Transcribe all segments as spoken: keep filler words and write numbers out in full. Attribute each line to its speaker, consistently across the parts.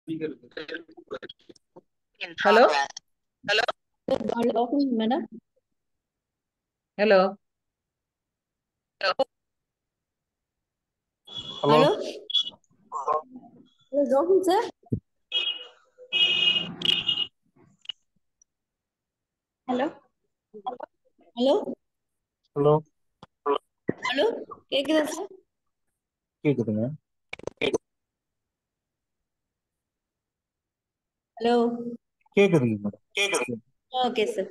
Speaker 1: Hello?
Speaker 2: Good afternoon, madam.
Speaker 1: Hello?
Speaker 2: Hello?
Speaker 3: Hello.
Speaker 2: Hello, Govind sir. Hello? Hello?
Speaker 3: Hello
Speaker 2: Hello? கேக்குதா sir?
Speaker 3: கேக்குதுங்க.
Speaker 2: Hello?
Speaker 3: கேக்குதுங்க madam.
Speaker 2: Okay, sir.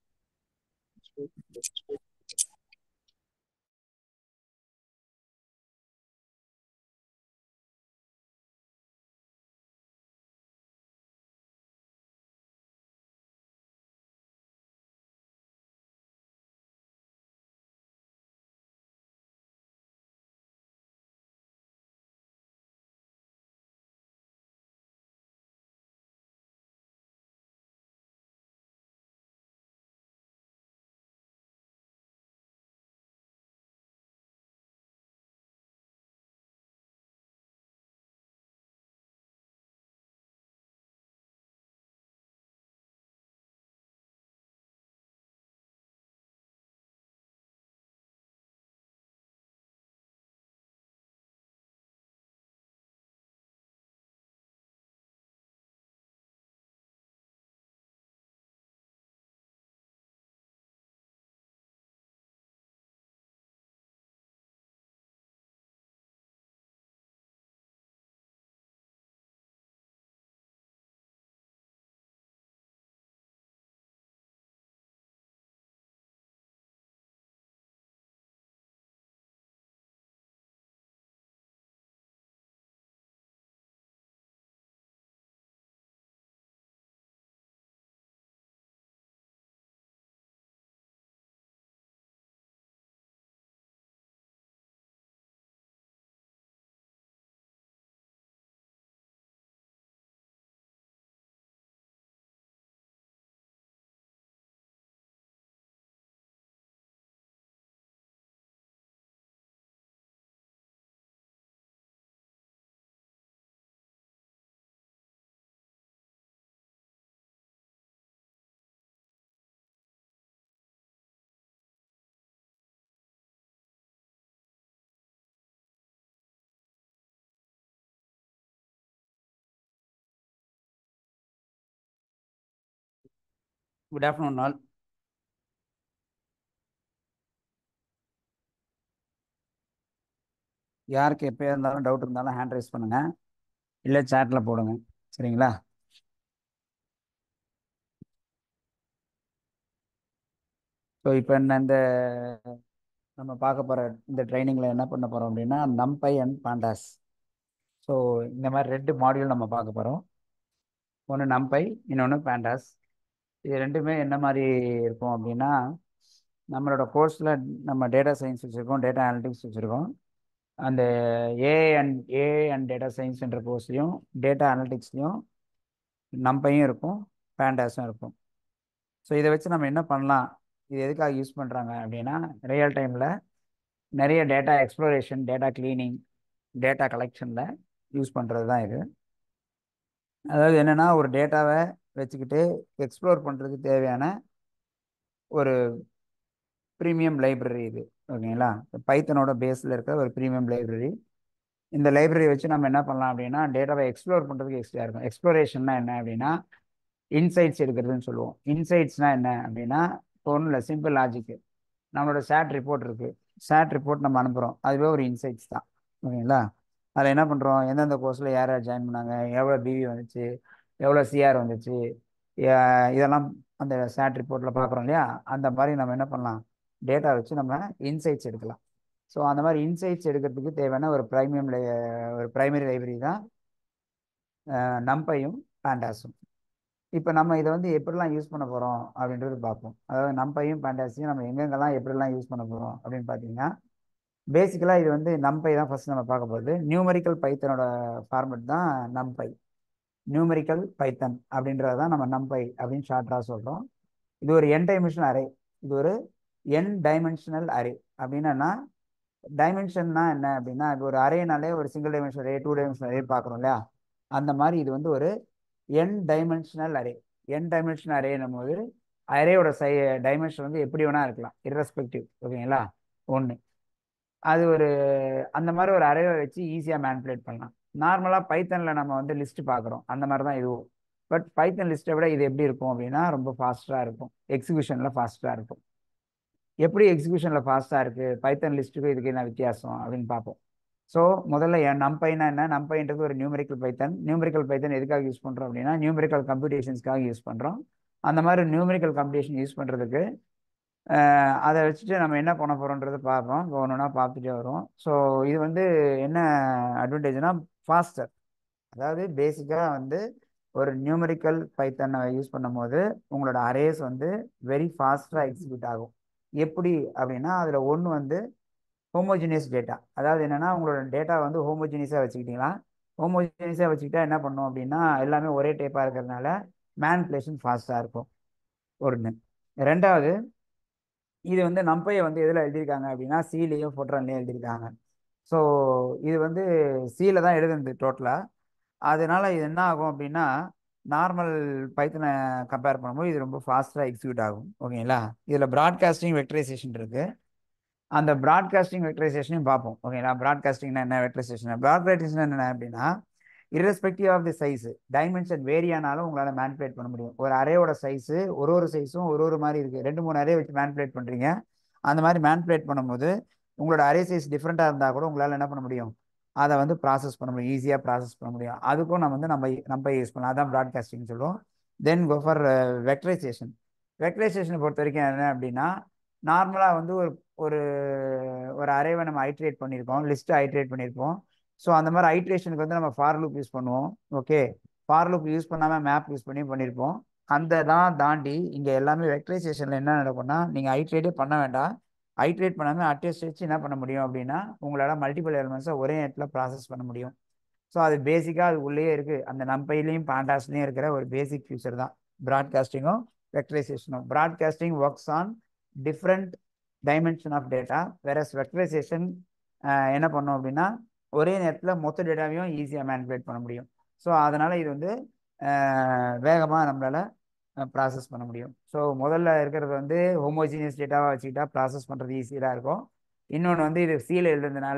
Speaker 4: Good afternoon, all. யாருக்கு எப்போ இருந்தாலும் doubt இருந்தாலும் hand rice பண்ணுங்க, இல்லை சேட்ல போடுங்க. சரிங்களா? ஸோ இப்போ என்ன இந்த நம்ம பார்க்க போகிற இந்த ட்ரைனிங்கில் என்ன பண்ண போகிறோம் அப்படின்னா நம்பை அண்ட் பாண்டாஸ். ஸோ இந்த மாதிரி ரெண்டு மாடியூல் நம்ம பார்க்க போகிறோம். ஒன்று நம்பை, இன்னொன்று பாண்டாஸ். இது ரெண்டுமே என்ன மாதிரி இருக்கும் அப்படின்னா, நம்மளோட கோர்ஸில் நம்ம டேட்டா சயின்ஸ் வச்சுருக்கோம், டேட்டா அனலிட்டிக்ஸ் வச்சுருக்கோம். அந்த A and A and data சயின்ஸ்ன்ற கோர்ஸ்லையும் டேட்டா அனலிட்டிக்ஸ்லையும் நம்பையும் இருக்கும், பேண்டாஸும் இருக்கும். ஸோ இதை வச்சு நம்ம என்ன பண்ணலாம், இது எதுக்காக யூஸ் பண்ணுறாங்க அப்படின்னா, ரியல் டைமில் நிறைய data exploration, data cleaning, data கலெக்ஷனில் யூஸ் பண்ணுறது தான் இது. அதாவது என்னென்னா, ஒரு டேட்டாவை வச்சுக்கிட்டு எக்ஸ்ப்ளோர் பண்ணுறதுக்கு தேவையான ஒரு ப்ரீமியம் லைப்ரரி இது. ஓகேங்களா? பைத்தனோட பேஸில் இருக்கிற ஒரு ப்ரீமியம் லைப்ரரி. இந்த லைப்ரரி வச்சு நம்ம என்ன பண்ணலாம் அப்படின்னா, டேட்டாவை எக்ஸ்ப்ளோர் பண்ணுறதுக்கு எக்ஸ்ட்ரா இருக்கும். எக்ஸ்ப்ளோரேஷன்னா என்ன அப்படின்னா, இன்சைட்ஸ் எடுக்கிறதுன்னு சொல்லுவோம். இன்சைட்ஸ்னா என்ன அப்படின்னா, இப்போ ஒன்றும் இல்லை, சிம்பிள் லாஜிக்கு. நம்மளோட சேட் ரிப்போர்ட் இருக்குது, சேட் ரிப்போர்ட் நம்ம அனுப்புகிறோம், அதுவே ஒரு இன்சைட்ஸ் தான். ஓகேங்களா? அதில் என்ன பண்ணுறோம், எந்தெந்த கோர்ஸில் யார் யார் ஜாயின் பண்ணாங்க, எவ்வளோ பிவி வந்துச்சு, எவ்வளோ சிஆர் வந்துச்சு, இதெல்லாம் அந்த சேட் ரிப்போர்ட்டில் பார்க்குறோம் இல்லையா? அந்த மாதிரி நம்ம என்ன பண்ணலாம், டேட்டா வச்சு நம்ம இன்சைட்ஸ் எடுக்கலாம். ஸோ அந்த மாதிரி இன்சைட்ஸ் எடுக்கிறதுக்கு தேவையான ஒரு ப்ரைமியம் ஒரு ப்ரைமரி லைப்ரரி தான் நம்பையும் பாண்டாஸும். இப்போ நம்ம இதை வந்து எப்படிலாம் யூஸ் பண்ண போகிறோம் அப்படின்றது பார்ப்போம். அதாவது நம்பையும் பாண்டாஸையும் நம்ம எங்கெங்கெல்லாம் எப்படிலாம் யூஸ் பண்ண போகிறோம் அப்படின்னு பார்த்தீங்கன்னா, பேசிக்கலாக இது வந்து நம்பை தான் ஃபர்ஸ்ட் நம்ம பார்க்க போகிறது. நியூமரிக்கல் பைத்தனோட ஃபார்மெட் தான் நம்பை. நியூமரிக்கல் பைத்தன் அப்படின்றது தான் நம்ம நம்பை அப்படின்னு ஷார்ட்டாக சொல்கிறோம். இது ஒரு என் டைமென்ஷனல் அரே. இது ஒரு என் டைமென்ஷனல் அரே அப்படின்னா, டைமென்ஷன்னா என்ன அப்படின்னா, இப்போ ஒரு அரேனாலே ஒரு single dimensional array, two dimensional array பார்க்குறோம் இல்லையா? அந்த மாதிரி இது வந்து ஒரு N dimensional array. N dimensional அரேன்னும் போது அரேயோட சை டைமென்ஷன் வந்து எப்படி வேணா இருக்கலாம், இரஸ்பெக்டிவ். ஓகேங்களா? ஒன்று அது ஒரு அந்த மாதிரி ஒரு அரேவை வச்சு ஈஸியாக மேனிபுலேட் பண்ணலாம். நார்மலாக பைத்தனில் நம்ம வந்து லிஸ்ட் பார்க்குறோம், அந்த மாதிரி தான் இதுவும். பட் பைத்தன் லிஸ்ட்டை விட இது எப்படி இருக்கும் அப்படின்னா ரொம்ப ஃபாஸ்ட்டாக இருக்கும், எக்ஸிக்யூஷனில் ஃபாஸ்ட்டாக இருக்கும். எப்படி எக்ஸிக்யூஷனில் ஃபாஸ்ட்டாக இருக்குது, பைத்தன் லிஸ்ட்டுக்கு இதுக்கு என்ன வித்தியாசம் அப்படின்னு பார்ப்போம். ஸோ முதல்ல என் நம்பைனா என்ன? நம்பைன்றது ஒரு நியூமெரிக்கல் பைத்தன். நியூமெரிக்கல் பைத்தன் எதுக்காக யூஸ் பண்ணுறோம் அப்படின்னா நியூமெரிக்கல் கம்ப்யூட்டேஷன்ஸ்க்காக யூஸ் பண்ணுறோம். அந்த மாதிரி நியூமெரிக்கல் கம்ப்யூட்டேஷன் யூஸ் பண்ணுறதுக்கு அதை வச்சுட்டு நம்ம என்ன பண்ண போகிறோன்றது பார்ப்போம், ஒன்று ஒன்றா பார்த்துட்டே வரும். ஸோ இது வந்து என்ன அட்வான்டேஜ்னா ஃபாஸ்டர். அதாவது பேசிக்காக வந்து ஒரு நியூமெரிக்கல் பைத்தனை யூஸ் பண்ணும் போது உங்களோட அரேஸ் வந்து வெரி ஃபாஸ்ட்டாக எக்ஸிக்யூட் ஆகும். எப்படி அப்படின்னா அதில் ஒன்று வந்து ஹோமோஜினியஸ் டேட்டா. அதாவது என்னென்னா உங்களோட டேட்டா வந்து ஹோமோஜினியஸாக வச்சுக்கிட்டீங்களா, ஹோமோஜினியஸாக வச்சுக்கிட்டா என்ன பண்ணணும் அப்படின்னா எல்லாமே ஒரே டைப்பாக இருக்கிறதுனால மேனிபுலேஷன் ஃபாஸ்ட்டாக இருக்கும். ஒன்று. ரெண்டாவது, இது வந்து நம்பையை வந்து எதில் எழுதியிருக்காங்க அப்படின்னா சீலையும் ஃபோட்ரான்லையும் எழுதியிருக்காங்க. ஸோ இது வந்து சீல தான் எழுதுனது டோட்டலாக. அதனால இது என்ன ஆகும் அப்படின்னா நார்மல் பைத்தனை கம்பேர் பண்ணும்போது இது ரொம்ப ஃபாஸ்ட்டாக எக்ஸிக்யூட் ஆகும். ஓகேங்களா? இதில் ப்ராட்காஸ்டிங் வெக்டரைசேஷன் இருக்குது. அந்த ப்ராட்காஸ்டிங் வெக்டரைசேஷனையும் பார்ப்போம். ஓகேங்களா? ப்ராட்காஸ்டிங்னா என்ன, வெக்டரைசேஷன் ப்ராட்காஸ்டிங் என்ன அப்படின்னா irrespective of the size dimension vary ஆனாலும் உங்களால் மேனிபுலேட் பண்ண முடியும். ஒரு அரேயோட சைஸு ஒரு ஒரு சைஸும் ஒரு ஒரு மாதிரி இருக்குது. ரெண்டு மூணு அரே வச்சு மேனிபுலேட் பண்ணுறீங்க. அந்த மாதிரி மேனிபுலேட் பண்ணும்போது உங்களோட அரே சைஸ் டிஃப்ரெண்ட்டாக இருந்தால் கூட உங்களால் என்ன பண்ண முடியும், அதை வந்து ப்ராசஸ் பண்ண முடியும், ஈஸியாக ப்ராசஸ் பண்ண முடியும். அதுக்கும் நம்ம வந்து நம்ம நம்ம யூஸ் பண்ணலாம். அதான் ப்ராட்காஸ்டிங் சொல்லுவோம். தென் கோ ஃபார் வெக்டரைசேஷன். வெக்டரைசேஷனை பொறுத்த வரைக்கும் என்ன அப்படின்னா நார்மலாக வந்து ஒரு ஒரு ஒரு அரேவை நம்ம ஐட்ரேட் பண்ணியிருக்கோம், லிஸ்ட்டை ஐட்ரேட் பண்ணியிருப்போம். ஸோ அந்த மாதிரி ஐட்ரேஷனுக்கு வந்து நம்ம ஃபார் லூப் யூஸ் பண்ணுவோம். ஓகே, ஃபார் லூப் யூஸ் பண்ணாமல் மேப் யூஸ் பண்ணி பண்ணியிருப்போம். அந்த தான் தாண்டி இங்கே எல்லாமே வெக்டரைசேஷனில் என்ன நடக்கும்னா நீங்கள் ஐட்ரேட்டே பண்ண வேண்டாம். ஐட்ரேட் பண்ணாமல் அட்ஜஸ்ட் வச்சு என்ன பண்ண முடியும் அப்படின்னா உங்களால் மல்டிபிள் எலிமெண்ட்ஸை ஒரே நேரத்தில் ப்ராசஸ் பண்ண முடியும். ஸோ அது பேசிக்காக அது உள்ளே இருக்குது. அந்த நம்பையிலையும் பாண்டாஸ்லையும் இருக்கிற ஒரு பேசிக் ஃபியூச்சர் தான் ப்ராட்காஸ்டிங்கும் வெக்டரைசேஷனும். Broadcasting works on different dimension of data, versus vectorization என்ன பண்ணோம் அப்படின்னா ஒரே நேரத்தில் மொத்த டேட்டாவையும் ஈஸியாக மேனிபுலேட் பண்ண முடியும். ஸோ அதனால் இது வந்து வேகமாக நம்மளால் ப்ராசஸ் பண்ண முடியும். ஸோ முதல்ல இருக்கிறது வந்து ஹோமோஜினியஸ் டேட்டாவை வச்சுக்கிட்டா ப்ராசஸ் பண்ணுறது ஈஸியாக இருக்கும். இன்னொன்று வந்து இது சீல எழுதுறதுனால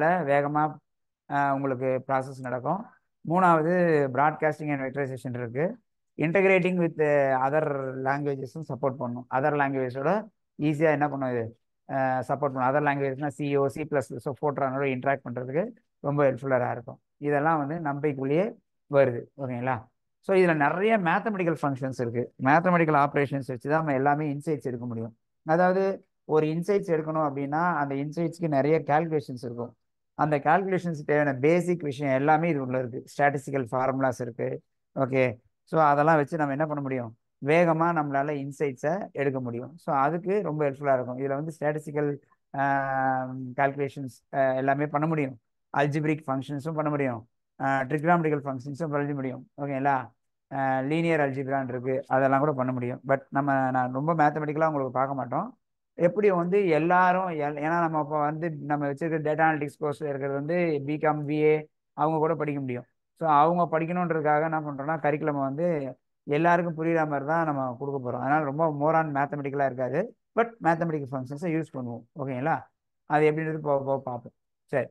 Speaker 4: வேகமாக உங்களுக்கு ப்ராசஸ் நடக்கும். மூணாவது ப்ராட்காஸ்டிங் அண்ட் வெக்டரைசேஷன் இருக்குது. இன்டகிரேட்டிங் வித் அதர் லாங்குவேஜஸும் சப்போர்ட் பண்ணும். அதர் லாங்குவேஜோட ஈஸியாக என்ன பண்ணும், இது சப்போர்ட் பண்ணும். அதர் லாங்குவேஜ்னா சிஓ சி ப்ளஸ் ஸோ ஃபோட்ரானோட இன்ட்ராக்ட் பண்ணுறதுக்கு ரொம்ப ஹெல்ப்ஃபுல்லாக இருக்கும். இதெல்லாம் வந்து நம்பைக்குள்ளேயே வருது. ஓகேங்களா? ஸோ இதில் நிறைய மேத்தமெட்டிக்கல் ஃபங்க்ஷன்ஸ் இருக்குது. மேத்தமெட்டிக்கல் ஆப்ரேஷன்ஸ் வச்சு தான் நம்ம எல்லாமே இன்சைட்ஸ் எடுக்க முடியும். அதாவது ஒரு இன்சைட்ஸ் எடுக்கணும் அப்படின்னா அந்த இன்சைட்ஸ்க்கு நிறைய கால்குலேஷன்ஸ் இருக்கும். அந்த கால்குலேஷன்ஸ் தேவையான பேசிக் விஷயம் எல்லாமே இது உள்ள இருக்குது. ஸ்டாட்டிஸ்டிக்கல் ஃபார்முலாஸ் இருக்குது. ஓகே, ஸோ அதெல்லாம் வச்சு நம்ம என்ன பண்ண முடியும், வேகமாக நம்மளால் இன்சைட்ஸை எடுக்க முடியும். ஸோ அதுக்கு ரொம்ப ஹெல்ப்ஃபுல்லாக இருக்கும். இதில் வந்து ஸ்டாட்டிஸ்டிக்கல் கால்குலேஷன்ஸ் எல்லாமே பண்ண முடியும். அல்ஜிப்ரிக் ஃபங்க்ஷன்ஸும் பண்ண முடியும், ட்ரிக்னாமெட்ரிக்கல் ஃபங்க்ஷன்ஸும் பண்ண முடியும். ஓகேங்களா? லீனியர் அல்ஜிப்ரான் இருக்குது, அதெல்லாம் கூட பண்ண முடியும். பட் நம்ம நான் ரொம்ப மேத்தமெட்டிக்கலாக உங்களுக்கு பார்க்க மாட்டோம். எப்படி வந்து எல்லாரும் எல் ஏன்னா நம்ம இப்போ வந்து நம்ம வச்சுருக்க டேட்டா அனாலிட்டிக்ஸ் கோர்ஸில் இருக்கிறது வந்து பிகாம் பிஏ அவங்க கூட படிக்க முடியும். ஸோ அவங்க படிக்கணுன்றதுக்காக என்ன பண்ணுறோன்னா கரிக்குலம் வந்து எல்லாருக்கும் புரியுற மாதிரி தான் நம்ம கொடுக்க போகிறோம். அதனால் ரொம்ப மோரான் மேத்தமெட்டிக்கலாக இருக்காது. பட் மேத்தமெட்டிக்கல் ஃபங்க்ஷன்ஸை யூஸ் பண்ணுவோம். ஓகேங்களா? அது எப்படின்றது போக போக பார்ப்போம். சரி,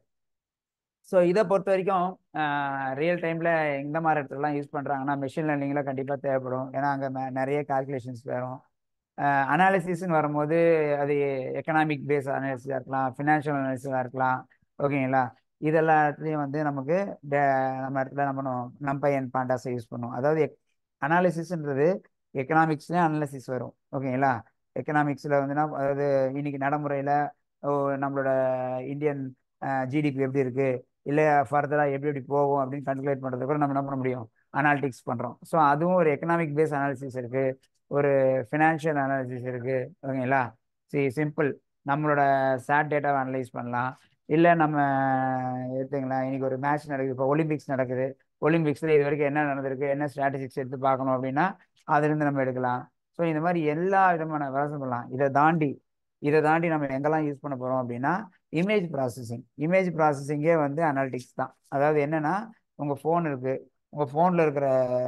Speaker 4: ஸோ இதை பொறுத்த வரைக்கும் ரியல் டைமில் எந்த மாதிரி இடத்துலலாம் யூஸ் பண்ணுறாங்கன்னா மெஷின் லேர்னிங்கில் கண்டிப்பாக தேவைப்படும். ஏன்னா அங்கே நிறைய கால்குலேஷன்ஸ் வரும். அனாலிசிஸ்ன்னு வரும்போது அது எக்கனாமிக் பேஸ் அனாலிசிஸாக இருக்கலாம், ஃபினான்ஷியல் அனாலிசிஸாக இருக்கலாம். ஓகேங்களா? இதெல்லாத்துலேயும் வந்து நமக்கு நம்ம இடத்துல நம்ம நம்பை அண்ட் பாண்டாஸை யூஸ் பண்ணுவோம். அதாவது அனாலிசிஸ்ன்றது எக்கனாமிக்ஸ்லேயும் அனாலிசிஸ் வரும். ஓகேங்களா? எக்கனாமிக்ஸில் வந்துன்னா அதாவது இன்னைக்கு நடைமுறையில் நம்மளோட இந்தியன் ஜிடிபி எப்படி இருக்குது, இல்லை ஃபர்தராக எப்படி எப்படி போகும் அப்படின்னு கால்குலேட் பண்ணுறது கூட நம்ம என்ன பண்ண முடியும், அனாலிட்டிக்ஸ் பண்ணுறோம். ஸோ அதுவும் ஒரு எக்கனாமிக் பேஸ் அனாலிசிஸ் இருக்குது, ஒரு ஃபினான்ஷியல் அனாலிசிஸ் இருக்குது. ஓகேங்களா? சரி, சிம்பிள். நம்மளோட சேட் டேட்டாவை அனலைஸ் பண்ணலாம். இல்லை நம்ம எடுத்துங்களா இன்னைக்கு ஒரு மேட்ச் நடக்குது, இப்போ ஒலிம்பிக்ஸ் நடக்குது, ஒலிம்பிக்ஸில் இது வரைக்கும் என்ன நடந்திருக்கு, என்ன ஸ்ட்ராட்டஜிக்ஸ் எடுத்து பார்க்கணும் அப்படின்னா அதுலேருந்து நம்ம எடுக்கலாம். ஸோ இந்த மாதிரி எல்லா விதமான வேலை பண்ணலாம். இதை தாண்டி இதை தாண்டி நம்ம எங்கெல்லாம் யூஸ் பண்ண போகிறோம் அப்படின்னா இமேஜ் ப்ராசஸிங். இமேஜ் ப்ராசஸிங்கே வந்து அனாலிட்டிக்ஸ் தான். அதாவது என்னென்னா உங்கள் ஃபோன் இருக்குது, உங்கள் ஃபோனில் இருக்கிற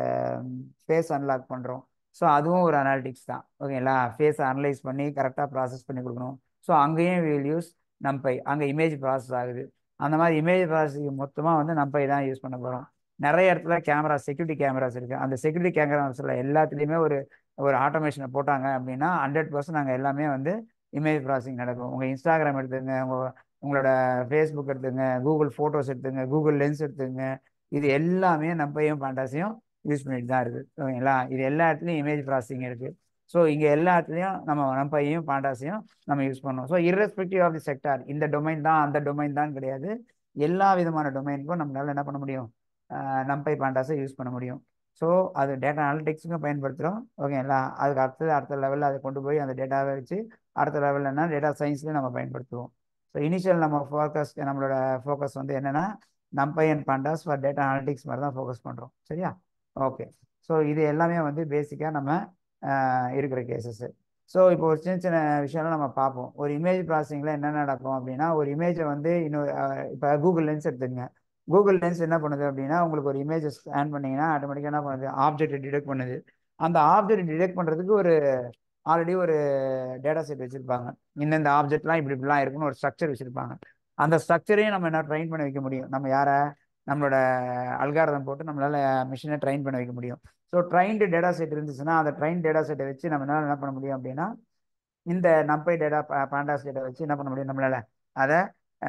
Speaker 4: ஃபேஸ் அன்லாக் பண்ணுறோம். ஸோ அதுவும் ஒரு அனாலிட்டிக்ஸ் தான். ஓகேங்களா, ஃபேஸை அனலைஸ் பண்ணி கரெக்டாக ப்ராசஸ் பண்ணி கொடுக்கணும். ஸோ அங்கேயும் வில் யூஸ் நம்பை. அங்கே இமேஜ் ப்ராசஸ் ஆகுது. அந்த மாதிரி இமேஜ் ப்ராசஸிங் மொத்தமாக வந்து நம்பை தான் யூஸ் பண்ண போகிறோம். நிறைய இடத்துல கேமரா, செக்யூரிட்டி கேமராஸ் இருக்குது. அந்த செக்யூரிட்டி கேமராஸில் எல்லாத்துலேயுமே ஒரு ஒரு ஆட்டோமேஷனை போட்டாங்க அப்படின்னா ஹண்ட்ரட் பர்சன்ட் நாங்கள் எல்லாமே வந்து இமேஜ் ப்ராசஸிங் நடக்கும். உங்கள் இன்ஸ்டாகிராம் எடுத்துங்க, உங்கள் உங்களோட ஃபேஸ்புக் எடுத்துங்க, கூகுள் ஃபோட்டோஸ் எடுத்துங்க, கூகுள் லென்ஸ் எடுத்துங்க, இது எல்லாமே நம்பையும் பாண்டாஸையும் யூஸ் பண்ணிட்டு தான் இருக்குது. ஓகேங்களா, இது எல்லா இடத்துலையும் இமேஜ் ப்ராசஸிங் இருக்குது. ஸோ இங்கே எல்லா இடத்துலையும் நம்ம நம்பையும் பாண்டாஸையும் நம்ம யூஸ் பண்ணோம். So irrespective of the sector, இந்த டொமைன் தான் அந்த டொமைன் தான் கிடையாது, எல்லா விதமான டொமைனுக்கும் நம்மளால என்ன பண்ண முடியும், நம்பை பாண்டாஸை யூஸ் பண்ண முடியும். ஸோ அது டேட்டா அனலிட்டிக்ஸுக்கும் பயன்படுத்துகிறோம். ஓகேங்களா, அதுக்கு அடுத்தது அடுத்த லெவலில் அதை கொண்டு போய் அந்த டேட்டாவை வச்சு அடுத்த லெவலில் என்ன டேட்டா சயின்ஸ்லேயும் நம்ம பயன்படுத்துவோம். ஸோ இனிஷியல் நம்ம ஃபோக்கஸ், நம்மளோட ஃபோக்கஸ் வந்து என்னென்னா NumPy and pandas for data analytics மாதிரி தான் ஃபோக்கஸ் பண்ணுறோம். சரியா, ஓகே. ஸோ இது எல்லாமே வந்து பேசிக்காக நம்ம இருக்கிற கேசஸ்ஸு. ஸோ இப்போ ஒரு சின்ன சின்ன விஷயம்லாம் நம்ம பார்ப்போம். ஒரு இமேஜ் ப்ராசஸிங்கில் என்ன நடக்கும் அப்படின்னா, ஒரு இமேஜை வந்து இன்னொரு இப்போ கூகுள் லென்ஸ் எடுத்துங்க. கூகுள் லென்ஸ் என்ன பண்ணுது அப்படின்னா, உங்களுக்கு ஒரு இமேஜை ஸ்கேன் பண்ணிங்கன்னா ஆட்டோமேட்டிக்காக என்ன பண்ணுது, ஆப்ஜெக்டை டிடெக்ட் பண்ணுது. அந்த ஆப்ஜெக்ட் டிடெக்ட் பண்ணுறதுக்கு ஒரு ஆல்ரெடி ஒரு டேட்டா செட் வச்சுருப்பாங்க. இந்தந்த ஆப்ஜெக்ட்லாம் இப்படி இப்படிலாம் இருக்குன்னு ஒரு ஸ்ட்ரக்சர் வச்சுருப்பாங்க. அந்த ஸ்ட்ரக்சரையும் நம்ம என்ன ட்ரைன் பண்ணி வைக்க முடியும். நம்ம யாரை, நம்மளோட அல்காரிதம் போட்டு நம்மளால் மிஷினை ட்ரைன் பண்ண வைக்க முடியும். ஸோ ட்ரைன்டு டேட்டா செட் இருந்துச்சுன்னா அந்த ட்ரைன் டேட்டா செட்டை வச்சு நம்ம என்ன என்ன பண்ண முடியும் அப்படின்னா, இந்த நம்பை டேட்டா பாண்டாஸ் டேட்டா வச்சு என்ன பண்ண முடியும், நம்மளால் அதை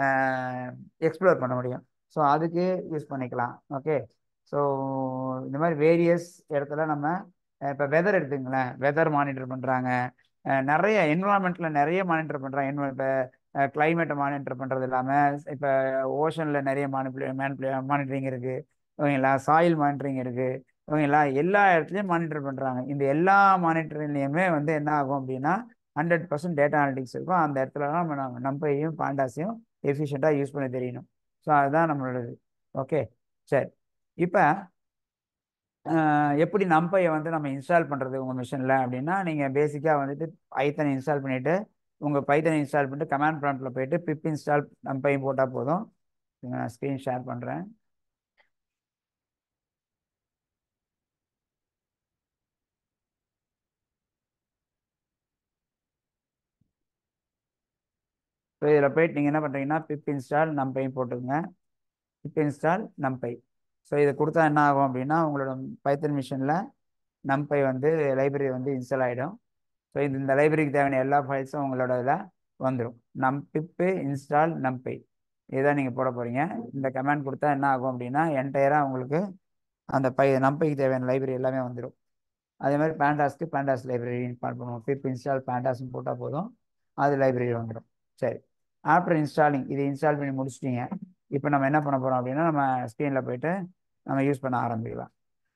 Speaker 4: எக்ஸ்ப்ளோர் பண்ண முடியும். ஸோ அதுக்கு யூஸ் பண்ணிக்கலாம். ஓகே, ஸோ இந்த மாதிரி வேரியஸ் இடத்துல நம்ம இப்போ வெதர் எடுத்துங்களேன், வெதர் மானிட்டர் பண்ணுறாங்க. நிறைய என்விரான்மெண்ட்டில் நிறைய மானிட்டர் பண்ணுறாங்க. இப்போ கிளைமேட்டை மானிட்டர் பண்ணுறது இல்லாமல் இப்போ ஓஷனில் நிறைய மானிப்புலே மேனிப்புலே மானிட்டரிங் இருக்குது. ஓகேங்களா, சாயில் மானிட்டரிங் இருக்குது. ஓகேங்களா, எல்லா இடத்துலையும் மானிட்டர் பண்ணுறாங்க. இந்த எல்லா மானிட்டரிங்லேயுமே வந்து என்ன ஆகும் அப்படின்னா ஹண்ட்ரட் பர்சன்ட் டேட்டா அனலிட்டிக்ஸ் இருக்கும். அந்த இடத்துலலாம் நம்ம நம்பையும் பாண்டாஸையும் எஃபிஷியண்ட்டாக யூஸ் பண்ண தெரியணும். ஸோ அதுதான் நம்மளோடது. ஓகே, சரி. இப்போ எப்படி நம்பையை வந்து நம்ம இன்ஸ்டால் பண்ணுறது உங்கள் மிஷினில் அப்படின்னா, நீங்கள் பேசிக்காக வந்துட்டு பைத்தனை இன்ஸ்டால் பண்ணிவிட்டு உங்கள் பைத்தனை இன்ஸ்டால் பண்ணிட்டு கமாண்ட் ப்ராம்ப்டில் போயிட்டு பிப் இன்ஸ்டால் நம்பையும் போட்டால் போதும். நான் ஸ்க்ரீன் ஷேர் பண்ணுறேன். ஸோ இதில் போயிட்டு நீங்கள் என்ன பண்ணுறீங்கன்னா பிப் இன்ஸ்டால் நம்பையும் போட்டுக்கோங்க. பிப் இன்ஸ்டால் நம்பை. ஸோ இதை கொடுத்தா என்ன ஆகும் அப்படின்னா, உங்களோட பைத்தன் மிஷினில் நம்பை வந்து லைப்ரரி வந்து இன்ஸ்டால் ஆகிடும். ஸோ இது இந்த லைப்ரரிக்கு தேவையான எல்லா ஃபைல்ஸும் உங்களோட இதில் வந்துடும். நம் பிப்பு இன்ஸ்டால் நம்பை இதுதான் நீங்கள் போட போகிறீங்க. இந்த கமாண்ட் கொடுத்தா என்ன ஆகும் அப்படின்னா என்டையராக உங்களுக்கு அந்த பை நம்பைக்கு தேவையான லைப்ரரி எல்லாமே வந்துடும். அதே மாதிரி பேண்டாஸ்க்கு பேண்டாஸ் லைப்ரரி இன்ஸ்டால் பண்ணுவோம். பிப் இன்ஸ்டால் பேண்டாஸ்ன்னு போட்டால் போதும், அது லைப்ரரி வந்துடும். சரி, ஆஃப்டர் இன்ஸ்டாலிங் இது இன்ஸ்டால் பண்ணி முடிச்சிட்டிங்க. இப்போ நம்ம என்ன பண்ண போகிறோம் அப்படின்னா, நம்ம ஸ்க்ரீனில் போயிட்டு நம்ம யூஸ் பண்ண ஆரம்பிக்கலாம்.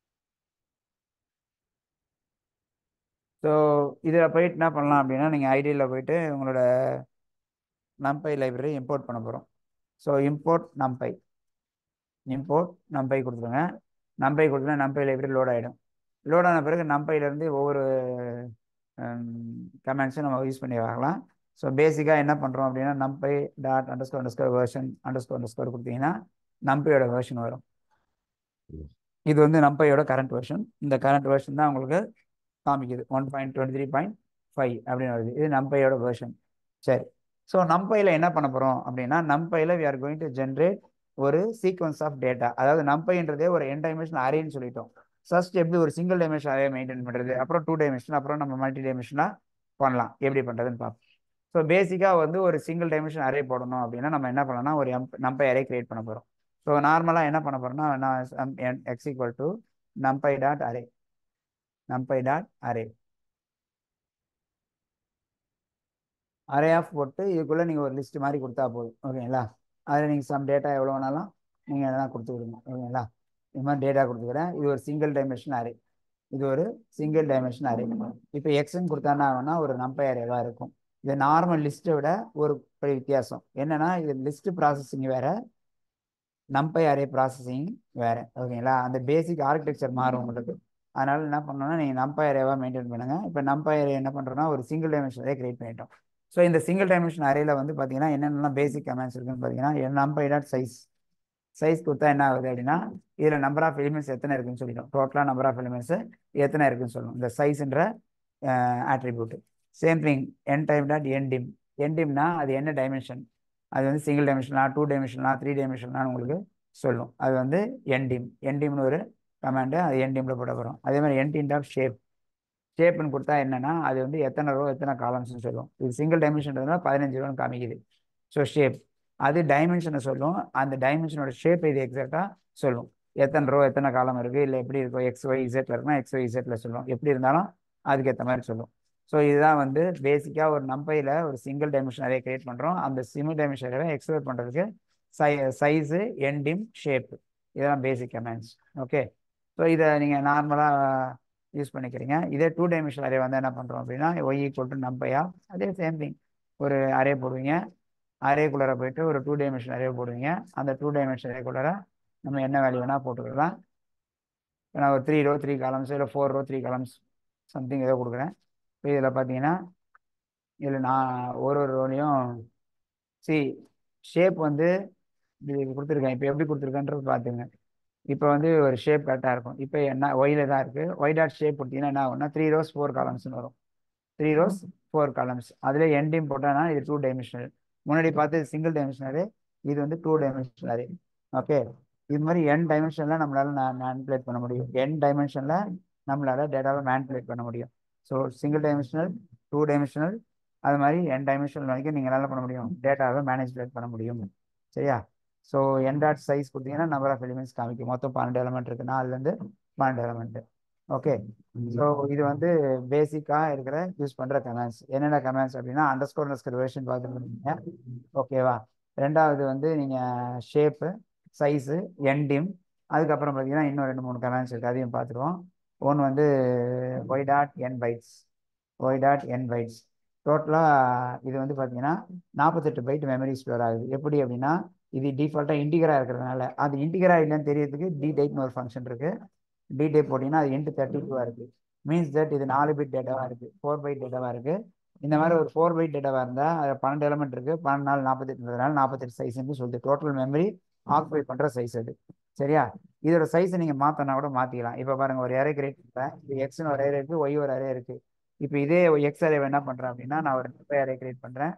Speaker 4: ஸோ இதில் போயிட்டு என்ன பண்ணலாம் அப்படின்னா, நீங்கள் ஐடியில் போயிட்டு உங்களோட நம்பை லைப்ரரி இம்போர்ட் பண்ண போகிறோம். So import NumPy, import NumPy கொடுத்துருங்க. நம்பை கொடுத்தா நம்பை லைப்ரரி லோட் ஆகிடும். லோட் ஆன பிறகு நம்பையிலேருந்து ஒவ்வொரு கமெண்ட்ஸும் நம்ம யூஸ் பண்ணி வாங்கலாம். ஸோ பேசிக்காக என்ன பண்ணுறோம் அப்படின்னா, நம்பை dot underscore underscore version underscore underscore கொடுத்தீங்கன்னா நம்பையோட வெர்ஷன் வரும். இது வந்து நம்பையோட கரண்ட் வெர்ஷன். இந்த கரண்ட் வெர்ஷன் தான் உங்களுக்கு காமிக்குது one point twenty three point five அப்படின்னு வருது. இது நம்பையோட வெர்ஷன். சரி, ஸோ நம்பையில் என்ன பண்ண போகிறோம் அப்படின்னா, நம்பையில் we are going to generate ஒரு சீக்வன்ஸ் ஆஃப் டேட்டா. அதாவது நம்பைன்றதே ஒரு என் டைமென்ஷன் அரேன்னு சொல்லிட்டோம். ஃபர்ஸ்ட் எப்படி ஒரு சிங்கிள் டைமென்ஷன் அரே மெயின்டைன் பண்ணுறது, அப்புறம் டூ டைமென்ஷன், அப்புறம் நம்ம மல்டி டைமென்ஷனாக பண்ணலாம். எப்படி பண்ணுறதுன்னு பார்ப்போம். ஸோ பேசிக்காக வந்து ஒரு சிங்கிள் டைமென்ஷன் அரே போடணும் அப்படின்னா நம்ம என்ன பண்ணலாம்னா ஒரு நம்பை அரே கிரியேட் பண்ண போகிறோம். ஸோ நார்மலாக என்ன பண்ண போகிறோம்னா, நான் X equal to நம்பை dot array, NumPy dot array array of போட்டு இதுக்குள்ளே நீங்கள் ஒரு லிஸ்ட் மாதிரி கொடுத்தா போதும். ஓகேங்களா, அதில் நீங்கள் சம் டேட்டா எவ்வளோ வேணாலும் நீங்கள் எதனா கொடுத்து விடுங்க. ஓகேங்களா, இது மாதிரி டேட்டா கொடுத்துக்கிறேன். இது ஒரு சிங்கிள் டைமென்ஷன் அரே, இது ஒரு சிங்கிள் டைமென்ஷன் அரே. இப்போ எக்ஸ்ன்னு கொடுத்தானா ஆகும்னா ஒரு நம்பை அரேவாக இருக்கும். இது நார்மல் லிஸ்ட்டை விட ஒரு பெரிய வித்தியாசம் என்னென்னா, இது லிஸ்ட் ப்ராசஸிங் வேறு, நம்பை அரே ப்ராசஸிங் வேறு. ஓகேங்களா, அந்த பேசிக் ஆர்கிடெக்சர் மாறும் உங்களுக்கு. அதனால் என்ன பண்ணணும்னா நீங்கள் நம்பை அரேவாக மெயின்டைன் பண்ணுங்கள். இப்போ நம்பை அரே என்ன பண்ணுறோன்னா ஒரு சிங்கிள் டைமென்ஷன் அரே கிரியேட் பண்ணிட்டோம். ஸோ இந்த சிங்கிள் டைமென்ஷன் அரேல வந்து பார்த்தீங்கன்னா என்னென்னலாம் பேசிக் கமெண்ட்ஸ் இருக்குன்னு பார்த்தீங்கன்னா, நம்பை டாட் சைஸ், சைஸ் கொடுத்தா என்ன ஆகுது அப்படின்னா இதில் நம்பர் ஆஃப் எலிமெண்ட்ஸ் எத்தனை இருக்குன்னு சொல்லிடும். டோட்டலாக நம்பர் ஆஃப் எலிமெண்ட்ஸ் எத்தனை இருக்குன்னு சொல்லணும் இந்த சைஸ்ன்ற attribute. Same thing N time dot ndim. என்டிம்னா அது என்ன டைமென்ஷன், அது வந்து சிங்கிள் டைமென்ஷனா டூ டைமென்ஷனா த்ரீ டைமென்ஷனா உங்களுக்கு சொல்லும். அது வந்து என்டிம். என்டிம்னு ஒரு கமாண்டு, அது என்டிம்ல போட போகிறோம். அதே மாதிரி என்டிம் டாட் ஷேப். ஷேப்னு கொடுத்தா என்னன்னா அது வந்து எத்தனை ரோ எத்தனை காலம்ஸ்னு சொல்லும். இது சிங்கிள் டைமென்ஷன்றதுனால பதினஞ்சு ரோன்னு காமிக்குது. ஸோ ஷேப் அது டைமென்ஷனை சொல்லும். அந்த டைமென்ஷனோட ஷேப் இது எக்ஸாக்டாக சொல்லும். எத்தனை ரோ எத்தனை காலம் இருக்குது, இல்லை எப்படி இருக்கும், எக்ஸ் ஒய் இசட்ல இருக்குன்னா எக்ஸ் ஒய் இசட்ல சொல்லும். எப்படி இருந்தாலும் அதுக்கேற்ற மாதிரி சொல்லும். ஸோ இதுதான் வந்து பேசிக்காக ஒரு நம்பையில் ஒரு சிங்கிள் டைமென்ஷன் அரே கிரியேட் பண்ணுறோம். அந்த சிங்கிள் டைமென்ஷன் அரே எக்ஸ்பிளைன் பண்ணுறதுக்கு சை சைஸு என்டிம் ஷேப் இதெல்லாம் பேசிக் கமெண்ட்ஸ். ஓகே, ஸோ இதை நீங்கள் நார்மலாக யூஸ் பண்ணிக்கிறீங்க. இதே டூ டைமென்ஷன் அரே வந்து என்ன பண்ணுறோம் அப்படின்னா ஒய் ஈக்குவல் டு நம்பையா, அதே சேம் திங் ஒரு அரே போடுவீங்க. அரேக்குள்ளார போயிட்டு ஒரு டூ டைமென்ஷன் அரே போடுவீங்க. அந்த டூ டைமென்ஷன் அரேக்குள்ளார நம்ம என்ன வேல்யூ வேணால் போட்டுக்கலாம். நான் ஒரு த்ரீ ரோ த்ரீ காலம்ஸ் இல்லை four row three columns something ஏதோ கொடுக்குறேன். இப்போ இதில் பார்த்தீங்கன்னா இதில் நான் ஒரு ஒரு ரோலையும் சி ஷேப் வந்து இது கொடுத்துருக்கேன். இப்போ எப்படி கொடுத்துருக்கேன்றது பார்த்துங்க. இப்போ வந்து ஒரு ஷேப் கரெக்டாக இருக்கும். இப்போ என்ன ஒயில தான் இருக்குது. ஒய் டாட் ஷேப் கொடுத்தீங்கன்னா என்ன ஆகும்னா த்ரீ ரோஸ் ஃபோர் காலம்ஸ்னு வரும். த்ரீ ரோஸ் ஃபோர் காலம்ஸ் அதில் என்டிம் போட்டோன்னா இது டூ டைமென்ஷனல். முன்னாடி பார்த்து சிங்கிள் டைமென்ஷனரு, இது வந்து டூ டைமென்ஷனரு. ஓகே, இது மாதிரி என் டைமென்ஷனில் நம்மளால மேனிபுலேட் பண்ண முடியும். என் டைமென்ஷனில் நம்மளால டேட்டாவை மேனிபுலேட் பண்ண முடியும். So single dimensional, two dimensional, அது மாதிரி என் டைமென்ஷனல் வரைக்கும் நீங்கள் என்ன பண்ண முடியும், டேட்டாவை மேனேஜ்லேட் பண்ண முடியும். சரியா? ஸோ என் டாட் சைஸ் கொடுத்தீங்கன்னா நம்பர் ஆஃப் எலிமெண்ட்ஸ் காமிக்கும். மொத்தம் பன்னெண்டு எலிமெண்ட் இருக்கு, நாலுலேருந்து பன்னெண்டு எலிமெண்ட். ஓகே, ஸோ இது வந்து பேசிக்காக இருக்கிற யூஸ் பண்ணுற கமெண்ட்ஸ். என்னென்ன கமெண்ட்ஸ் அப்படின்னா அண்டர்ஸ்கோர் அண்டர்ஸ்கோர் வெர்ஷன் பார்த்துருக்கீங்க. ஓகேவா? ரெண்டாவது வந்து நீங்கள் ஷேப்பு, சைஸு, என்டிம், அதுக்கப்புறம் பார்த்தீங்கன்னா இன்னும் ரெண்டு மூணு கமெண்ட்ஸ் இருக்குது, அதையும் பார்த்துருவோம். ஒன்று வந்து ஒய் டாட் என் பைட்ஸ். ஒய் டாட் என் பைட்ஸ் டோட்டலாக இது வந்து பார்த்தீங்கன்னா நாற்பத்தெட்டு பைட் மெமரி ஸ்டோர் ஆகுது. எப்படி அப்படின்னா இது டிஃபால்ட்டாக இன்டிகராக இருக்கிறதுனால, அது இன்டிகராக இல்லைன்னு தெரியறதுக்கு டி டைப்னு ஒரு ஃபங்க்ஷன் இருக்குது. டி டைப் போட்டிங்கன்னா அது இன்ட்டு தேர்ட்டி டூவாக இருக்குது. மீன்ஸ் தட் இது நாலு பைட் டேட்டாவாக இருக்குது, ஃபோர் பைட் டேட்டாவாக இருக்குது. இந்த மாதிரி ஒரு ஃபோர் பைட் டேட்டாவாக இருந்தால் அது பன்னெண்டு எலமெண்ட் இருக்குது, பன்னெண்டு நாள் நாற்பத்தெட்டுனால நாற்பத்தெட்டு சைஸ்ன்னு சொல்லிட்டு டோட்டல் மெமரி ஆக்குபை பண்ணுற சைஸ் அது. சரியா? இதோட சைஸை நீங்கள் மாற்றினா கூட மாற்றிக்கலாம். இப்போ பாருங்கள், ஒரு அரே கிரியேட் பண்ணுறேன். இப்போ எக்ஸ்னு ஒரு அரே இருக்குது, ஒய் ஒரு அரே இருக்குது. இப்போ இதே எக்ஸ் அரே என்ன பண்ணுறேன் அப்படின்னா நான் ஒரு நம்பை அரே கிரியேட் பண்ணுறேன்.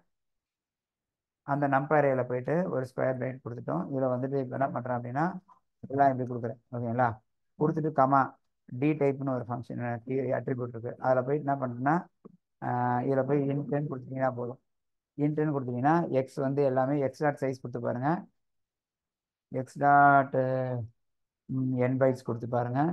Speaker 4: அந்த நம்பை அரேயில் போயிட்டு ஒரு ஸ்கொயர் பிரைட் கொடுத்துட்டோம். இதில் வந்துட்டு இப்போ என்ன பண்ணுறேன் அப்படின்னா எல்லாம் இப்படி கொடுக்குறேன். ஓகேங்களா? கொடுத்துட்டு கமா டி டைப்னு ஒரு ஃபங்க்ஷன் அட்ரிபியூட் இருக்குது. அதில் போயிட்டு என்ன பண்ணுறேன்னா இதில் போய் இன்டென் கொடுத்தீங்கன்னா போதும். இன்டென் கொடுத்தீங்கன்னா எக்ஸ் வந்து எல்லாமே எக்ஸ் டாட் சைஸ் கொடுத்து பாருங்கள். எக்ஸ் டாட் என் பைட்ஸ் கொடுத்து பாருங்கள்,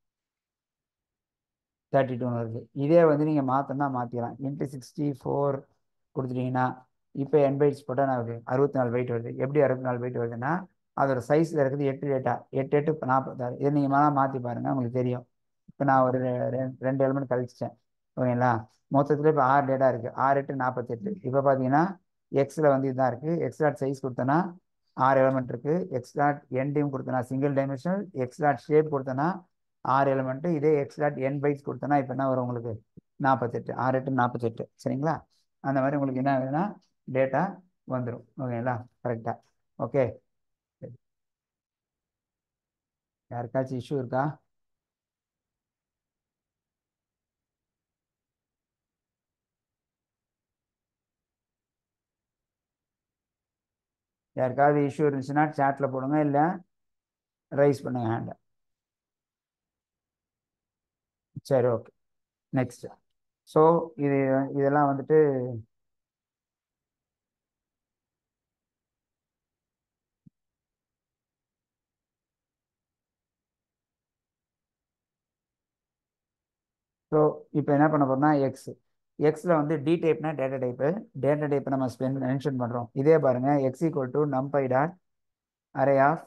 Speaker 4: தேர்ட்டி டூன்னு வருது. இதே வந்து நீங்கள் மாற்றினா மாற்றிக்கலாம். இன்ட்டு சிக்ஸ்டி ஃபோர் கொடுத்துட்டீங்கன்னா இப்போ என் பைட்ஸ் போட்டால் நான் அறுபத்தி நாலு பைட் வருது. எப்படி அறுபத்தி நாலு பைட் வருதுன்னா அதோட சைஸில் இருக்குது எட்டு டேட்டா, எட்டு எட்டு இப்போ நாற்பத்தாறு. இதை நீங்கள் மேலே மாற்றி பாருங்கள், உங்களுக்கு தெரியும். இப்போ நான் ஒரு ரெண்டு எலிமெண்ட் கழிச்சிட்டேன். ஓகேங்களா? மொத்தத்தில் இப்போ ஆறு டேட்டா இருக்குது, ஆறு எட்டு நாற்பத்தெட்டு. இப்போ பார்த்தீங்கன்னா எக்ஸில் வந்து இதுதான் இருக்குது. எக்ஸ் டாட் சைஸ் கொடுத்தோன்னா ஆறு எலிமெண்ட் இருக்குது. எக்ஸ் டாட் என்டிம் கொடுத்தனா single dimensional. X dot shape கொடுத்தனா ஆறு எலிமெண்ட்டு. இதே எக்ஸ் டாட் என் பைட்ஸ் கொடுத்தனா இப்போ என்ன வரும் உங்களுக்கு, நாற்பத்தெட்டு. ஆறு எட்டு நாற்பத்தெட்டு. சரிங்களா? அந்த மாதிரி உங்களுக்கு என்ன ஆகுதுன்னா டேட்டா வந்துடும். ஓகேங்களா? கரெக்டாக. ஓகே, யாருக்காச்சும் இஷ்யூ இருக்கா? யாருக்காவது இஷ்யூ இருந்துச்சுன்னா சாட்ல போடுங்க, இல்லை ரைஸ் பண்ணுங்க ஹேண்டை. சரி, ஓகே, நெக்ஸ்ட். ஸோ இது இதெல்லாம் வந்துட்டு ஸோ இப்போ என்ன பண்ண போறோம்னா எக்ஸ் எக்ஸில் வந்து டி டைப்னா டேட்டா டைப்பு. டேட்டா டைப்பை நம்ம ஸ்பெண்ட் மென்ஷன் பண்ணுறோம். இதே பாருங்கள், X equal to நம்பை dot array of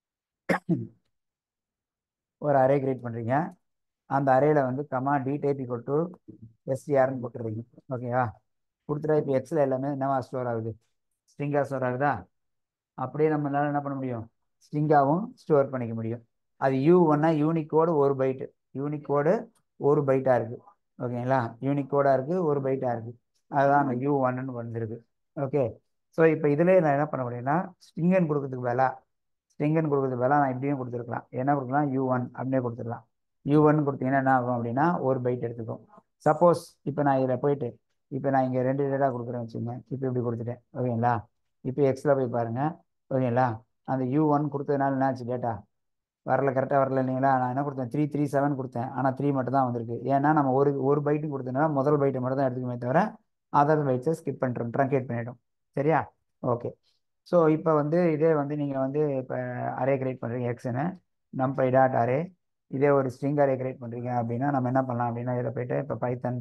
Speaker 4: ஒரு அரே கிரியேட் பண்ணுறீங்க. அந்த அரேயில் வந்து comma D type equal to எஸ்டிஆர்னு போட்டுருவீங்க. ஓகேவா? கொடுத்துட்டா இப்போ எக்ஸில் எல்லாமே என்னவா ஸ்டோர் ஆகுது, ஸ்ட்ரிங்காக ஸ்டோர் ஆகுதா? அப்படியே நம்மளால என்ன பண்ண முடியும், ஸ்ட்ரிங்காகவும் ஸ்டோர் பண்ணிக்க முடியும். அது யூ ஒன்னா யூனிக் கோடு ஒரு பைட்டு, யூனிக் கோடு ஒரு பைட்டாக இருக்குது. ஓகேங்களா? யூனிக் கோடாக இருக்குது, ஒரு பைட்டாக இருக்குது. அதுதான் அந்த யூ ஒன்னு வந்துருக்கு. ஓகே, ஸோ இப்போ இதிலே நான் என்ன பண்ண முடியும்னா ஸ்ட்ரிங்கன் கொடுக்கறதுக்கு வேலை ஸ்ட்ரிங்குன்னு கொடுக்குறது பதிலாக நான் இப்படியும் கொடுத்துருக்கலாம். என்ன கொடுக்கலாம், யூ ஒன் அப்படியே கொடுத்துடலாம். யூ ஒன் கொடுத்தீங்கன்னா என்ன ஆகும் அப்படின்னா ஒரு பைட் எடுத்துக்கும். சப்போஸ் இப்போ நான் இதில் போயிட்டு இப்போ நான் இங்கே ரெண்டு டேட்டா கொடுக்குறேன் வச்சுங்க. இப்போ இப்படி கொடுத்துட்டேன் ஓகேங்களா. இப்போ எக்ஸில் போய் பாருங்கள் ஓகேங்களா. அந்த யூ ஒன் கொடுத்ததுனால என்னாச்சு, டேட்டா வரல, கரெக்டாக வரல இல்லைங்களா. நான் என்ன கொடுத்தேன், த்ரீ த்ரீ செவன் கொடுத்தேன். ஆனால் த்ரீ மட்டும் தான் வந்திருக்கு. ஏன்னா நம்ம ஒரு ஒரு பைட்டும் கொடுத்ததுனால முதல் பைட்டை மட்டும் தான் எடுத்துக்குமே தவிர அதர் பைட்ஸை ஸ்கிப் பண்ணுறோம், ட்ரங்கேட் பண்ணிட்டோம். சரியா, ஓகே. ஸோ இப்போ வந்து இதே வந்து நீங்கள் வந்து இப்போ அரே கிரியேட் பண்ணுறீங்க எக்ஸ்னு நம்பை டாட் அரே. இதே ஒரு ஸ்ட்ரிங் அரே கிரியேட் பண்ணுறீங்க அப்படின்னா நம்ம என்ன பண்ணலாம் அப்படின்னா இதில் போயிட்டு இப்போ Python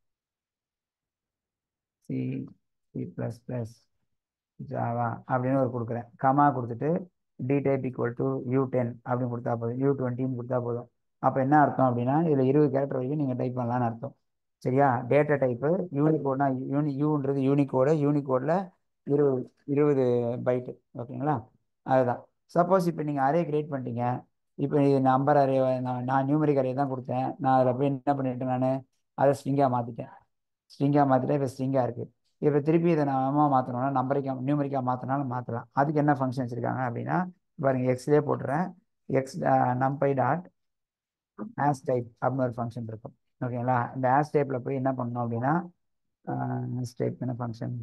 Speaker 4: C C plus plus Java அப்படின்னு ஒரு கொடுக்குறேன். கமா கொடுத்துட்டு D type equal to U ten அப்படின்னு கொடுத்தா போதும், யூ டுவெண்ட்டின்னு கொடுத்தா போதும். அப்போ என்ன அர்த்தம் அப்படின்னா இதில் இருபது கேரக்டர் வரைக்கும் நீங்கள் டைப் பண்ணலான்னு அர்த்தம். சரியா, டேட்டா டைப்பு யூனிகோட்னா யூனி யூன்றது யூனிகோடு, யூனிகோடில் இருபது இருபது பைட்டு ஓகேங்களா. அதுதான். சப்போஸ் இப்போ நீங்கள் அரே கிரியேட் பண்ணிட்டீங்க. இப்போ இது நம்பர் அரே, நான் நான் நியூமரிக் அரே தான் கொடுத்தேன். நான் அதில் போய் என்ன பண்ணிட்டேன், நான் அதை ஸ்ட்ரிங்காக மாற்றிட்டேன். ஸ்ட்ரிங்காக மாற்றிட்டேன், இப்போ ஸ்ட்ரிங்காக இருக்குது. இப்போ திருப்பி இதை நாம மாற்றணும்னா நம்பரிக்கா நியூமரிக்காக மாற்றினாலும் மாற்றலாம். அதுக்கு என்ன ஃபங்க்ஷன் வச்சுருக்காங்க அப்படின்னா பாருங்கள், எக்ஸ்லேயே போட்டுறேன். X NumPy dot as type அப்படின்னு ஒரு ஃபங்க்ஷன் இருக்கும் ஓகேங்களா. இந்த ஆஸ் டைப்பில் போய் என்ன பண்ணணும் அப்படின்னா ஆஸ் டைப் என்ன function,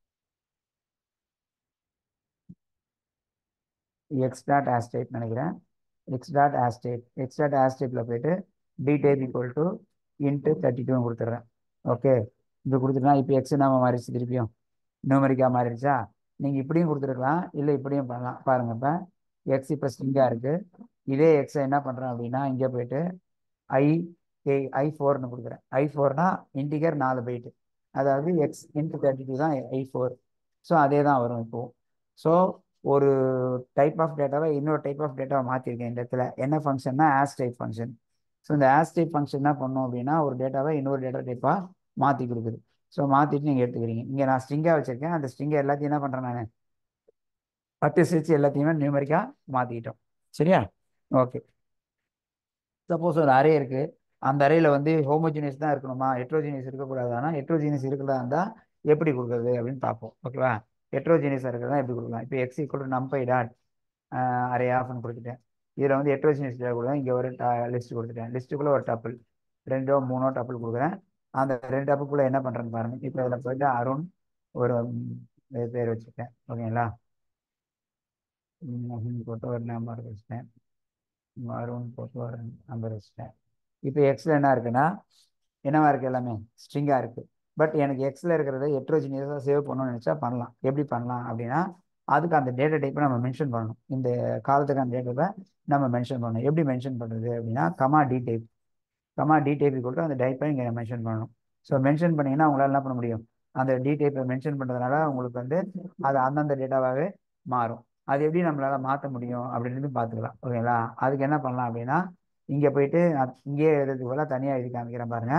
Speaker 4: X dot as type நினைக்கிறேன். X dot as type X dot as டைப்பில் போயிட்டு D type equal to into thirty டூன்னு கொடுத்துட்றேன். ஓகே, இது கொடுத்துட்டா இப்போ எக்ஸ் நாம மாறிடுச்சு, திருப்பியும் நியூமரிக்காக மாறிடுச்சா. நீங்கள் இப்படியும் கொடுத்துருக்கலாம், இல்லை இப்படியும் பண்ணலாம். பாருங்கள், இப்போ எக்ஸ் இப்போ ஸ்ட்ரிங்காக இருக்குது. இதே எக்ஸை என்ன பண்ணுறேன் அப்படின்னா இங்கே போயிட்டு ஐ ஏ ஐ ஃபோர்னு கொடுக்குறேன். ஐ ஃபோர்னா இன்டிகர் நாலு பைட்டு, அதாவது எக்ஸ் இன்ட்டு தேர்ட்டி டூ தான் ஐ ஃபோர். ஸோ அதே தான் வரும் இப்போது. ஸோ ஒரு டைப் ஆஃப் டேட்டாவை இன்னொரு டைப் ஆஃப் டேட்டாவை மாற்றிருக்கேன் இந்த இடத்துல. என்ன ஃபங்க்ஷன்னா ஆஸ் டைப் ஃபங்க்ஷன். ஸோ இந்த ஆஸ் டைப் ஃபங்க்ஷன் என்ன பண்ணோம் அப்படின்னா ஒரு டேட்டாவை இன்னொரு டேட்டா டைப்பாக மாற்றி கொடுக்குது. ஸோ மாற்றிட்டு நீங்கள் எடுத்துக்கிறீங்க. இங்கே நான் ஸ்ட்ரிங்காக வச்சுருக்கேன். அந்த ஸ்ட்ரிங்கை எல்லாத்தையும் என்ன பண்ணுறேன், நான் பட்டு சிரிச்சு எல்லாத்தையுமே நியூமரிக்காக மாற்றிக்கிட்டோம். சரியா, ஓகே. சப்போஸ் ஒரு அரே இருக்குது, அந்த அறையில் வந்து ஹோமோஜினியஸ் தான் இருக்கணுமா, ஹெட்ரோஜினியஸ் இருக்கக்கூடாது. ஆனால் ஹெட்ரோஜினியஸ் இருக்கிறதா இருந்தால் எப்படி கொடுக்குறது அப்படின்னு பார்ப்போம் ஓகேவா. ஹெட்ரோஜினியஸாக இருக்கிறதா எப்படி கொடுக்கலாம். இப்போ X equal to நம்பை dot array ஆஃப்னு கொடுத்துட்டேன். இதில் வந்து ஹெட்ரோஜினியஸ் டேட்டா கொடுத்தேன். இங்கே ஒரு லிஸ்ட் கொடுத்துட்டேன். லிஸ்ட்டுக்குள்ளே ஒரு டப்பிள், ரெண்டோ மூணோ டப்பிள் கொடுக்குறேன். அந்த ரெண்டு டப்புக்குள்ளே என்ன பண்ணுறேன்னு பாருங்கள். இப்போ இதில் போயிட்டு அருண் ஒரு பேர் வச்சுருக்கேன் ஓகேங்களா. போட்டு ஒரு நம்பர் வச்சுட்டேன், அருண் போட்டு ஒரு நம்பர் வச்சுட்டேன். இப்போ எக்ஸில் என்ன இருக்குன்னா என்னவா இருக்குது, எல்லாமே ஸ்ட்ரிங்காக இருக்குது. பட் எனக்கு எக்ஸில் இருக்கிறத ஹெட்ரோஜினியஸாக சேவ் பண்ணணும்னு நினச்சா பண்ணலாம். எப்படி பண்ணலாம் அப்படின்னா அதுக்கு அந்த டேட்டா டைப்பை நம்ம மென்ஷன் பண்ணணும். இந்த காலத்துக்கு அந்த டேட்டாவை நம்ம மென்ஷன் பண்ணணும். எப்படி மென்ஷன் பண்ணுறது அப்படின்னா comma D type comma D type கொடுத்து அந்த டைப்பை இங்கே மென்ஷன் பண்ணணும். ஸோ மென்ஷன் பண்ணிங்கன்னா உங்களால் என்ன பண்ண முடியும், அந்த டி டைப்பை மென்ஷன் பண்ணுறதுனால உங்களுக்கு வந்து அது அந்தந்த டேட்டாவாகவே மாறும். அது எப்படி நம்மளால் மாற்ற முடியும் அப்படின்னு பார்த்துக்கலாம் ஓகேங்களா. அதுக்கு என்ன பண்ணலாம் அப்படின்னா இங்கே போயிட்டு இங்கே எழுதுறதுக்கு போல தனியாக எழுதி காமிக்கிறேன் பாருங்க.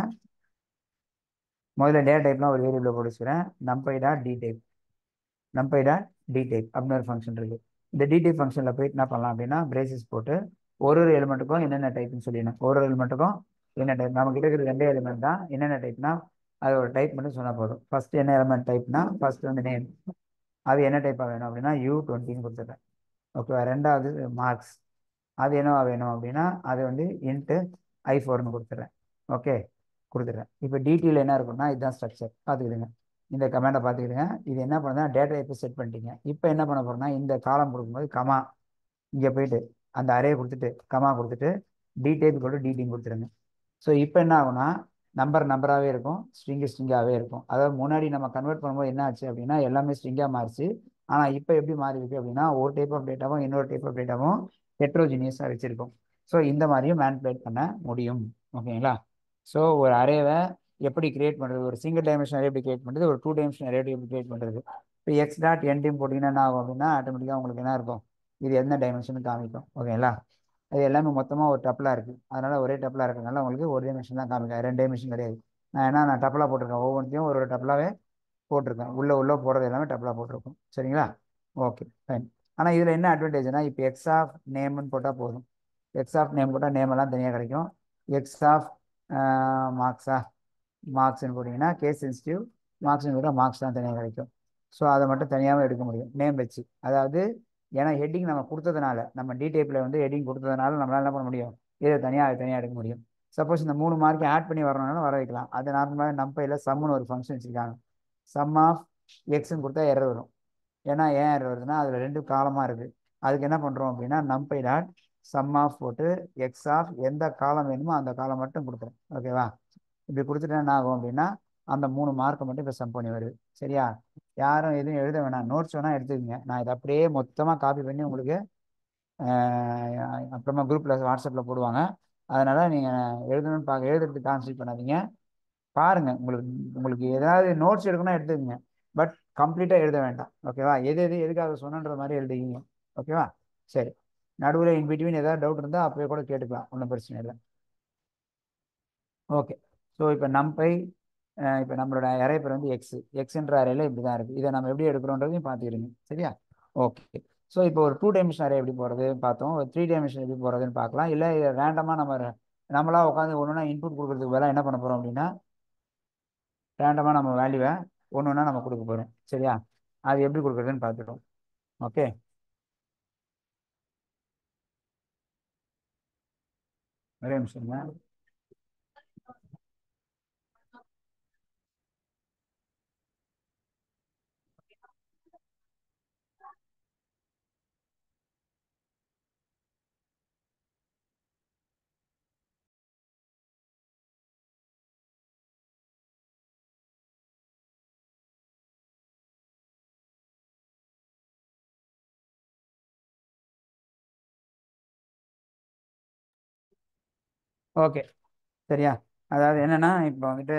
Speaker 4: முதல்ல டேட்டா டைப்லாம் ஒரு வேரியபிள் போட்டு வச்சுக்கிறேன். NumPy dot D type NumPy dot D type அப்படின்னு ஒரு ஃபங்க்ஷன் இருக்குது. இந்த டி டைப் ஃபங்க்ஷனில் போயிட்டு என்ன பண்ணலாம் அப்படின்னா பிரேசஸ் போட்டு ஒரு ஒரு எலிமெண்ட்டுக்கும் என்னென்ன டைப்னு சொல்லிடணும். ஒரு ஒரு எலிமெண்ட்டுக்கும் என்ன டைப், நம்ம கிட்ட இருக்கிற ரெண்டே எலிமெண்ட் தான். என்னென்ன டைப்னா அது ஒரு டைப் மட்டும் சொன்னால் போதும். ஃபர்ஸ்ட் என்ன எலிமெண்ட் டைப்னா ஃபர்ஸ்ட் வந்து நேம், அது என்ன டைப்பாக வேணும் அப்படின்னா யூ டுவெண்ட்டின்னு கொடுத்துட்றேன் ஓகேவா. ரெண்டாவது மார்க்ஸ், அது என்னவா வேணும் அப்படின்னா அது வந்து இன்ட்டு ஐ ஃபோர்னு கொடுத்துட்றேன். ஓகே, கொடுத்துட்றேன். இப்போ டிடியில் என்ன இருக்குன்னா இதுதான் ஸ்ட்ரக்சர், பார்த்துக்கிடுங்க. இந்த கமெண்டை பார்த்துக்கிடுங்க. இது என்ன பண்ணுறதுனா டேட்டா இப்போ செட் பண்ணிட்டீங்க. இப்போ என்ன பண்ண போகிறோம்னா இந்த காலம் கொடுக்கும்போது கமா இங்கே போயிட்டு அந்த அரே கொடுத்துட்டு கமா கொடுத்துட்டு டி டைப் கூட டிடின்னு கொடுத்துருங்க. ஸோ இப்போ என்ன ஆகும்னா நம்பர் நம்பராகவே இருக்கும், ஸ்ட்ரிங்கு ஸ்ட்ரிங்காகவே இருக்கும். அதாவது முன்னாடி நம்ம கன்வெர்ட் பண்ணும்போது என்ன ஆச்சு அப்படின்னா எல்லாமே ஸ்ட்ரிங்காக மாறிச்சு. ஆனால் இப்போ எப்படி மாறி இருக்கு அப்படின்னா ஒரு டைப் ஆஃப் டேட்டாவும் இன்னொரு டைப் ஆஃப் டேட்டாவும் ஹெட்ரோஜினியஸாக வச்சுருக்கோம். ஸோ இந்த மாதிரியும் மேனிபுலேட் பண்ண முடியும் ஓகேங்களா. ஸோ ஒரு அரேவை எப்படி கிரியேட் பண்ணுறது, ஒரு சிங்கிள் டைமென்ஷன் அரே எப்படி கிரியேட் பண்ணுறது, ஒரு டூ டைமென்ஷன் அரே எப்படி கிரியேட் பண்ணுறது. இப்போ எக்ஸ் டாட் என்டைம் போட்டிங்கன்னா என்ன ஆகும் அப்படின்னா ஆட்டோமேட்டிக்காக உங்களுக்கு என்ன இருக்கும், இது எந்த டைமென்ஷன் காமிக்கும் ஓகேங்களா. அது எல்லாமே மொத்தமாக ஒரு டப்பிளாக இருக்குது. அதனால் ஒரே டப்பிளாக இருக்கிறதுனால உங்களுக்கு ஒரு டைமென்ஷன் தான் காமிக்கும், ரெண்டு டைமென்ஷன் கிடையாது. நான் ஏன்னா நான் டப்பிளாக போட்டிருக்கேன், ஒவ்வொன்றையும் ஒரு ஒரு டப்பிளாகவே போட்டிருக்கேன். உள்ளே உள்ளே போடுறது எல்லாமே டப்பிளாக போட்டிருக்கோம் சரிங்களா. Okay fine. ஆனால் இதில் என்ன அட்வான்டேஜ்னா இப்போ எக்ஸ் ஆஃப் நேம்னு போட்டால் போதும். எக்ஸ் ஆஃப் நேம் போட்டால் நேம் எல்லாம் தனியாக கிடைக்கும். எக்ஸ் ஆஃப் மார்க்ஸா மார்க்ஸ்ன்னு போட்டிங்கன்னா கேஸ் சென்சிட்டிவ், மார்க்ஸ்னு போட்டால் மார்க்ஸ் தான் தனியாக கிடைக்கும். ஸோ அதை மட்டும் தனியாகவும் எடுக்க முடியும் நேம் வச்சு. அதாவது ஏன்னா ஹெட்டிங் நம்ம கொடுத்ததுனால, நம்ம டி டைப்ல வந்து ஹெட்டிங் கொடுத்ததுனால நம்மளால என்ன பண்ண முடியும், இதை தனியாக அது தனியாக எடுக்க முடியும். சப்போஸ் இந்த மூணு மார்க்கை ஆட் பண்ணி வரணும்னாலும் வர வைக்கலாம். அது நார்மலாக நம்பையில் சம்முன்னு ஒரு ஃபங்க்ஷன் வச்சுருக்காங்க. சம் ஆஃப் எக்ஸ்ன்னு கொடுத்தா எரர் வரும். ஏன்னா ஏன் எரர் வருதுன்னா அதில் ரெண்டு காலமாக இருக்குது. அதுக்கு என்ன பண்ணுறோம் அப்படின்னா நம்பை டாட் சம் ஆஃப் போட்டு எக்ஸ் ஆஃப் எந்த காலம் வேணுமோ அந்த காலம் மட்டும் கொடுக்குறோம். ஓகேவா? இப்படி கொடுத்துட்டா என்ன ஆகும் அப்படின்னா அந்த மூணு மார்க்கை மட்டும் இப்போ சம் பண்ணி வருது. சரியா? யாரும் எதுவும் எழுத வேணாம், நோட்ஸ் வேணால் எடுத்துக்கங்க. நான் இதை அப்படியே மொத்தமாக காப்பி பண்ணி உங்களுக்கு அப்புறமா குரூப்பில் வாட்ஸ்அப்பில் போடுவாங்க. அதனால் நீங்கள் எழுதணும்னு பார்க்க எழுதுறதுக்கு கான்சன்ட்ரேட் பண்ணாதீங்க. பாருங்கள், உங்களுக்கு உங்களுக்கு ஏதாவது நோட்ஸ் எடுக்கணும்னா எடுத்துக்கங்க. பட் கம்ப்ளீட்டாக எழுத வேண்டாம். ஓகேவா? எது எது எதுக்காக சொன்னன்ற மாதிரி எழுதிக்கிங்க. ஓகேவா? சரி, நடுவில் இன்பிட்வீன் ஏதாவது டவுட் இருந்தால் அப்போயே கூட கேட்டுக்கலாம், ஒன்றும் பிரச்சனை இல்லை. ஓகே, ஸோ இப்போ நம்பை இப்போ நம்மளோட அரே பேர் வந்து எக்ஸ் எக்ஸ்ன்ற அரேல இப்படி தான் இருக்குது. இதை நம்ம எப்படி எடுக்கிறோன்றதையும் பார்த்துக்கிறீங்க. சரியா? ஓகே, ஸோ இப்போ ஒரு டூ டைமென்ஷன் அரே எப்படி போகிறது பார்த்தோம். ஒரு த்ரீ டைமென்ஷன் எப்படி போகிறதுன்னு பார்க்கலாம். இல்லை இதை ரேண்டமாக நம்ம நம்மளா உட்காந்து ஒன்று ஒன்றா இன்புட் கொடுக்குறதுக்கு பதிலாக என்ன பண்ண போகிறோம் அப்படின்னா ரேண்டமாக நம்ம வேல்யூவை ஒன்று ஒன்றா நம்ம கொடுக்க போகிறோம். சரியா? அது எப்படி கொடுக்குறதுன்னு பார்த்துட்டோம். ஓகே, ஒரே நிமிஷங்க. ஓகே, சரியா? அதாவது என்னன்னா இப்போ வந்துட்டு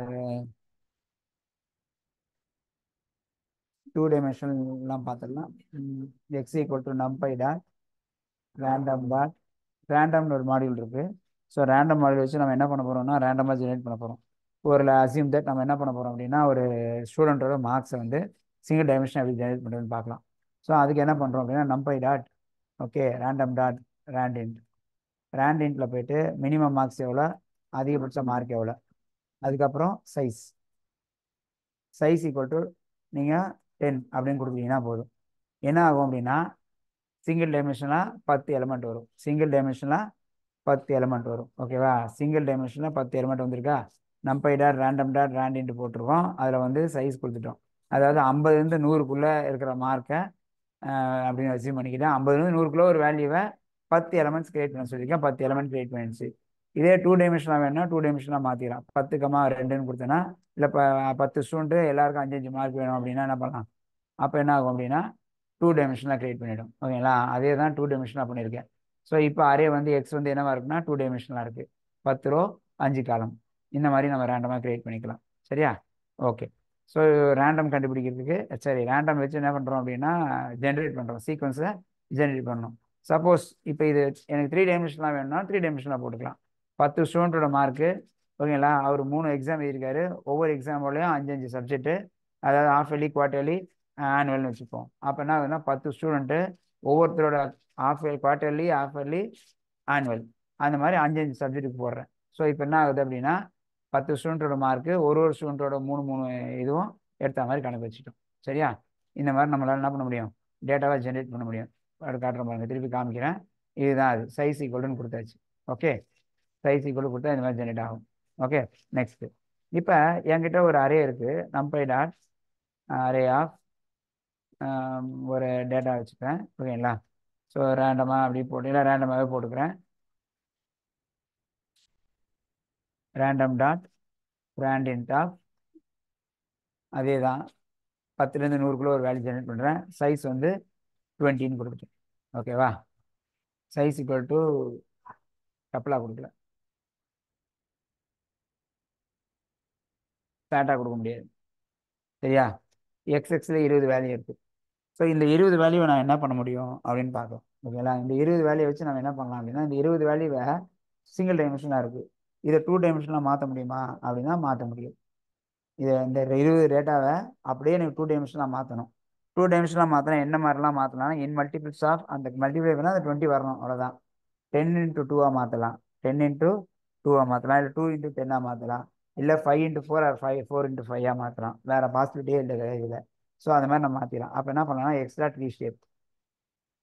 Speaker 4: டூ டைமென்ஷன்லாம் பார்த்துடலாம். X equal to நம்பை dot random dot ரேண்டம்னு ஒரு மாடியூல் இருக்குது. ஸோ ரேண்டம் மாடியூல் வச்சு நம்ம என்ன பண்ண போகிறோம்னா ரேண்டமாக ஜெனரேட் பண்ண போகிறோம். ஒரு அசியூம் தட் நம்ம என்ன பண்ண போகிறோம் அப்படின்னா ஒரு ஸ்டூடெண்ட்டோட மார்க்ஸை வந்து சிங்கிள் டைமென்ஷன் எப்படி ஜெனரேட் பண்ணுறதுன்னு பார்க்கலாம். ஸோ அதுக்கு என்ன பண்ணுறோம் அப்படின்னா நம்பை dot okay random dot randint ரேண்டின்ட்டில் போயிட்டு மினிமம் மார்க்ஸ் எவ்வளோ, அதிகபட்ச மார்க் எவ்வளோ, அதுக்கப்புறம் சைஸ் சைஸ் ஈக்குவல் டு நீங்கள் டென் அப்படின்னு கொடுத்தீங்கன்னா போதும். என்ன ஆகும் அப்படின்னா சிங்கிள் டைமென்ஷனாக பத்து எலிமெண்ட் வரும். சிங்கிள் டைமென்ஷனாக பத்து எலிமெண்ட் வரும். ஓகேவா? சிங்கிள் டைமென்ஷனில் பத்து எலிமெண்ட் வந்திருக்கா. NumPy dot random dot randint போட்டிருக்கோம். அதில் வந்து சைஸ் கொடுத்துட்டோம். அதாவது ஐம்பதுலேருந்து நூறுக்குள்ளே இருக்கிற மார்க்கை அப்படின்னு அசியூம் பண்ணிக்கிட்டேன். ஐம்பதுலேருந்து நூறுக்குள்ளே ஒரு வேல்யூவை பத்து எலமெண்ட்ஸ் கிரியேட் பண்ண சொல்லியிருக்கேன். பத்து எலமெண்ட் கிரியேட் பண்ணிடுச்சு. இதே டூ டைமென்ஷனாக வேணும்னா டூ டைமென்ஷனாக மாற்றிடலாம். பத்து கமா ரெண்டுன்னு கொடுத்தேன்னா இல்லை இப்போ பத்து ஸ்டூடெண்ட்டு எல்லாருக்கும் அஞ்சு அஞ்சு மார்க் வேணும் அப்படின்னா என்ன பண்ணலாம். அப்போ என்ன ஆகும் அப்படின்னா டூ டைமென்ஷனாக கிரியேட் பண்ணிவிடும். ஓகேங்களா? அதே தான் டூ டைமென்ஷனாக பண்ணியிருக்கேன். ஸோ இப்போ அரே வந்து எக்ஸ் வந்து என்னவா இருக்குன்னா டூ டைமென்ஷனாக இருக்குது. பத்து ரோ அஞ்சு காலம் இந்த மாதிரி நம்ம ரேண்டமாக கிரியேட் பண்ணிக்கலாம். சரியா? ஓகே, ஸோ ரேண்டம் கண்டுபிடிக்கிறதுக்கு சரி ரேண்டம் வச்சு என்ன பண்ணுறோம் அப்படின்னா ஜென்ரேட் பண்ணுறோம், சீக்வன்ஸை ஜென்ரேட் பண்ணணும். சப்போஸ் இப்போ இது எனக்கு த்ரீ டைமென்ஷனாக வேணும்னா த்ரீ டைமென்ஷனாக போட்டுக்கலாம். பத்து ஸ்டூடெண்ட்டோட மார்க்கு. ஓகேங்களா? அவர் மூணு எக்ஸாம் எழுதியிருக்காரு. ஒவ்வொரு எக்ஸாமோடையும் அஞ்சு அஞ்சு சப்ஜெக்ட்டு, அதாவது ஆஃப் இயர்லி, குவார்ட்டர்லி, ஆனுவல்னு வச்சுப்போம். அப்போ என்ன ஆகுதுன்னா பத்து ஸ்டூடெண்ட்டு ஒவ்வொருத்தரோட half year quarterly, half yearly, annual அந்த மாதிரி அஞ்சு அஞ்சு சப்ஜெக்ட்டுக்கு போடுறேன். ஸோ இப்போ என்ன ஆகுது அப்படின்னா பத்து ஸ்டூடெண்ட்டோட மார்க்கு ஒரு ஒரு ஸ்டூடெண்ட்டோட மூணு மூணு இதுவும் எடுத்த மாதிரி கணக்கு வச்சுட்டோம். சரியா? இந்த மாதிரி நம்மளால் என்ன பண்ண முடியும், டேட்டாவை ஜென்ரேட் பண்ண முடியும். அது காட்டுற பாருங்க, திருப்பி காமிக்கிறேன். இதுதான் அது சைஸ் ஈக்குவல்னு கொடுத்தாச்சு. ஓகே, சைஸ் ஈக்குவல் கொடுத்தா இந்த மாதிரி ஜென்ரேட் ஆகும். ஓகே, நெக்ஸ்ட் இப்போ என்கிட்ட ஒரு அரே இருக்குது. நம்பை டாட் அரே ஆஃப் ஒரு டேட்டா வச்சுக்கிறேன். ஓகேங்களா? ஸோ ரேண்டமாக அப்படி போட்டு இல்லை ரேண்டமாகவே போட்டுக்கிறேன். ரேண்டம் டாட் ரேண்டின்ட் ஆஃப் அதே தான் பத்துலேருந்து நூறுக்குள்ளே ஒரு வேல்யூ ஜென்ரேட் பண்ணுறேன். சைஸ் வந்து டுவெண்ட்டின்னு கொடுத்துட்டேன். ஓகேவா? சைஸ் ஈக்குவல் டு டப்பலாக கொடுக்கல, ஃபேட்டாக கொடுக்க முடியாது. சரியா? எக்ஸ்எக்ஸில் இருபது வேல்யூ இருக்குது. ஸோ இந்த இருபது வேல்யூவை நான் என்ன பண்ண முடியும் அப்படின்னு பார்க்கலாம். ஓகேங்களா? இந்த இருபது வேல்யூ வச்சு நம்ம என்ன பண்ணலாம் அப்படின்னா இந்த இருபது வேல்யூவை சிங்கிள் டைமென்ஷனாக இருக்குது, இதை டூ டைமென்ஷனாக மாற்ற முடியுமா அப்படின்னா மாற்ற முடியும். இதை இந்த இருபது டேட்டாவை அப்படியே எனக்கு டூ டைமென்ஷனாக மாற்றணும். டூ டைமென்ஷனாக மாற்றினா என்ன மாதிரிலாம் மாற்றலாம், இன் மல்டிபிள்ஸ் ஆஃப் அந்த மல்டிப்ளை பண்ணால் அந்த டுவெண்ட்டி வரணும், அவ்வளோதான். டென் இன்ட்டு டூவாக மாற்றலாம், டென் இன்ட்டு டூவாக மாற்றலாம், இல்லை டூ இன்ட்டு டென்னாக மாற்றலாம், இல்லை five into four or five four into ஃபைவாக மாற்றலாம். வேறு பாசிபிலிட்டியே இல்லை இதில். ஸோ அந்த மாதிரி நம்ம மாற்றிடலாம். அப்போ என்ன பண்ணலாம்னா எக்ஸ்ட்ரா ட்ரீ ஷேப்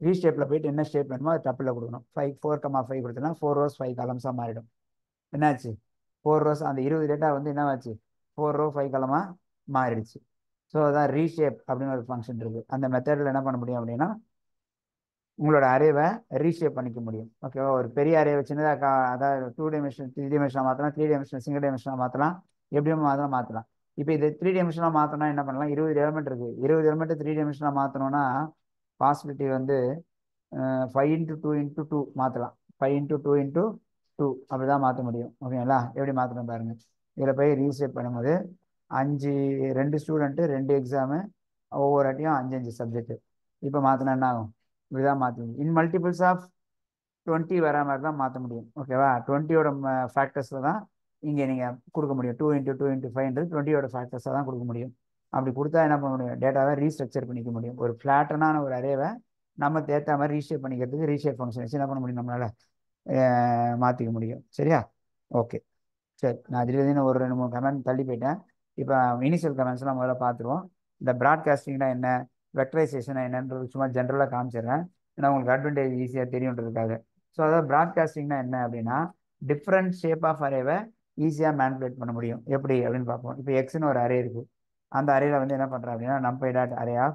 Speaker 4: ரீஷேப்பில் போயிட்டு என்ன ஷேப் வேணுமோ அது டப்பில் கொடுக்கணும். ஃபைவ் ஃபோர் கமா ஃபைவ் கொடுத்தோன்னா ஃபோர் ரோஸ் ஃபைவ் காலம்ஸாக மாறிடும். என்னாச்சு, ஃபோர் ரோஸ் அந்த இருபது டேட்டா வந்து என்னவாச்சு, ஃபோர் ரோ ஃபைவ் காலமாக மாறிடுச்சு. ஸோ அதான் ரீஷேப் அப்படின்னு ஒரு ஃபங்க்ஷன் இருக்குது. அந்த மெத்தடில் என்ன பண்ண முடியும் அப்படின்னா உங்களோட அரேவை ரீஷேப் பண்ணிக்க முடியும். ஓகேவா, ஒரு பெரிய அரேவை சின்னதாக அதாவது டூ டைமென்ஷன் த்ரீ டைமென்ஷனாக மாற்றலாம், த்ரீ டைமென்ஷன் சிங்கிள் டைமென்ஷனாக மாற்றலாம், எப்படியும் மாற்றலாம் மாற்றலாம். இப்போ இது த்ரீ டைமென்ஷனாக மாற்றணும்னா என்ன பண்ணலாம், இருபது எலிமெண்ட் இருக்குது, இருபது எலிமெண்ட் த்ரீ டைமென்ஷனாக மாற்றணும்னா பாசிபிலிட்டி வந்து five into two into two மாற்றலாம், five into two into two அப்படி தான் மாற்ற முடியும். ஓகேங்களா, எப்படி மாற்றணும் பாருங்கள். இதில் போய் ரீஷேப் பண்ணும்போது அஞ்சு ரெண்டு ஸ்டூடெண்ட்டு ரெண்டு எக்ஸாமு, ஒவ்வொரு வாட்டியும் அஞ்சு அஞ்சு சப்ஜெக்ட். இப்போ மாற்றினா என்ன ஆகும், இப்படிதான் மாற்ற முடியும். இன் மல்டிபிள்ஸ் ஆஃப் டுவெண்ட்டி வர மாதிரி தான் மாற்ற முடியும். ஓகேவா, டுவெண்ட்டியோட ஃபேக்டர்ஸில் தான் இங்கே நீங்கள் கொடுக்க முடியும். டூ இன்ட்டு டூ இன்ட்டு ஃபைவ்ன்றது டுவெண்ட்டியோட ஃபேக்டர்ஸாக தான் கொடுக்க முடியும். அப்படி கொடுத்தா என்ன பண்ண முடியும், டேட்டாவை ரீஸ்ட்ரக்சர் பண்ணிக்க முடியும். ஒரு ஃப்ளாட்டனான ஒரு அரேவை நம்ம தேர்த்த மாதிரி ரீஷேப் பண்ணிக்கிறதுக்கு ரீஷேப் ஃபங்க்ஷன் வச்சு என்ன பண்ண முடியும், நம்மளால் மாற்றிக்க முடியும். சரியா, ஓகே சரி. நான் திடீர்னு ஒரு ரெண்டு மூணு கமெண்ட் தள்ளி போயிட்டேன். இப்போ இனிஷியல் கமெண்ட்ஸ்லாம் முதல்ல பார்த்துருவோம். இந்த ப்ராட்காஸ்டிங்னா என்ன, வெக்டரைசேஷனா என்னன்றது சும்மா ஜென்ரலாக காமிச்சிடுறேன், ஏன்னா உங்களுக்கு அட்வான்டேஜ் ஈஸியாக தெரியுன்றதுக்காக. ஸோ அதாவது ப்ராட்காஸ்டிங்னா என்ன அப்படின்னா டிஃப்ரெண்ட் ஷேப் ஆஃப் அரேவை ஈஸியாக மேனிபுலேட் பண்ண முடியும். எப்படி அப்படின்னு பார்ப்போம். இப்போ எக்ஸ்னு ஒரு அரே இருக்குது, அந்த அரேல வந்து என்ன பண்ணுறேன் அப்படின்னா நம்பை டாட் அரே ஆஃப்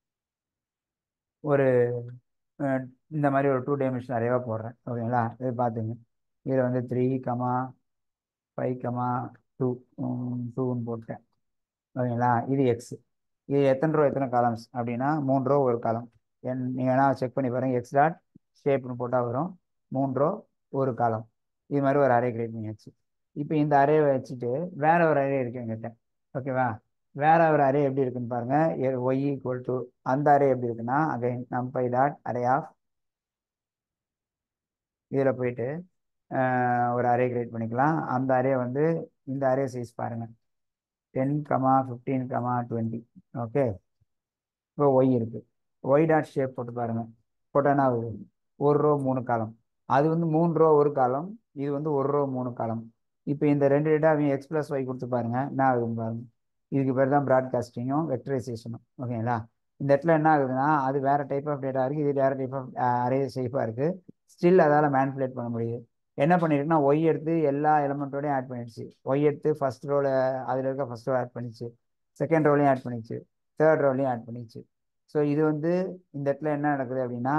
Speaker 4: ஒரு இந்த மாதிரி ஒரு டூ டைமென்ஷன் அரேவாக போடுறேன். ஓகேங்களா, இது பார்த்துங்க. இதில் வந்து three comma five comma two டூன்னு போட்டேன். ஓகேங்களா, இது எக்ஸ். இது எத்தனை ரோ எத்தனை காலம்ஸ் அப்படின்னா மூணு ரோ ஒரு காலம். என் நீங்கள் வேணா செக் பண்ணி பாருங்கள், எக்ஸ் டாட் ஷேப்னு போட்டால் வரும், மூணு ரோ ஒரு காலம். இது மாதிரி ஒரு அரே கிரியேட் பண்ணியாச்சு. இப்போ இந்த அரேவை வச்சுட்டு வேற ஒரு அரே இருக்கு எங்கிட்ட. ஓகேவா, வேற ஒரு அரே எப்படி இருக்குன்னு பாருங்க. ஒய் ஈக்குவல் டு அந்த அரே எப்படி இருக்குன்னா again NumPy dot array of இதில் போயிட்டு ஒரு அரே கிரியேட் பண்ணிக்கலாம். அந்த அரே வந்து இந்த அரே சைஸ் பாருங்க, ten comma fifteen comma twenty. Okay, இப்போ ஒய் இருக்கு, ஒய் டாட் ஷேப் போட்டு பாருங்க, போட்டோன்னா ஒரு ரோ மூணு காலம். அது வந்து மூணு ரோ ஒரு காலம், இது வந்து ஒரு ரோ மூணு காலம். இப்போ இந்த ரெண்டு டேட்டாவையும் எக்ஸ் பிளஸ் ஒய் கொடுத்து பாருங்க, என்ன ஆகுதுன்னு பாருங்க. இதுக்கு பேர் தான் ப்ராட்காஸ்டிங்கும் வெக்டரைசேஷனும். ஓகேங்களா, இந்த இடத்துல என்ன ஆகுதுன்னா அது வேற டைப் ஆஃப் டேட்டா இருக்குது, இது வேற டைப் ஆஃப் அரே ஷேப்பாக இருக்குது. ஸ்டில் அதால் மேனிபுலேட் பண்ண முடியுது. என்ன பண்ணிருக்குன்னா ஒய் எடுத்து எல்லா எலிமெண்ட்டோடையும் ஆட் பண்ணிடுச்சு. ஒய் எடுத்து ஃபர்ஸ்ட் ரோல அதில் இருக்க ஃபர்ஸ்ட் ரோ ஆட் பண்ணிச்சு, செகண்ட் ரோலையும் ஆட் பண்ணிச்சு, தேர்ட் ரோலையும் ஆட் பண்ணிச்சு. ஸோ இது வந்து இந்த இடத்துல என்ன நடக்குது அப்படின்னா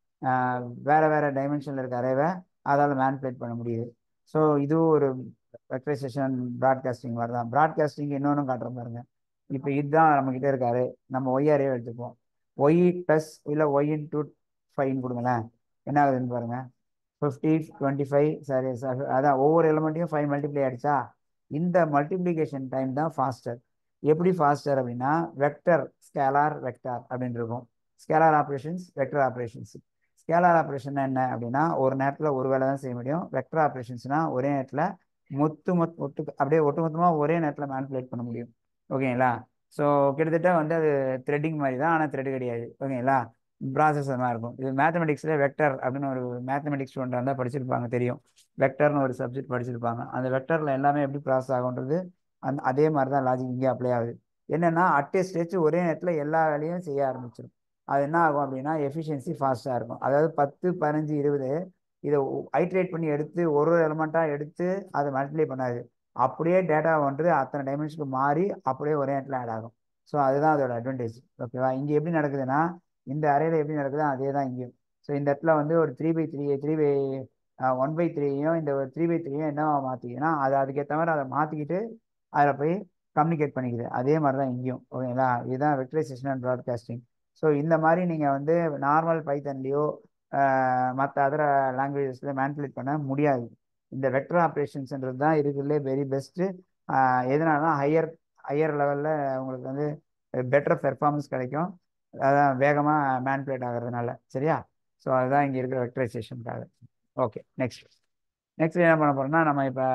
Speaker 4: வேற வேற டைமென்ஷனில் இருக்க அரேவை அதால் மேனிபுலேட் பண்ண முடியுது. ஸோ இது ஒரு வெக்டரைசேஷன் ப்ராட்காஸ்டிங் மாதிரி தான். ப்ராட்காஸ்டிங் இன்னொன்றும் காட்டுற பாருங்க. இப்போ இதுதான் நம்மக்கிட்ட இருக்க அரே, நம்ம ஒய் அரே எடுத்துப்போம். ஒய் ப்ளஸ் இல்லை ஒய் இன்டூ ஃபைவ்னு கொடுங்களேன், என்ன ஆகுதுன்னு பாருங்க. ஃபிஃப்டி டுவெண்ட்டி ஃபைவ் சாரி அதான் ஒவ்வொரு எலிமெண்ட்டையும் ஃபைவ் மல்டிப்ளை ஆகிடுச்சா. இந்த மல்டிப்ளிகேஷன் டைம் தான் ஃபாஸ்டர். எப்படி ஃபாஸ்டர் அப்படின்னா வெக்டர் ஸ்கேலார் வெக்டார் அப்படின்னு இருக்கும். Scalar operations vector operations. Scalar operation என்ன அப்படின்னா ஒரு நேரத்தில் ஒரு வேலை தான் செய்ய முடியும். வெக்டர் ஆப்ரேஷன்ஸ்னா ஒரே நேரத்தில் மொத்து மொத் ஒட்டு அப்படியே ஒட்டுமொத்தமாக ஒரே நேரத்தில் மேனிபுலேட் பண்ண முடியும். ஓகேங்களா, ஸோ கிட்டத்தட்ட வந்து அது த்ரெட்டிங் மாதிரி தான், ஆனால் த்ரெட் கிடையாது. ஓகேங்களா, ப்ராசஸ் மாதிரி இருக்கும். இது மேத்தமெட்டிக்ஸில் வெக்டர் அப்படின்னு ஒரு மேத்தமெட்டிக்ஸ் ஸ்டூடெண்ட் இருந்தால் படிச்சிருப்பாங்க, தெரியும். வெக்டர்னு ஒரு சப்ஜெக்ட் படிச்சிருப்பாங்க. அந்த வெக்டரில் எல்லாமே எப்படி ப்ராசஸ் ஆகுன்றது அந்த அதே மாதிரி தான் லாஜிக் இங்கே அப்ளை ஆகுது. என்னென்னா அட்டே ஸ்டேஜ் ஒரே நேரத்தில் எல்லா வேலையும் செய்ய ஆரம்பிச்சிடும். அது என்ன ஆகும் அப்படின்னா எஃபிஷியன்சி ஃபாஸ்ட்டாக இருக்கும். அதாவது பத்து பதினஞ்சு இருபது இதை ஐட்ரேட் பண்ணி எடுத்து ஒரு ஒரு எலிமெண்ட்டாக எடுத்து அதை மல்டிப்ளை பண்ணாது, அப்படியே டேட்டா வந்து அத்தனை டைமென்ஷனுக்கு மாறி அப்படியே ஒரே நேரத்தில் ஆட் ஆகும். ஸோ அதுதான் அதோட அட்வான்டேஜ். ஓகேவா, இங்கே எப்படி நடக்குதுன்னா இந்த அறையில் எப்படி நடக்குதோ அதே தான் இங்கேயும். ஸோ இந்த இடத்துல வந்து ஒரு three by three three by one by த்ரீயும் இந்த ஒரு த்ரீ பை த்ரீயும் என்ன மாற்றிக்கிதுன்னா அது அதுக்கேற்ற மாதிரி அதை மாற்றிக்கிட்டு அதில் போய் கம்யூனிகேட் பண்ணிக்குது. அதே மாதிரி தான் இங்கேயும். ஓகேங்களா, இதுதான் வெக்டரைசேஷன் அண்ட் ப்ராட்காஸ்டிங். ஸோ இந்த மாதிரி நீங்கள் வந்து நார்மல் பைத்தன்லையோ மற்ற அதர் லாங்குவேஜஸில் மேனிபுலேட் பண்ண முடியாது. இந்த வெக்டர் ஆப்ரேஷன்ஸ்ன்றது தான் இருக்கிறதுலே வெரி பெஸ்ட்டு. எதனால ஹையர் ஹையர் லெவலில் உங்களுக்கு வந்து பெட்டர் பெர்ஃபார்மன்ஸ் கிடைக்கும், அதான் வேகமாக மேனிபுலேட் ஆகிறதுனால. சரியா, ஸோ அதுதான் இங்கே இருக்கிற வெக்டரைசேஷனுக்காக. ஓகே, நெக்ஸ்ட் நெக்ஸ்ட் என்ன பண்ண போகிறோம்னா நம்ம இப்போ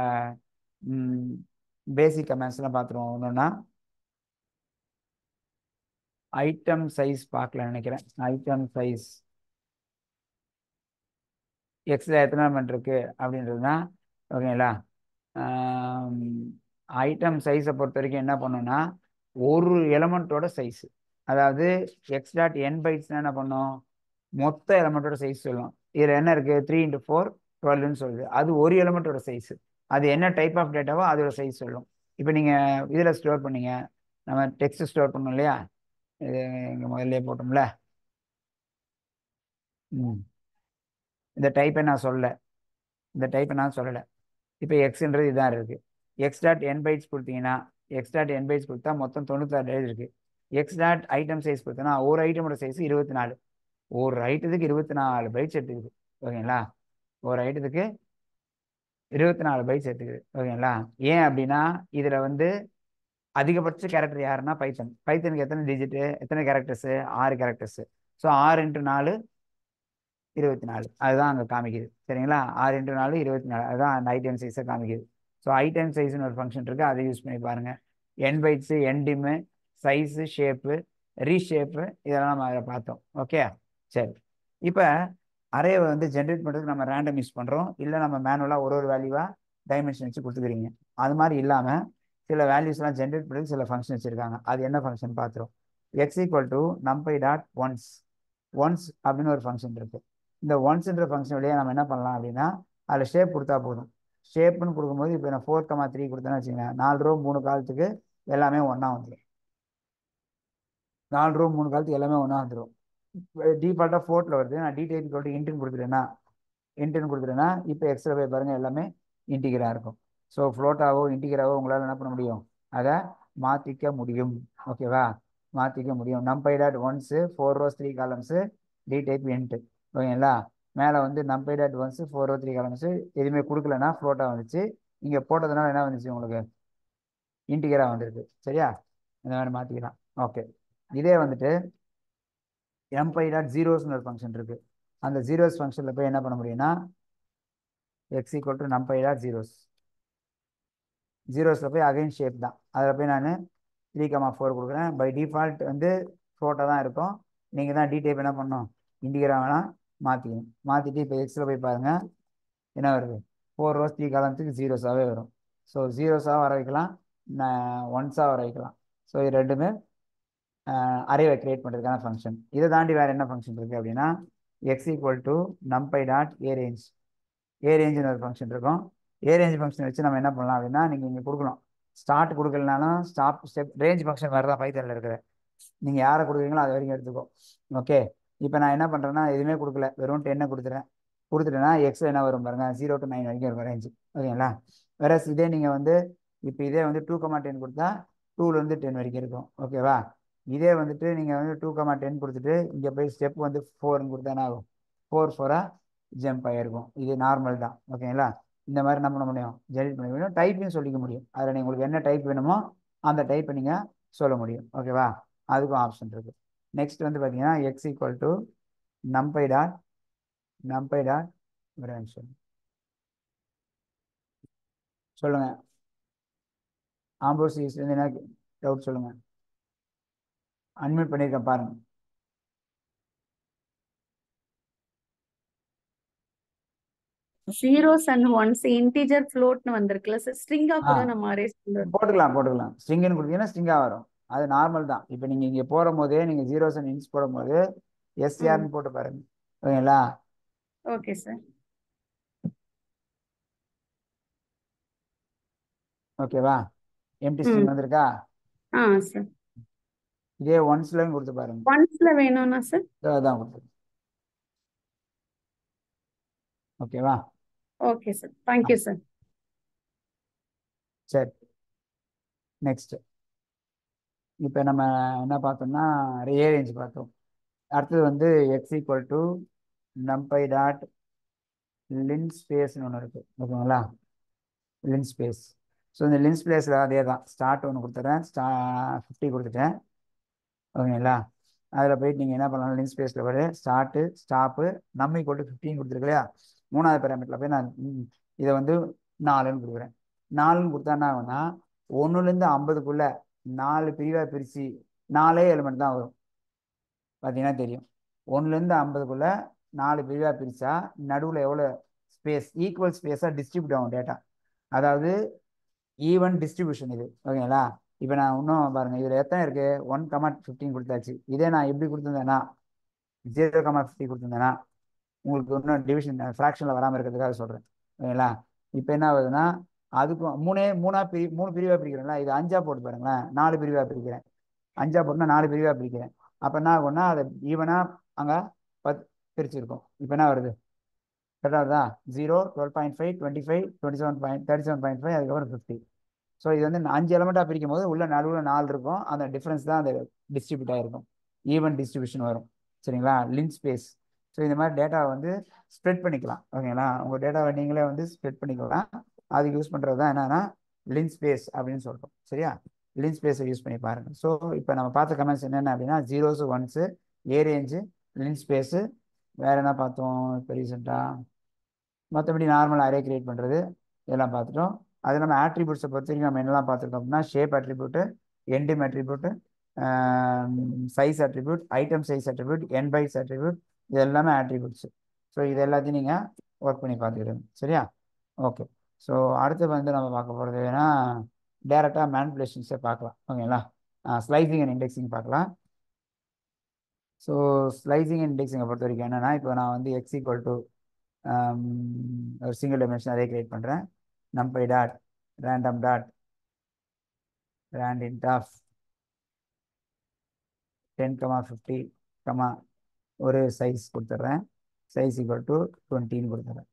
Speaker 4: பேசிக் கமெண்ட்ஸ்லாம் பார்த்துருவோம். ஒன்றுன்னா ஐட்டம் சைஸ் பார்க்கல நினைக்கிறேன். ஐட்டம் சைஸ் எக்ஸில் எத்தனை எலிமெண்ட் இருக்குது அப்படின்றதுனா ஓகேங்களா. ஐட்டம் சைஸை பொறுத்த வரைக்கும் என்ன பண்ணோன்னா ஒரு எலிமெண்ட்டோட சைஸு, அதாவது எக்ஸ் டாட் என் பைட்ஸ்னால் என்ன பண்ணோம், மொத்த எலமெண்ட்டோட சைஸ் சொல்லும். இதில் என்ன இருக்கு, த்ரீ இன்ட்டு ஃபோர் டுவெல்னு சொல்லுது. அது ஒரு எலமெண்ட்டோட சைஸ். அது என்ன டைப் ஆஃப் டேட்டாவோ அதோட சைஸ் சொல்லும். இப்போ நீங்கள் இதில் ஸ்டோர் பண்ணீங்க, நம்ம டெக்ஸ்ட் ஸ்டோர் பண்ணோம் இல்லையா, இது இங்கே முதல்ல போட்டோம்ல. ம் இந்த டைப்பை நான் சொல்லலை, இந்த டைப்பை நான் சொல்லலை. இப்போ எக்ஸ்ன்றது இதான் இருக்கு. எக்ஸ் டாட் என் பைட்ஸ் கொடுத்தீங்கன்னா, எக்ஸ் டாட் என் பைட்ஸ் கொடுத்தா மொத்தம் தொண்ணூத்தாறு எழுதி இருக்கு. எக்ஸ் டாட் ஐட்டம் சைஸ் கொடுத்தோன்னா ஒரு ஐட்டமோட சைஸ் இருபத்தி நாலு. ஒரு ஐட்டத்துக்கு இருபத்தி நாலு பைட்ஸ் எடுத்துக்குது. ஓகேங்களா, ஒரு ஐட்டத்துக்கு இருபத்தி நாலு பைட்ஸ் எடுத்துக்குது. ஓகேங்களா, ஏன் அப்படின்னா இதில் வந்து அதிகபட்ச கேரக்டர் யாருன்னா பைத்தன். பைத்தனுக்கு எத்தனை டிஜிட்டு, எத்தனை கேரக்டர்ஸு, ஆறு கேரக்டர்ஸு. ஸோ ஆறு இன்ட்டு நாலு இருபத்தி நாலு, அதுதான் அங்கே காமிக்குது. சரிங்களா, ஆறு இன்ட்டு நாலு இருபத்தி நாலு, அதுதான் அந்த ஐட்டம் சைஸை காமிக்குது. ஸோ ஐட்டம் சைஸ்னு ஒரு ஃபங்க்ஷன் இருக்குது, அதை யூஸ் பண்ணி பாருங்கள். N bytes, n dim, size, shape, reshape, இதெல்லாம் நம்ம அதில் பார்த்தோம். ஓகே, சரி. இப்போ அரேவை வந்து ஜென்ரேட் பண்ணுறதுக்கு நம்ம ரேண்டம் யூஸ் பண்ணுறோம், இல்லை நம்ம மேனுவலாக ஒரு ஒரு வேல்யூவாக டைமென்ஷன் வச்சு கொடுத்துக்கிறீங்க. அது மாதிரி இல்லாமல் சில வேல்யூஸ்லாம் ஜென்ரேட் பண்ணுறதுக்கு சில ஃபங்க்ஷன் வச்சுருக்காங்க. அது என்ன ஃபங்க்ஷன் பார்த்துரும். X equal to நம்பை dot ones, ones அப்படின்னு ஒரு ஃபங்க்ஷன் இருக்குது. இந்த ஒன்ஸ்ன்ற ஃபங்க்ஷன் வழியாக நம்ம என்ன பண்ணலாம் அப்படின்னா, அதில் ஷேப் கொடுத்தா போதும். ஷேப்னு கொடுக்கும்போது இப்போ நான் ஃபோர் கமா த்ரீ கொடுத்தேன்னு வச்சுக்கோங்க, நாலு ரூபா மூணு காலத்துக்கு எல்லாமே ஒன்றா வந்துடும். நாலு ரூபா மூணு காலத்துக்கு எல்லாமே ஒன்றா வந்துடும். டிஃபால்ட்டாக ஃபோர்ட்டில் வருது, நான் டீடைல் ஈக்குவல் இன்ட்டுன்னு கொடுத்துட்டேன்னா, இன்ட்டுன்னு கொடுத்துட்டேன்னா இப்போ எக்ஸ்ட்ரா போய் பாருங்கள் எல்லாமே இன்டிகராக இருக்கும். ஸோ ஃப்ளோட்டாவோ இன்டிகராவோ உங்களால் என்ன பண்ண முடியும், அதை மாற்றிக்க முடியும். ஓகேவா, மாற்றிக்க முடியும். Numpy dot ones four rows three columns d type int. ஓகேங்களா, மேலே வந்து numpy dot ones four row three columns எதுவுமே கொடுக்கலன்னா ஃப்ளோட்டாக வந்துச்சு. இங்கே போட்டதுனால என்ன வந்துச்சு உங்களுக்கு, இன்டிகராக வந்துருக்கு. சரியா, இந்த மாதிரி மாற்றிக்கலாம். ஓகே, இதே வந்துட்டு எம்பை டாட் ஜீரோஸ்னு ஒரு ஃபங்க்ஷன் இருக்குது. அந்த ஜீரோஸ் ஃபங்க்ஷனில் போய் என்ன பண்ண முடியும்னா, x equal to நம்பை dot zeros, ஜீரோஸில் போய் அகைன் ஷேப் தான், அதில் போய் நான் த்ரீ கமா ஃபோர் கொடுக்குறேன். பை டிஃபால்ட் வந்து ஃபோட்டோ தான் இருக்கும். நீங்கள் தான் டி டைப் என்ன பண்ணணும், இண்டிகராக வேணால் மாற்றிக்கணும். மாற்றிட்டு இப்போ எக்ஸில் போய் பாருங்கள் என்ன வருது, ஃபோர் ரோஸ் த்ரீ காலத்துக்கு ஜீரோஸாகவே வரும். ஸோ ஜீரோஸாக வர வைக்கலாம், ஒன்ஸாக வர வைக்கலாம். ஸோ இது ரெண்டுமே அரேவை கிரியேட் பண்ணுறதுக்கான ஃபங்க்ஷன். இதை தாண்டி வேறு என்ன ஃபங்க்ஷன் இருக்குது அப்படின்னா, x equal to நம்பை dot a range, ஏ ரேஞ்சுன்னு ஒரு ஃபங்க்ஷன் இருக்கும். ஏ ரேஞ்ச் ஃபங்க்ஷன் வச்சு நம்ம என்ன பண்ணலாம் அப்படின்னா, நீங்கள் இங்கே கொடுக்கலாம், ஸ்டார்ட் கொடுக்கலனாலும் ஸ்டாப் ஸ்டெப் ரேஞ்ச் ஃபங்க்ஷன் மாதிரி தான் பைத்தனில் இருக்கிற. நீங்கள் யாரை கொடுக்குறீங்களோ அது வரைக்கும் எடுத்துக்கோ. ஓகே, இப்போ நான் என்ன பண்ணுறேன்னா எதுவுமே கொடுக்கல, வெறும் டென்னை கொடுத்துறேன். கொடுத்துட்டேன்னா எக்ஸ் என்ன வரும் பாருங்க, ஜீரோ டு நைன் வரைக்கும் இருக்கும் ரேஞ்சு. ஓகேங்களா, வேற இதே நீங்கள் வந்து இப்போ இதே வந்து டூ கமா டென் கொடுத்தா டூலேருந்து டென் வரைக்கும் இருக்கும். ஓகேவா, இதே வந்துட்டு நீங்கள் வந்து டூ கமா டென் கொடுத்துட்டு இங்கே போய் ஸ்டெப் வந்து ஃபோர்னு கொடுத்தா என்ன ஆகும், ஃபோர் ஃபோராக ஜம்ப் ஆகிருக்கும். இது நார்மல் தான். ஓகேங்களா, இந்த மாதிரி என்ன பண்ண முடியும், ஜெனரேட் பண்ண முடியும். டைப்பையும் சொல்லிக்க முடியும். அதில் நீங்கள் உங்களுக்கு என்ன டைப் வேணுமோ அந்த டைப்பை நீங்கள் சொல்ல முடியும். ஓகேவா, அதுக்கும் ஆப்ஷன் இருக்குது. நெக்ஸ்ட் வந்து பார்த்தீங்கன்னா x equal to நம்பை dot numpy dot ஒரு நிமிஷம் சொல்லுங்கள், ஆம்போசிஸ் என்ன டவுட் சொல்லுங்கள், அன்மியூட் பண்ணியிருக்கேன் பாருங்க.
Speaker 2: ஜீரோஸ் அண்ட் ஒன்ஸ் இன்டிஜர் ஃப்ளோட்னு வந்திருக்குல்ல சார், ஸ்ட்ரிங்கா
Speaker 4: ஆ
Speaker 2: கூட நம்ம அரேஸ் பண்றோம்.
Speaker 4: போட்டுக்கலாம் போட்டுக்கலாம் ஸ்ட்ரிங்குன்னு கொடுத்தீங்கன்னா ஸ்ட்ரிங்காக வரும். அது நார்மல் தான். இப்போ நீங்கள் இங்கே போடும் போதே நீங்கள் ஜீரோஸ் அண்ட் இன்ஸ் போடும் போது எஸ்ஆர்னு போட்டு பாருங்க. ஓகேங்களா,
Speaker 2: ஓகே சார்.
Speaker 4: ஓகேவா, எம்டி
Speaker 2: ம்
Speaker 4: ஸ்ட்ரிங் வந்திருக்கா.
Speaker 2: ஆ சார்,
Speaker 4: இதே ஒன்ஸ்லையும் கொடுத்து பாருங்க.
Speaker 2: ஒன்ஸ்ல வேணும்னா சார்.
Speaker 4: இதோ அதான் கொடுத்து. ஓகேவா,
Speaker 2: ஓகே சார், தேங்க்யூ சார்.
Speaker 4: சரி, நெக்ஸ்ட் இப்போ நம்ம என்ன பார்த்தோம்னா ஏ ரேஞ்ச் பார்த்தோம். அடுத்தது வந்து எக்ஸ் ஈக்குவல் டு நம்பை டாட் லின் ஸ்பேஸ்னு ஒன்று இருக்குது. ஓகேங்களா, லின் ஸ்பேஸ். ஸோ இந்த லின் ஸ்பேஸில் அதே தான், ஸ்டார்ட் ஒன்று கொடுத்துட்றேன், ஸ்டா ஃபிஃப்டி கொடுத்துட்டேன். ஓகேங்களா, அதில் போயிட்டு நீங்கள் என்ன பண்ணலாம், லின் ஸ்பேஸில் போய் ஸ்டார்ட்டு ஸ்டாப்பு நம்ம ஈக்குவல் டு ஃபிஃப்டின் கொடுத்துருக்கு இல்லையா, மூணாவது பேராமீட்டரில் போய் நான் இதை வந்து நாலுன்னு கொடுக்குறேன். நாலுன்னு கொடுத்தா என்ன ஆகும்னா, ஒன்றுலேருந்து ஐம்பதுக்குள்ளே நாலு பிரிவாக பிரித்து நாலே எலிமெண்ட் தான் வரும். பார்த்தீங்கன்னா தெரியும், ஒன்றுலேருந்து ஐம்பதுக்குள்ளே நாலு பிரிவாக பிரித்தா நடுவில் எவ்வளோ ஸ்பேஸ், ஈக்குவல் ஸ்பேஸாக டிஸ்ட்ரிபியூட் ஆகும் டேட்டா. அதாவது ஈவன் டிஸ்ட்ரிபியூஷன் இது. ஓகேங்களா, இப்போ நான் இன்னும் பாருங்கள், இதில் எத்தனை இருக்குது, ஒன் கமா ஃபிஃப்டீன் கொடுத்தாச்சு. இதே நான் எப்படி கொடுத்துருந்தேன்னா ஜீரோ கமா ஃபிஃப்டி கொடுத்துருந்தேன்னா உங்களுக்கு இன்னும் டிவிஷன் ஃப்ராக்ஷனில் வராமல் இருக்கிறதுக்காக சொல்கிறேன் ஓகேங்களா. இப்போ என்ன ஆகுதுன்னா அதுக்கும் மூணே மூணா பிரி மூணு பிரிவாக பிரிக்கிறேன்ல, இது அஞ்சா போட்டு பாருங்களேன், நாலு பிரிவாக பிரிக்கிறேன். அஞ்சா போட்டுனா நாலு பிரிவாக பிரிக்கிறேன். அப்போ என்ன ஆகும்னா அதை ஈவனாக அங்கே பத் பிரிச்சிருக்கும். இப்போ என்ன வருது கரெக்டாக வருதா? Zero, twelve point five, twenty five, twenty seven point thirty seven point five, அதுக்கப்புறம் ஃபிஃப்டி. ஸோ இது வந்து அஞ்சு எலமெண்ட்டாக பிரிக்கும் போது உள்ள நடுவில் நாலு இருக்கும். அந்த டிஃப்ரென்ஸ் தான் அந்த டிஸ்ட்ரிபியூட் ஆகிருக்கும், ஈவன் டிஸ்ட்ரிபியூஷன் வரும். சரிங்களா, லிங்க் ஸ்பேஸ். ஸோ இந்த மாதிரி டேட்டாவை வந்து ஸ்ப்ரெட் பண்ணிக்கலாம். ஓகேங்களா, உங்கள் டேட்டாவை நீங்களே வந்து ஸ்ப்ரெட் பண்ணிக்கலாம். அதுக்கு யூஸ் பண்ணுறது தான் என்னன்னா லிங்க் ஸ்பேஸ் அப்படின்னு சொல்கிறோம். சரியா, லிங்க் ஸ்பேஸை யூஸ் பண்ணி பாருங்கள். ஸோ இப்போ நம்ம பார்த்த கமெண்ட்ஸ் என்னென்ன அப்படின்னா zeros, ones, a range, lin space, வேறு என்ன பார்த்தோம் இப்போ ரீசெண்டாக, மற்றபடி நார்மல் அரே கிரியேட் பண்ணுறது இதெல்லாம் பார்த்துட்டோம். அது நம்ம ஆட்ரிபியூட்ஸை பொறுத்த வரைக்கும் நம்ம என்னெல்லாம் பார்த்துருக்கோம் அப்படின்னா shape attribute, ndim attribute, size attribute, item size attribute, n bytes attribute, இது எல்லாமே ஆட்ரிபியூட்ஸ். ஸோ இது எல்லாத்தையும் நீங்கள் ஒர்க் பண்ணி பார்த்துக்கிடுங்க. சரியா, ஓகே. ஸோ அடுத்து வந்து நம்ம பார்க்க போகிறது ஏன்னா டேரெக்டாக மேனிபுலேஷன்ஸே பார்க்கலாம். ஓகேங்களா, ஸ்லைசிங் அண்ட் இண்டெக்ஸிங் பார்க்கலாம். ஸோ ஸ்லைசிங் அண்ட் இண்டெக்ஸிங்கை பொறுத்த வரைக்கும் என்னென்னா இப்போ நான் வந்து எக்ஸ் ஈக்குவல் டு ஒரு சிங்கிள் டைமென்ஷன் அரே கிரியேட் பண்ணுறேன். numpy dot random dot rand int of ten comma fifty comma ஒரு சைஸ் கொடுத்துட்றேன். சைஸ் ஈக்குவல் டு டுவெண்ட்டின்னு கொடுத்துட்றேன்.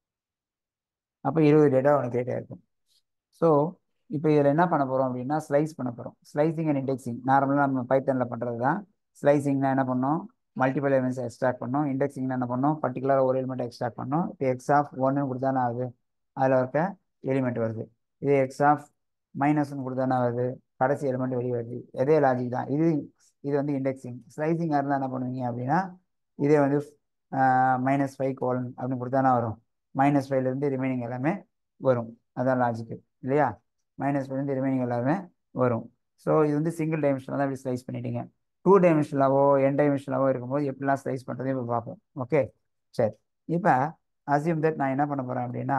Speaker 4: அப்போ இருபது டேட்டா உனக்கு கிரியேட் ஆகிருக்கும். ஸோ இப்போ இதில் என்ன பண்ண போகிறோம் அப்படின்னா ஸ்லைஸ் பண்ண போகிறோம். ஸ்லைசிங் அண்ட் இண்டெக்ஸிங் நார்மலாக நம்ம பைத்தனில் பண்ணுறது தான். ஸ்லைசிங்னா என்ன பண்ணோம், மல்டிபிள் எலிமெண்ட்ஸ் எக்ஸ்ட்ராக்ட் பண்ணோம். இண்டெக்ஸிங்னா என்ன பண்ணோம், பர்டிகுலராக ஒரு எலிமெண்ட் எக்ஸ்ட்ராக்ட் பண்ணோம். இப்போ எக்ஸ் ஆஃப் ஒன்னு கொடுத்தானே ஆகுது, அதில் இருக்க எலிமெண்ட் வருது. இது எக்ஸ் ஆஃப் மைனஸ்ன்னு கொடுத்தானே வருது, கடைசி எலிமெண்ட் வெளியே வருது. எதே லாஜிக் தான் இது. இது வந்து இண்டெக்ஸிங். ஸ்லைசிங்காக இருந்தால் என்ன பண்ணுவீங்க அப்படின்னா இதே வந்து மைனஸ் ஃபைவ் கோலன் அப்படின்னு கொடுத்தானா வரும். மைனஸ் ஃபைவ்லேருந்து ரிமைனிங் எல்லாமே வரும். அதான் லாஜிக்கு இல்லையா, மைனஸ் ஃபைவ்லேருந்து ரிமைனிங் எல்லாமே வரும். ஸோ இது வந்து சிங்கிள் டைமென்ஷனில் தான் இப்படி ஸ்லைஸ் பண்ணிட்டீங்க. டூ டைமென்ஷனாவோ என் டைமென்ஷனாவோ இருக்கும்போது எப்படிலாம் ஸ்லைஸ் பண்ணுறது இப்போ பார்ப்போம். ஓகே, சரி. இப்போ அசியூம் தட் நான் என்ன பண்ண போகிறேன் அப்படின்னா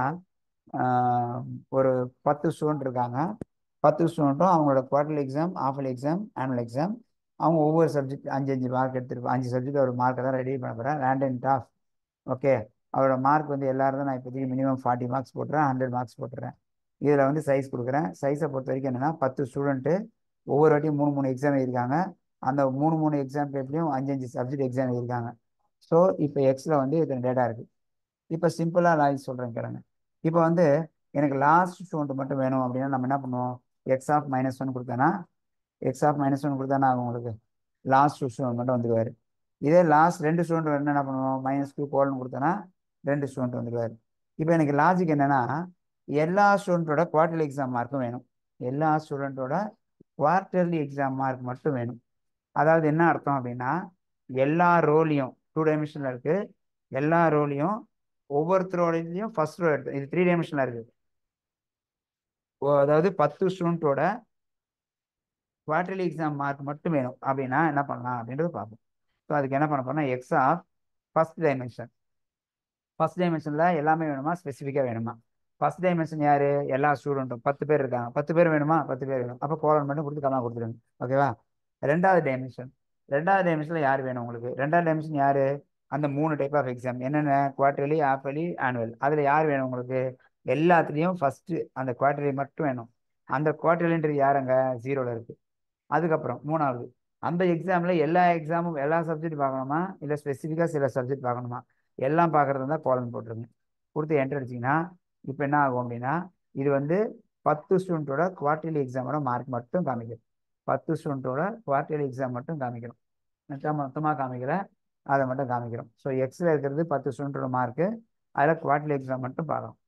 Speaker 4: ஒரு பத்து ஸ்டூடெண்ட் இருக்காங்க. பத்து ஸ்டூடெண்ட்டும் அவங்களோட quarterly exam, half yearly exam, annual exam, அவங்க ஒவ்வொரு சப்ஜெக்ட் அஞ்சு அஞ்சு மார்க் எடுத்துருப்போம். அஞ்சு சப்ஜெக்ட் ஒரு மார்க்கை தான் ரெடி பண்ண போகிறேன். ரேண்டம் டாப். ஓகே, அவரோட மார்க் வந்து எல்லாரும் தான் நான் இப்போதைக்கு மினிமம் ஃபார்ட்டி மார்க்ஸ் போட்டுறேன், ஹண்ட்ரட் மார்க்ஸ் போட்டுறேன். இதில் வந்து சைஸ் கொடுக்குறேன். சைஸை பொறுத்த வரைக்கும் என்னென்னா பத்து ஸ்டூடெண்ட்டு ஒவ்வொரு வாட்டியும் மூணு மூணு எக்ஸாம் எழுதியிருக்காங்க. அந்த மூணு மூணு எக்ஸாம் பேப்பர்லையும் அஞ்சு அஞ்சு சப்ஜெக்ட் எக்ஸாம் எழுதியிருக்காங்க. ஸோ இப்போ எக்ஸில் வந்து இத்தனை டேட்டா இருக்குது. இப்போ சிம்பிளாக லாஜிக் சொல்கிறேன் கேளுங்க. இப்போ வந்து எனக்கு லாஸ்ட் ஸ்டூடெண்ட் மட்டும் வேணும் அப்படின்னா நம்ம என்ன பண்ணுவோம், எக்ஸ் ஆஃப் மைனஸ் ஒன் கொடுத்தேன்னா எக்ஸ் ஆஃப் மைனஸ் ஒன் கொடுத்தானா ஆகும் உங்களுக்கு லாஸ்ட் ஸ்டூடெண்ட் மட்டும் வந்துடுவார். இதே லாஸ்ட் ரெண்டு ஸ்டூடெண்ட் வேணும் என்ன பண்ணுவோம், மைனஸ் டூ கோல்னு கொடுத்தோன்னா ரெண்டு ஸ்டூடெண்ட் வந்துடுவார். இப்போ எனக்கு லாஜிக் என்னென்னா எல்லா ஸ்டூடெண்ட்டோட குவார்டர்லி எக்ஸாம் மார்க்கும் வேணும். எல்லா ஸ்டூடெண்ட்டோட குவார்டர்லி எக்ஸாம் மார்க் மட்டும் வேணும். அதாவது என்ன அர்த்தம் அப்படின்னா எல்லா ரோலையும் டூ டைமென்ஷனில் இருக்குது, எல்லா ரோலையும் ஒவ்வொருத்தரோடையும் ஃபர்ஸ்ட் ரோ எடுத்து, இது த்ரீ டைமென்ஷனில் இருக்குது. அதாவது பத்து ஸ்டூடெண்ட்டோட குவார்டர்லி எக்ஸாம் மார்க் மட்டும் வேணும் அப்படின்னா என்ன பண்ணலாம் அப்படின்றது பார்ப்போம். ஸோ அதுக்கு என்ன பண்ண போனால் x of first dimension. First டைமென்ஷனில் எல்லாமே வேணுமா, ஸ்பெசிஃபிக்காக வேணுமா? ஃபர்ஸ்ட் டைமென்ஷன் யார், எல்லா ஸ்டூடெண்ட்டும் பத்து பேர் இருக்காங்க. பத்து பேர் வேணுமா, பத்து பேர் வேணும். அப்போ கோலன் மட்டும் கொடுத்து கம்மா கொடுத்துருங்க. ஓகேவா. ரெண்டாவது டைமென்ஷன். ரெண்டாவது டைமென்ஷனில் யார் வேணும் உங்களுக்கு, ரெண்டாவது டைமென்ஷன் யார், அந்த மூணு டைப் ஆஃப் எக்ஸாம் என்னென்ன, குவார்டர்லி, ஆஃபர்லி, ஆனுவல். அதில் யார் வேணும் உங்களுக்கு, எல்லாத்துலேயும் ஃபஸ்ட்டு அந்த குவார்டர்லி மட்டும் வேணும். அந்த குவார்டர்லின்றது யாருங்க, ஜீரோவில் இருக்குது. அதுக்கப்புறம் மூணாவது அந்த எக்ஸாமில் எல்லா எக்ஸாமும் எல்லா சப்ஜெக்ட் பார்க்கணுமா, இல்லை ஸ்பெசிஃபிக்காக சில சப்ஜெக்ட் பார்க்கணுமா, எல்லாம் பார்க்குறது இருந்தால் கோலன் போட்டுருங்க. கொடுத்து என்டர் அடிச்சிங்கன்னா இப்போ என்ன ஆகும் அப்படின்னா இது வந்து பத்து ஸ்டூடெண்ட்டோட குவார்டர்லி எக்ஸாமோட மார்க் மட்டும் காமிக்கும். பத்து ஸ்டூடெண்ட்டோட குவார்டர்லி எக்ஸாம் மட்டும் காமிக்கிறோம். மொத்தமாக மொத்தமாக காமிக்கல, அதை மட்டும் காமிக்கிறோம். ஸோ எக்ஸில் இருக்கிறது பத்து ஸ்டூடெண்ட்டோட மார்க்கு, அதில் குவார்டர்லி எக்ஸாம் மட்டும் பார்க்குறோம்.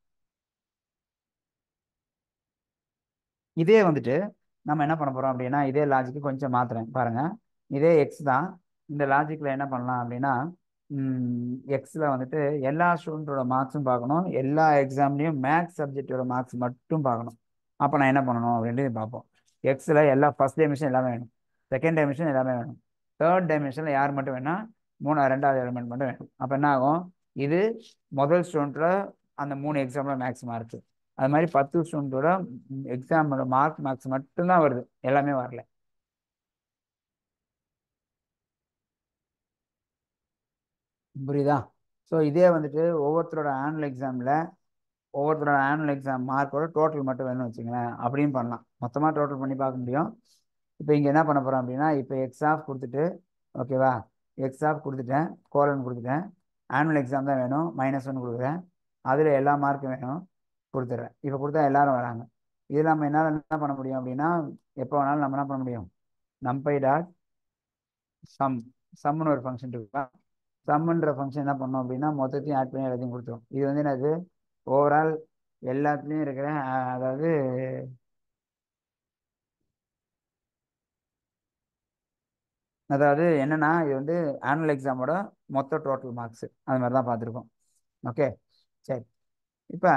Speaker 4: இதே வந்துட்டு நம்ம என்ன பண்ண போகிறோம் அப்படின்னா இதே லாஜிக்கு கொஞ்சம் மாற்றுறேன் பாருங்கள். இதே எக்ஸ் தான். இந்த லாஜிக்கில் என்ன பண்ணலாம் அப்படின்னா எக்ஸில் வந்துட்டு எல்லா ஸ்டூடெண்ட்டோட மார்க்ஸும் பார்க்கணும், எல்லா எக்ஸாம்லேயும் மேக்ஸ் சப்ஜெக்டோட மார்க்ஸ் மட்டும் பார்க்கணும். அப்போ நான் என்ன பண்ணணும் அப்படின்ட்டு பார்ப்போம். எக்ஸில் எல்லா ஃபஸ்ட் டைமென்ஷன் எல்லாமே வேணும், செகண்ட் டைமென்ஷன் எல்லாமே வேணும், தேர்ட் டைமென்ஷனில் யார் மட்டும் வேணால் மூணு ரெண்டாவது எலிமெண்ட் மட்டும் வேணும். அப்போ என்ன ஆகும், இது முதல் ஸ்டூடெண்ட்டில் அந்த மூணு எக்ஸாமில் மேக்ஸ் மார்க்கு, அது மாதிரி பத்து ஸ்டூடெண்ட்டோட எக்ஸாமோட மார்க் மார்க்ஸ் மட்டும்தான் வருது, எல்லாமே வரல. புரியுதா? ஸோ இதே வந்துட்டு ஒவ்வொருத்தரோட ஆனுவல் எக்ஸாமில் ஒவ்வொருத்தரோட ஆனுவல் எக்ஸாம் மார்க்கோட டோட்டல் மட்டும் வேணும்னு வச்சுங்களேன், அப்படியும் பண்ணலாம். மொத்தமாக டோட்டல் பண்ணி பார்க்க முடியும். இப்போ இங்கே என்ன பண்ண போகிறோம் அப்படின்னா, இப்போ எக்ஸ் ஆஃப் கொடுத்துட்டு, ஓகேவா, எக்ஸ் ஆஃப் கொடுத்துட்டேன், கோலன் கொடுத்துட்டேன், ஆனுவல் எக்ஸாம் தான் வேணும், மைனஸ் ஒன்று கொடுக்குறேன், அதில் எல்லா மார்க்கும் வேணும் கொடுத்துட்றேன். இப்போ கொடுத்தா எல்லாரும் வராங்க. இது நம்ம என்னால் என்ன பண்ண முடியும் அப்படின்னா, எப்போ வேணாலும் நம்ம என்ன பண்ண முடியும், நம்பை டாட் சம் சம்னு ஒரு ஃபங்க்ஷன் இருக்கா, சம்ன்ற ஃபங்க்ஷன் என்ன பண்ணோம் அப்படின்னா மொத்தத்தையும் ஆட் பண்ணி எல்லாத்தையும் கொடுத்துரும். இது வந்து என்னது, ஓவரால் எல்லாத்துலேயும் இருக்கிற அஹ், அதாவது அதாவது என்னன்னா இது வந்து ஆனுவல் எக்ஸாமோட மொத்த டோட்டல் மார்க்ஸ் அது மாதிரி தான் பார்த்துருக்கோம். ஓகே, சரி. இப்போ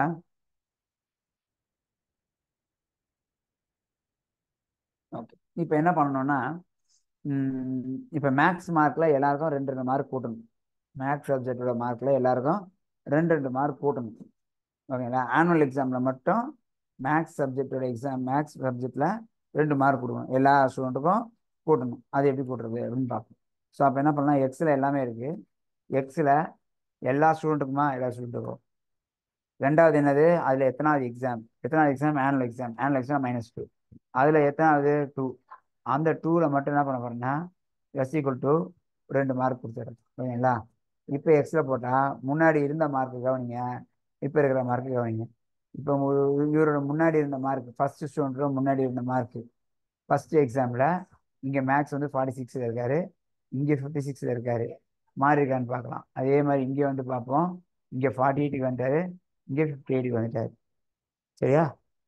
Speaker 4: ஓகே இப்போ என்ன பண்ணணும்னா, இப்போ மேக்ஸ் மார்க்கில் எல்லாருக்கும் ரெண்டு ரெண்டு மார்க் கூட்டணும். மேக்ஸ் சப்ஜெக்டோட மார்க்கில் எல்லாருக்கும் ரெண்டு ரெண்டு மார்க் கூட்டணும். ஓகேங்களா? ஆனுவல் எக்ஸாமில் மட்டும் மேக்ஸ் சப்ஜெக்டோட எக்ஸாம் மேக்ஸ் சப்ஜெக்டில் ரெண்டு மார்க் கொடுக்கணும், எல்லா ஸ்டூடெண்ட்டுக்கும் கூட்டணும். அது எப்படி கூட்டுறது அப்படின்னு பார்ப்போம். ஸோ அப்போ என்ன பண்ணலாம், எக்ஸில் எல்லாமே இருக்குது. எக்ஸில் எல்லா ஸ்டூடெண்ட்டுக்குமா, எல்லா ஸ்டூடெண்ட்டுக்கும். ரெண்டாவது என்னது, அதில் எத்தனாவது எக்ஸாம், எத்தனாவது exam, annual exam, annual exam minus two, அதில் எத்தனாவது டூ, அந்த டூவில் மட்டும் என்ன பண்ண போகிறேன்னா எஸ் ஈக்குவல் டு ரெண்டு மார்க் கொடுத்துட்றேன். ஓகேங்களா? இப்போ எக்ஸில் போட்டால் முன்னாடி இருந்த மார்க்கு கவனிங்க, இப்போ இருக்கிற மார்க்கு கவனிங்க. இப்போ இவரோட முன்னாடி இருந்த மார்க், ஃபர்ஸ்ட் ஸ்டூடெண்ட்டோட முன்னாடி இருந்த மார்க்கு ஃபர்ஸ்ட் எக்ஸாமில் இங்கே மேக்ஸ் வந்து ஃபார்ட்டி சிக்ஸில் இருக்காரு, இங்கே ஃபிஃப்டி சிக்ஸில் இருக்காரு, மாறி இருக்கான்னு பார்க்கலாம். அதே மாதிரி இங்கே வந்து பார்ப்போம், இங்கே ஃபார்ட்டி எயிட்டுக்கு வந்துட்டாரு, இங்கே ஃபிஃப்டி எயிட்டுக்கு வந்துட்டாரு. சரியா?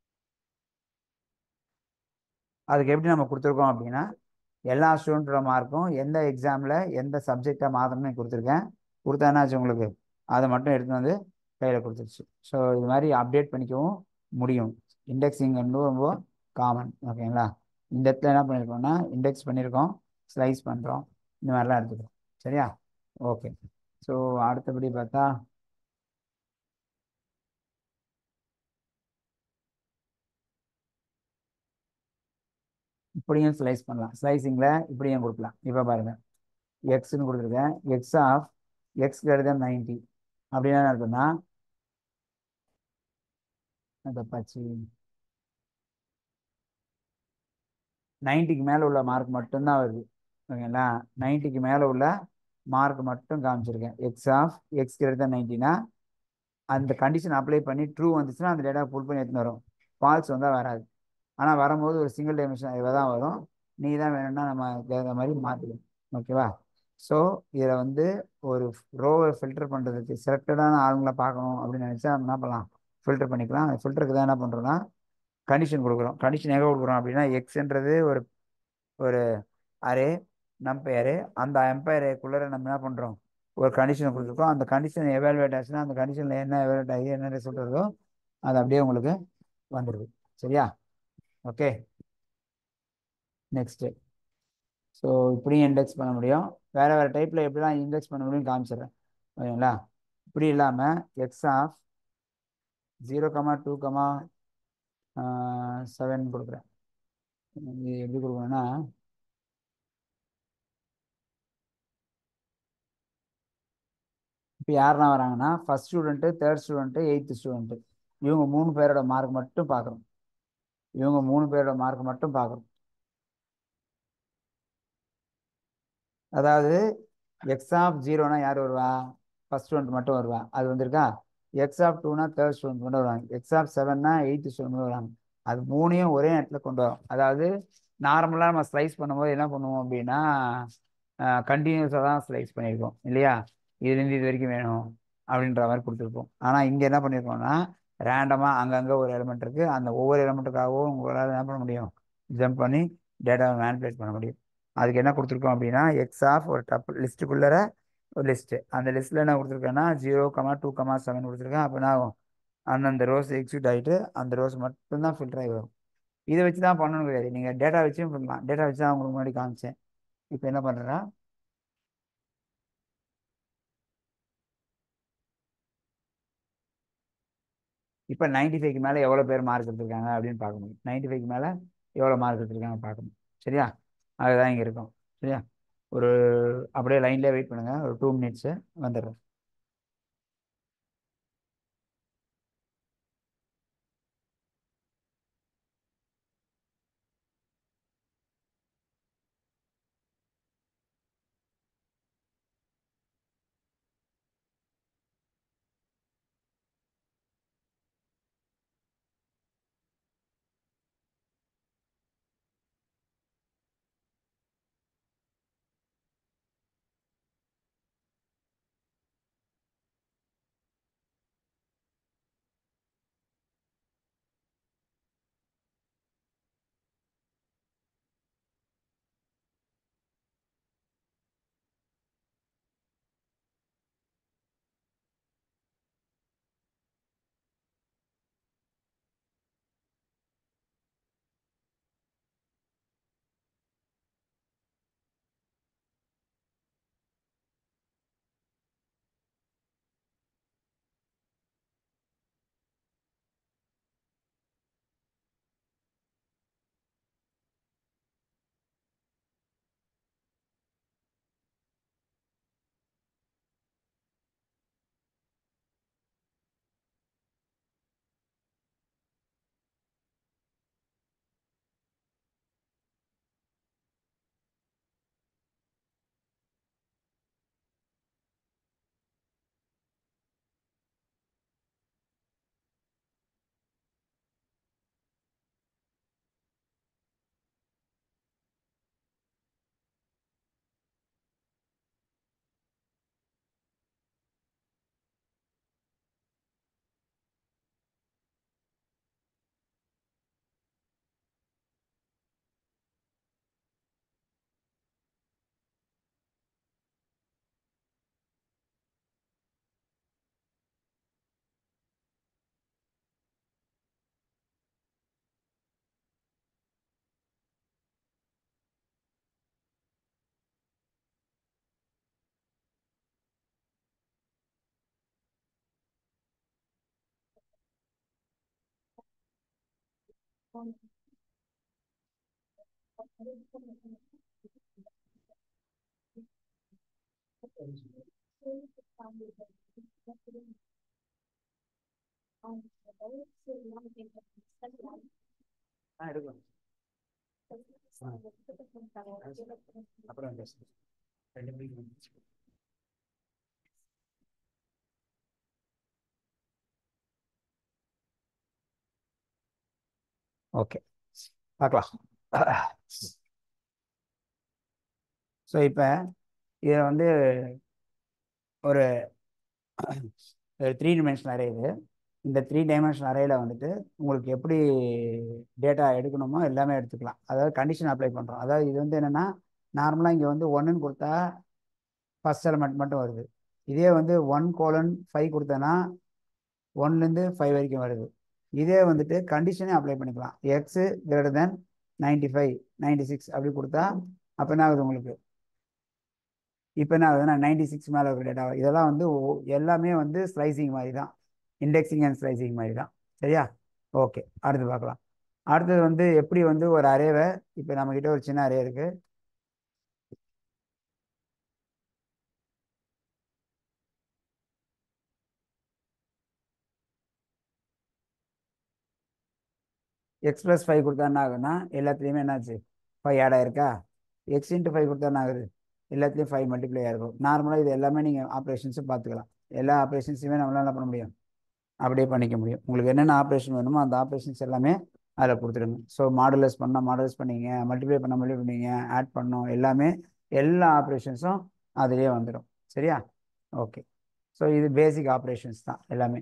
Speaker 4: அதுக்கு எப்படி நம்ம கொடுத்துருக்கோம் அப்படின்னா, எல்லா ஸ்டூடெண்ட்டோட மார்க்கும் எந்த எக்ஸாமில் எந்த சப்ஜெக்டை மாற்றணும்னு கொடுத்துருக்கேன். கொடுத்தா என்னாச்சு உங்களுக்கு, அதை மட்டும் எடுத்து வந்து கையில் கொடுத்துருச்சு. ஸோ இது மாதிரி அப்டேட் பண்ணிக்கவும் முடியும். இண்டெக்ஸிங் வந்து ரொம்ப காமன். ஓகேங்களா? இந்த இடத்துல என்ன பண்ணியிருக்கோம்னா இண்டெக்ஸ் பண்ணியிருக்கோம், ஸ்லைஸ் பண்ணுறோம், இந்த மாதிரிலாம் எடுத்துக்கிறோம். சரியா? ஓகே. ஸோ அடுத்தபடி பார்த்தா இப்படியும் ஸ்லைஸ் பண்ணலாம். ஸ்லைசிங்கில் இப்படியும் கொடுக்கலாம். இப்போ பாருங்கள், எக்ஸ்ன்னு கொடுத்துருக்கேன், x of x greater than ninety அப்படின்னா என்ன இருக்குன்னா, பச்சு நைன்ட்டிக்கு மேலே உள்ள மார்க் மட்டும்தான் வருது. ஓகேங்களா? நைன்ட்டிக்கு மேலே உள்ள மார்க் மட்டும் காமிச்சிருக்கேன். X of x greater than நைன்ட்டினா அந்த கண்டிஷன் அப்ளை பண்ணி ட்ரூ வந்துச்சுன்னா அந்த டேட்டா புல் பண்ணி எடுத்துன்னு வரும், ஃபால்ஸ் வந்தால் வராது. ஆனால் வரும்போது ஒரு சிங்கிள் டைமென்ஷன் இதில் தான் வரும். நீ தான் வேணும்னா நம்ம தகுந்த மாதிரி மாற்றிடும். ஓகேவா? ஸோ இதில் வந்து ஒரு ரோவை ஃபில்டர் பண்ணுறதுக்கு செலக்டடான ஆளுங்களை பார்க்கணும் அப்படின்னு நினச்சா என்ன பண்ணலாம், ஃபில்டர் பண்ணிக்கலாம். அந்த ஃபில்டருக்கு தான் என்ன பண்ணுறோன்னா கண்டிஷன் கொடுக்குறோம். கண்டிஷன் எங்கே கொடுக்குறோம் அப்படின்னா, எக்ஸ்ன்றது ஒரு ஒரு அரே நம்பையரு, அந்த எம்பையருக்குள்ளே நம்ம என்ன பண்ணுறோம், ஒரு கண்டிஷனை கொடுத்துருக்கோம். அந்த கண்டிஷன் எவாலுவேட் ஆச்சுன்னா அந்த கண்டிஷனில் என்ன எவாலுவேட் ஆகி என்ன ரிசல்ட் வருதோ அது அப்படியே உங்களுக்கு வந்துடுது. சரியா? Okay, next. ஸோ இப்படியும் இண்டெக்ஸ் பண்ண முடியும், வேறு வேறு டைப்பில் எப்படிலாம் இண்டெக்ஸ் பண்ண முடியும்னு காமிச்சிடுறேன். ஓகேங்களா? இப்படி இல்லாமல் x of zero comma two comma seven கொடுக்குறேன். இது எப்படி கொடுக்கணும்னா, இப்போ யாரெல்லாம் வராங்கன்னா first student, third student, eighth student, இவங்க மூணு பேரோட மார்க் மட்டும் பார்க்குறோம். இவங்க மூணு பேரோட மார்க் மட்டும் பார்க்குறோம். அதாவது எக்ஸ் ஆஃப் ஜீரோனா யார் வருவா, ஃபர்ஸ்ட் ஸ்டூடெண்ட் மட்டும் வருவா, அது வந்திருக்கா. எக்ஸ் ஆஃப் டூனா தேர்ட் ஸ்டூடெண்ட் மட்டும் வருவாங்க. எக்ஸ் ஆஃப் செவன்னா எயித்து ஸ்டூடெண்ட் மட்டும் வருவாங்க. அது மூணையும் ஒரே இடத்துல கொண்டு வரும். அதாவது நார்மலாக நம்ம ஸ்லைஸ் பண்ணும்போது என்ன பண்ணுவோம் அப்படின்னா கண்டினியூஸாக தான் ஸ்லைஸ் பண்ணியிருக்கோம் இல்லையா, இதுலேருந்து இது வரைக்கும் வேணும் அப்படின்ற மாதிரி கொடுத்துருப்போம். ஆனால் இங்கே என்ன பண்ணியிருக்கோம்னா ரேண்டமாக அங்கங்கே ஒரு எலிமெண்ட் இருக்குது, அந்த ஒவ்வொரு எலிமெண்ட்டுக்காகவும் உங்களால் என்ன பண்ண முடியும், ஜம்ப் பண்ணி டேட்டாவை மேனிபுலேட் பண்ண முடியும். அதுக்கு என்ன கொடுத்துருக்கோம் அப்படின்னா எக்ஸ் ஆஃப் ஒரு டப் லிஸ்ட்டுக்குள்ளே ஒரு லிஸ்ட்டு, அந்த லிஸ்ட்டில் என்ன கொடுத்துருக்கேன்னா zero comma two comma seven கொடுத்துருக்கேன். அப்போ என்ன ஆகும், அந்தந்த ரோஸ் எக்ஸிக்யூட் ஆகிட்டு அந்த ரோஸ் மட்டும்தான் ஃபில்டர் ஆகி வரும். இதை வச்சு தான் பண்ணணும் கிடையாது, நீங்கள் டேட்டா வச்சும் பண்ணலாம். டேட்டா வச்சு தான் உங்களுக்கு முன்னாடி காமிச்சேன். இப்போ என்ன பண்ணுறேன்னா இப்போ நைன்டி ஃபைவ்க்கு மேலே எவ்வளோ பேர் மார்க் எடுத்திருக்காங்க அப்படின்னு பார்க்க முடியும். நைன்டி ஃபைவ்க்கு மேலே எவ்வளோ மார்க் எடுத்திருக்காங்க பார்க்கணும். சரியா? அதுதான் இங்கே இருக்கும். சரியா? ஒரு அப்படியே லைன்லேயே வெயிட் பண்ணுங்க, ஒரு டூ மினிட்ஸு வந்துடுறேன். ஆ எடுக்கலாம். ஆ அப்புறம் பேசுங்க. ரெண்டு மணிக்கு வந்து ஓகே பார்க்கலாம். ஸோ இப்போ இதை வந்து ஒரு த்ரீ டிமென்ஷன் அரே இது. இந்த த்ரீ டைமென்ஷன் அரேல வந்துட்டு உங்களுக்கு எப்படி டேட்டா எடுக்கணுமோ எல்லாமே எடுத்துக்கலாம். அதாவது கண்டிஷன் அப்ளை பண்ணுறோம். அதாவது இது வந்து என்னென்னா, நார்மலாக இங்கே வந்து ஒன்றுன்னு கொடுத்தா ஃபஸ்ட் எலமெண்ட் மட்டும் வருது. இதே வந்து ஒன் கோலன் ஃபைவ் கொடுத்தேன்னா ஒன்லேருந்து ஃபைவ் வரைக்கும் வருது. இதே வந்துட்டு கண்டிஷனே அப்ளை பண்ணிக்கலாம். X greater than ninety five ninety six அப்படி கொடுத்தா அப்போ என்ன ஆகுது உங்களுக்கு? இப்போ என்ன ஆகுதுன்னா நைன்டி சிக்ஸ் மேலே இருக்கிற டேட்டா. இதெல்லாம் வந்து எல்லாமே வந்து ஸ்லைசிங் மாதிரி தான், இண்டெக்ஸிங் அண்ட் ஸ்லைசிங் மாதிரி தான். சரியா? ஓகே, அடுத்து பார்க்கலாம். அடுத்தது வந்து எப்படி வந்து ஒரு அரேவை, இப்போ நம்மக்கிட்ட ஒரு சின்ன அரே இருக்குது. எக்ஸ் ப்ளஸ் ஃபைவ் கொடுத்தா என்ன ஆகுதுன்னா எல்லாத்துலேயுமே என்னாச்சு? ஃபைவ் ஆட் ஆயிருக்கா? எக்ஸ் இன்ட்டு ஃபைவ் கொடுத்தா என்ன ஆகுது? எல்லாத்துலேயும் ஃபைவ் மல்டிப்ளை ஆயிருக்கும். நார்மலாக இது எல்லாமே நீங்கள் ஆப்ரேஷன்ஸும் பார்த்துக்கலாம். எல்லா ஆப்ரேஷன்ஸுமே நம்மளால் என்ன பண்ண முடியும்? அப்படியே பண்ணிக்க முடியும். உங்களுக்கு என்னென்ன ஆப்ரேஷன் வேணுமோ அந்த ஆப்ரேஷன்ஸ் எல்லாமே அதில் கொடுத்துருங்க. ஸோ மாடுலஸ் பண்ணால் மாடுலஸ் பண்ணிங்க, மல்டிப்ளை பண்ணால் மல்டிப்ளை பண்ணிங்க, ஆட் பண்ணோம், எல்லாமே எல்லா ஆப்ரேஷன்ஸும் அதிலே வந்துடும். சரியா? ஓகே. ஸோ இது பேசிக் ஆப்ரேஷன்ஸ் தான் எல்லாமே.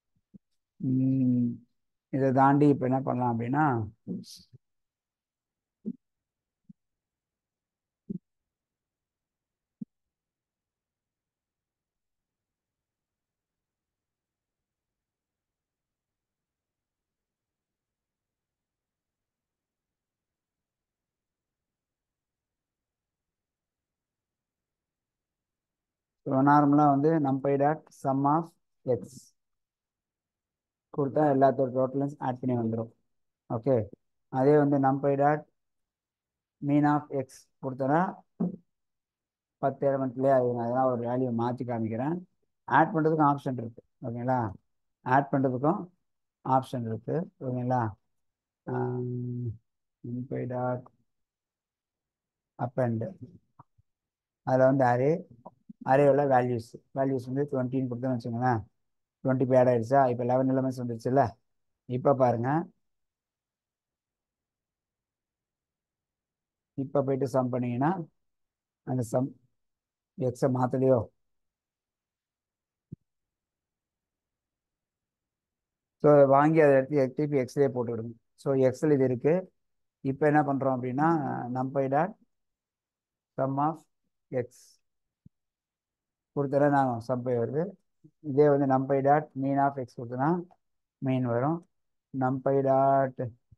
Speaker 4: இதை தாண்டி இப்போ என்ன பண்ணலாம் அப்படின்னா, ஸோ நார்மலாக வந்து numpy dot sum of x கொடுத்தா எல்லாத்தோட டோட்டலும் ஆட் பண்ணி வந்துடும். ஓகே. அதே வந்து numpy dot mean of x கொடுத்தனா பத்து எலமெண்ட்லேயே அது நான் அதெல்லாம் ஒரு வேல்யூ மாற்றி காமிக்கிறேன். ஆட் பண்ணுறதுக்கும் ஆப்ஷன் இருக்குது. ஓகேங்களா, ஆட் பண்ணுறதுக்கும் ஆப்ஷன் இருக்குது. ஓகேங்களா, இன்பை டாட் அப்பெண்ட் அதில் வந்து அரே அரே உள்ள வேல்யூஸ் வேல்யூஸ் வந்து டுவெண்ட்டின்னு கொடுத்தோன்னு வச்சுக்கோங்களேன். டுவெண்ட்டி பேட் ஆயிடுச்சா? இப்போ லெவன் எலமெண்ட்ஸ் வந்துருச்சுல்ல. இப்போ பாருங்க, இப்போ போயிட்டு சம் பண்ணீங்கன்னா அந்த சம் எக்ஸை மாற்றலையோ. ஸோ வாங்கி அதை எடுத்து திருப்பி எக்ஸ்லேயே போட்டு விடுங்க. ஸோ எக்ஸில் இது இருக்குது. இப்போ என்ன பண்ணுறோம் அப்படின்னா நம்பை டாட் சம் ஆஃப் எக்ஸ் கொடுத்தா நான் சம்பை வருது. இதே வந்து numpy dot mean of x கொடுத்தனா மீன் வரும். நம்பை டாட்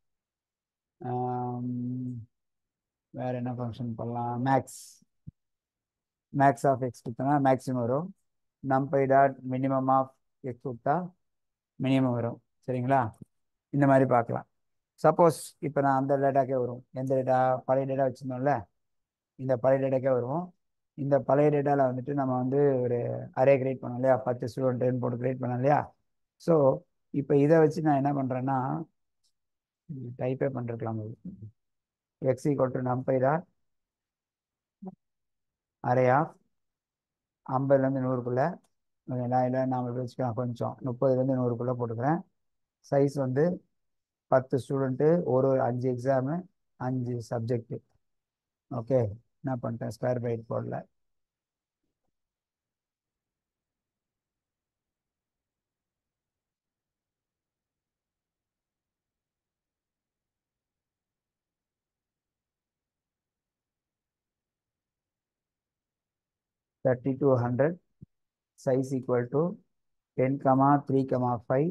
Speaker 4: வேற என்ன ஃபங்க்ஷன் பண்ணலாம், மேக்ஸ் மேக்ஸ் ஆஃப் எக்ஸ் கொடுத்தனா மேக்ஸிமம் வரும். Numpy dot minimum of x கொடுத்தா மினிமம் வரும். சரிங்களா, இந்த மாதிரி பார்க்கலாம். சப்போஸ் இப்போ நான் அந்த டேட்டாக்கே வரும், எந்த டேட்டா பழைய டேட்டா வச்சுருந்தோம்ல, இந்த பழைய டேட்டாக்கே வருவோம். இந்த பழைய டேட்டாவில் வந்துட்டு நம்ம வந்து ஒரு அரே கிரியேட் பண்ணோம் இல்லையா, பத்து ஸ்டூடெண்ட் போட்டு கிரியேட் பண்ணோம் இல்லையா. ஸோ இப்போ இதை வச்சு நான் என்ன பண்ணுறேன்னா டைப்பே பண்ணிருக்கலாம். X equal to நம்பை dot array of ஐம்பதுலேருந்து நூறுக்குள்ளே. ஓகேங்களா, இல்லை நாம் எப்படி வச்சுக்கலாம், கொஞ்சம் முப்பதுலேருந்து நூறுக்குள்ளே போட்டுக்கிறேன். சைஸ் வந்து பத்து ஸ்டூடெண்ட்டு, ஒரு ஒரு அஞ்சு எக்ஸாமு, அஞ்சு சப்ஜெக்டு. ஓகே, என்ன பண்ணிட்டேன், ஸ்கொயர் பைட் போடல. Thirty two hundred size equal to ten comma three comma five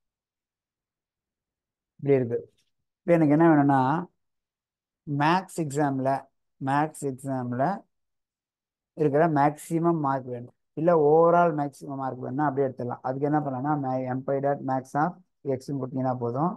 Speaker 4: இப்படி இருக்கு. இப்போ எனக்கு என்ன வேணும்னா மேக்ஸ் எக்ஸாமில் மேக்ஸ் எக்ஸாமில் இருக்கிற மேக்ஸிமம் மார்க் வேணும், இல்லை ஓவரால் மேக்ஸிமம் மார்க் வேணும்னா அப்படியே எடுத்துடலாம். அதுக்கு என்ன பண்ணலாம்னா எம்பை டாட் மேக்ஸ் ஆஃப் எக்ஸ்ன்னு கொடுத்தீங்கன்னா போதும்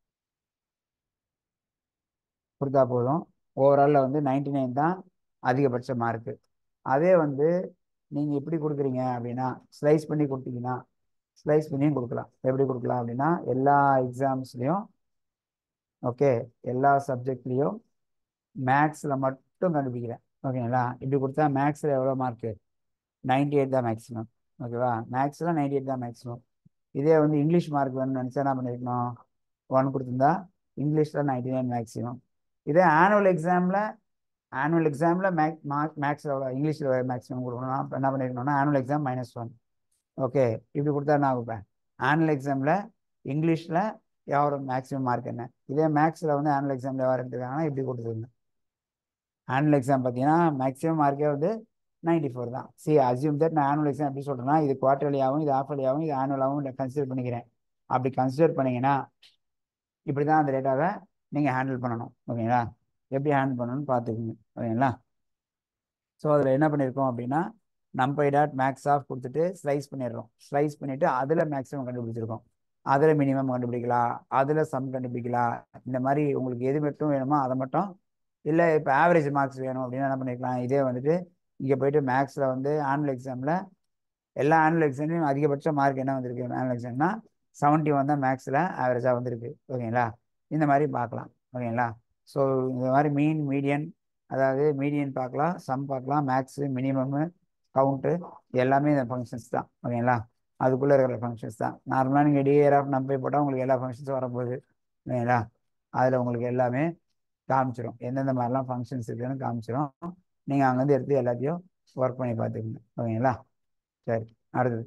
Speaker 4: கொடுத்தா போதும். ஓவராலில் வந்து நைன்டி நைன் தான் அதிகபட்ச மார்க்கு. அதே வந்து நீங்கள் எப்படி கொடுக்குறீங்க அப்படின்னா ஸ்லைஸ் பண்ணி கொடுத்தீங்கன்னா ஸ்லைஸ் பண்ணியும் கொடுக்கலாம். எப்படி கொடுக்கலாம் அப்படின்னா எல்லா எக்ஸாம்ஸ்லேயும் ஓகே எல்லா சப்ஜெக்ட்லேயும் மேக்ஸில் மட்டும் கண்டுபிடிக்கிறேன். ஓகேங்களா, இப்படி கொடுத்தா மேக்ஸில் எவ்வளோ மார்க்கு, நைன்டி எயிட் தான் மேக்ஸிமம். ஓகேவா, மேக்ஸில் நைன்டி எயிட் தான் மேக்ஸிமம். இதே வந்து இங்கிலீஷ் மார்க் வேணும்னு நினச்சா என்ன பண்ணியிருக்கணும், ஒன் கொடுத்துருந்தா இங்கிலீஷில் நைன்டி நைன் மேக்ஸிமம். இதே ஆனுவல் எக்ஸாமில் ஆனுவல் எக்ஸாமில் மேக் மார்க் மேக்ஸில் எவ்வளோ, இங்கிலீஷில் மேக்ஸிமம் கொடுக்கணும். அப்போ என்ன பண்ணியிருக்கணும்னா annual exam minus one. Okay, இப்படி கொடுத்தா நான் கொடுப்பேன். ஆனுவல் எக்ஸாமில் இங்கிலீஷில் எவ்வளோ மேக்ஸிமம் மார்க் என்ன. இதே மேக்ஸில் வந்து ஆனுவல் எக்ஸாமில் எவ்வளோ எடுத்துருக்காங்கன்னா இப்படி கொடுத்துருங்க. ஆனுவல் எக்ஸாம் பார்த்தீங்கன்னா மேக்ஸிமம் மார்க்கே வந்து நைன்டி ஃபோர் தான். சி அசியூம் தட் நான் ஆனுவல் எக்ஸாம் எப்படி சொல்கிறேன்னா இது குவார்டர்லியாகவும் இது ஆஃபர்லியாகவும் இது ஆனுவலாகவும் கன்சிடர் பண்ணிக்கிறேன். அப்படி கன்சிடர் பண்ணிங்கன்னா இப்படி தான் அந்த டேட்டாவை நீங்கள் ஹேண்டில் பண்ணணும். ஓகேங்களா, எப்படி ஹேண்டில் பண்ணணும்னு பார்த்துக்குங்க. ஓகேங்களா, ஸோ அதில் என்ன பண்ணியிருக்கோம் அப்படின்னா நம்பை டாட் மேக்ஸ் ஆஃப் கொடுத்துட்டு ஸ்லைஸ் பண்ணிடுறோம். ஸ்லைஸ் பண்ணிவிட்டு அதில் மேக்ஸிமம் கண்டுபிடிச்சிருக்கோம், அதில் மினிமம் கண்டுபிடிக்கலாம், அதில் சம் கண்டுபிடிக்கலாம். இந்த மாதிரி உங்களுக்கு எது மட்டும் வேணுமோ அதை மட்டும், இல்லை இப்போ ஆவரேஜ் மார்க்ஸ் வேணும் அப்படின்னா என்ன பண்ணிக்கலாம், இதே வந்துட்டு இங்கே போயிட்டு மேக்ஸில் வந்து ஆனுவல் எக்ஸாமில் எல்லா ஆனுவல் எக்ஸாம்லையும் அதிகபட்ச மார்க் என்ன வந்திருக்கு ஆனுவல் எக்ஸாம்னா செவன்ட்டி ஒன் தான் மேக்ஸில் ஆவரேஜாக வந்திருக்கு. ஓகேங்களா, இந்த மாதிரி பார்க்கலாம். ஓகேங்களா, ஸோ இந்த மாதிரி மீன் மீடியன், அதாவது மீடியன் பார்க்கலாம், சம் பார்க்கலாம், மேக்ஸு மினிமம்மு கவுண்ட்டு எல்லாமே இந்த ஃபங்க்ஷன்ஸ் தான். ஓகேங்களா, அதுக்குள்ளே இருக்கிற ஃபங்க்ஷன்ஸ் தான். நார்மலாக நீங்கள் டிஏஆர் ஆஃப் நம்பை போட்டால் உங்களுக்கு எல்லா ஃபங்க்ஷன்ஸும் வரப்போகுது. ஓகேங்களா, அதில் உங்களுக்கு எல்லாமே காமிச்சிடும், எந்தெந்த மாதிரிலாம் ஃபங்க்ஷன்ஸ் இருக்குதுன்னு காமிச்சிடும். நீங்கள் அங்கேருந்து எடுத்து எல்லாத்தையும் ஒர்க் பண்ணி பார்த்துக்கோங்க. ஓகேங்களா, சரி அடுத்தது.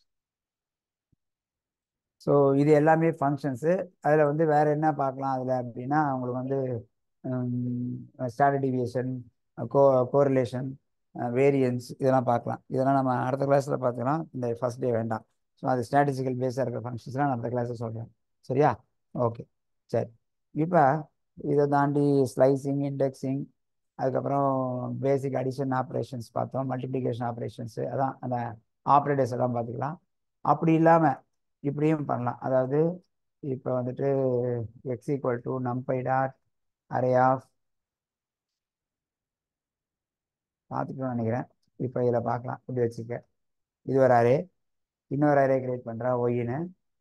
Speaker 4: ஸோ இது எல்லாமே ஃபங்க்ஷன்ஸு. அதில் வந்து வேறு என்ன பார்க்கலாம் அதில் அப்படின்னா உங்களுக்கு வந்து standard deviation, co correlation, variance இதெல்லாம் பார்க்கலாம். இதெல்லாம் நம்ம அடுத்த கிளாஸில் பார்த்துக்கலாம், இந்த ஃபஸ்ட் டே வேண்டாம். ஸோ அது ஸ்டாட்டிஸ்டிக்கல் பேஸாக இருக்கிற ஃபங்க்ஷன்ஸ்லாம் நான் அடுத்த கிளாஸில் சொல்கிறேன். சரியா, ஓகே சரி. இப்போ இதை தாண்டி ஸ்லைசிங், இண்டெக்ஸிங், அதுக்கப்புறம் பேசிக் அடிஷன் ஆப்ரேஷன்ஸ் பார்த்தோம், மல்டிப்ளிகேஷன் ஆப்ரேஷன்ஸு, அதான் அந்த ஆப்ரேட்டர்ஸ் எல்லாம் பார்த்துக்கலாம். அப்படி இல்லாமல் இப்படியும் பண்ணலாம். அதாவது இப்போ வந்துட்டு x equal to நம்பை dot array of பார்த்துக்கணும்னு நினைக்கிறேன். இப்போ இதில் பார்க்கலாம் இப்படி வச்சுக்க. இது ஒரு அரே, இன்னொரு அரே கிரியேட் பண்ணுறேன் ஒய்னு.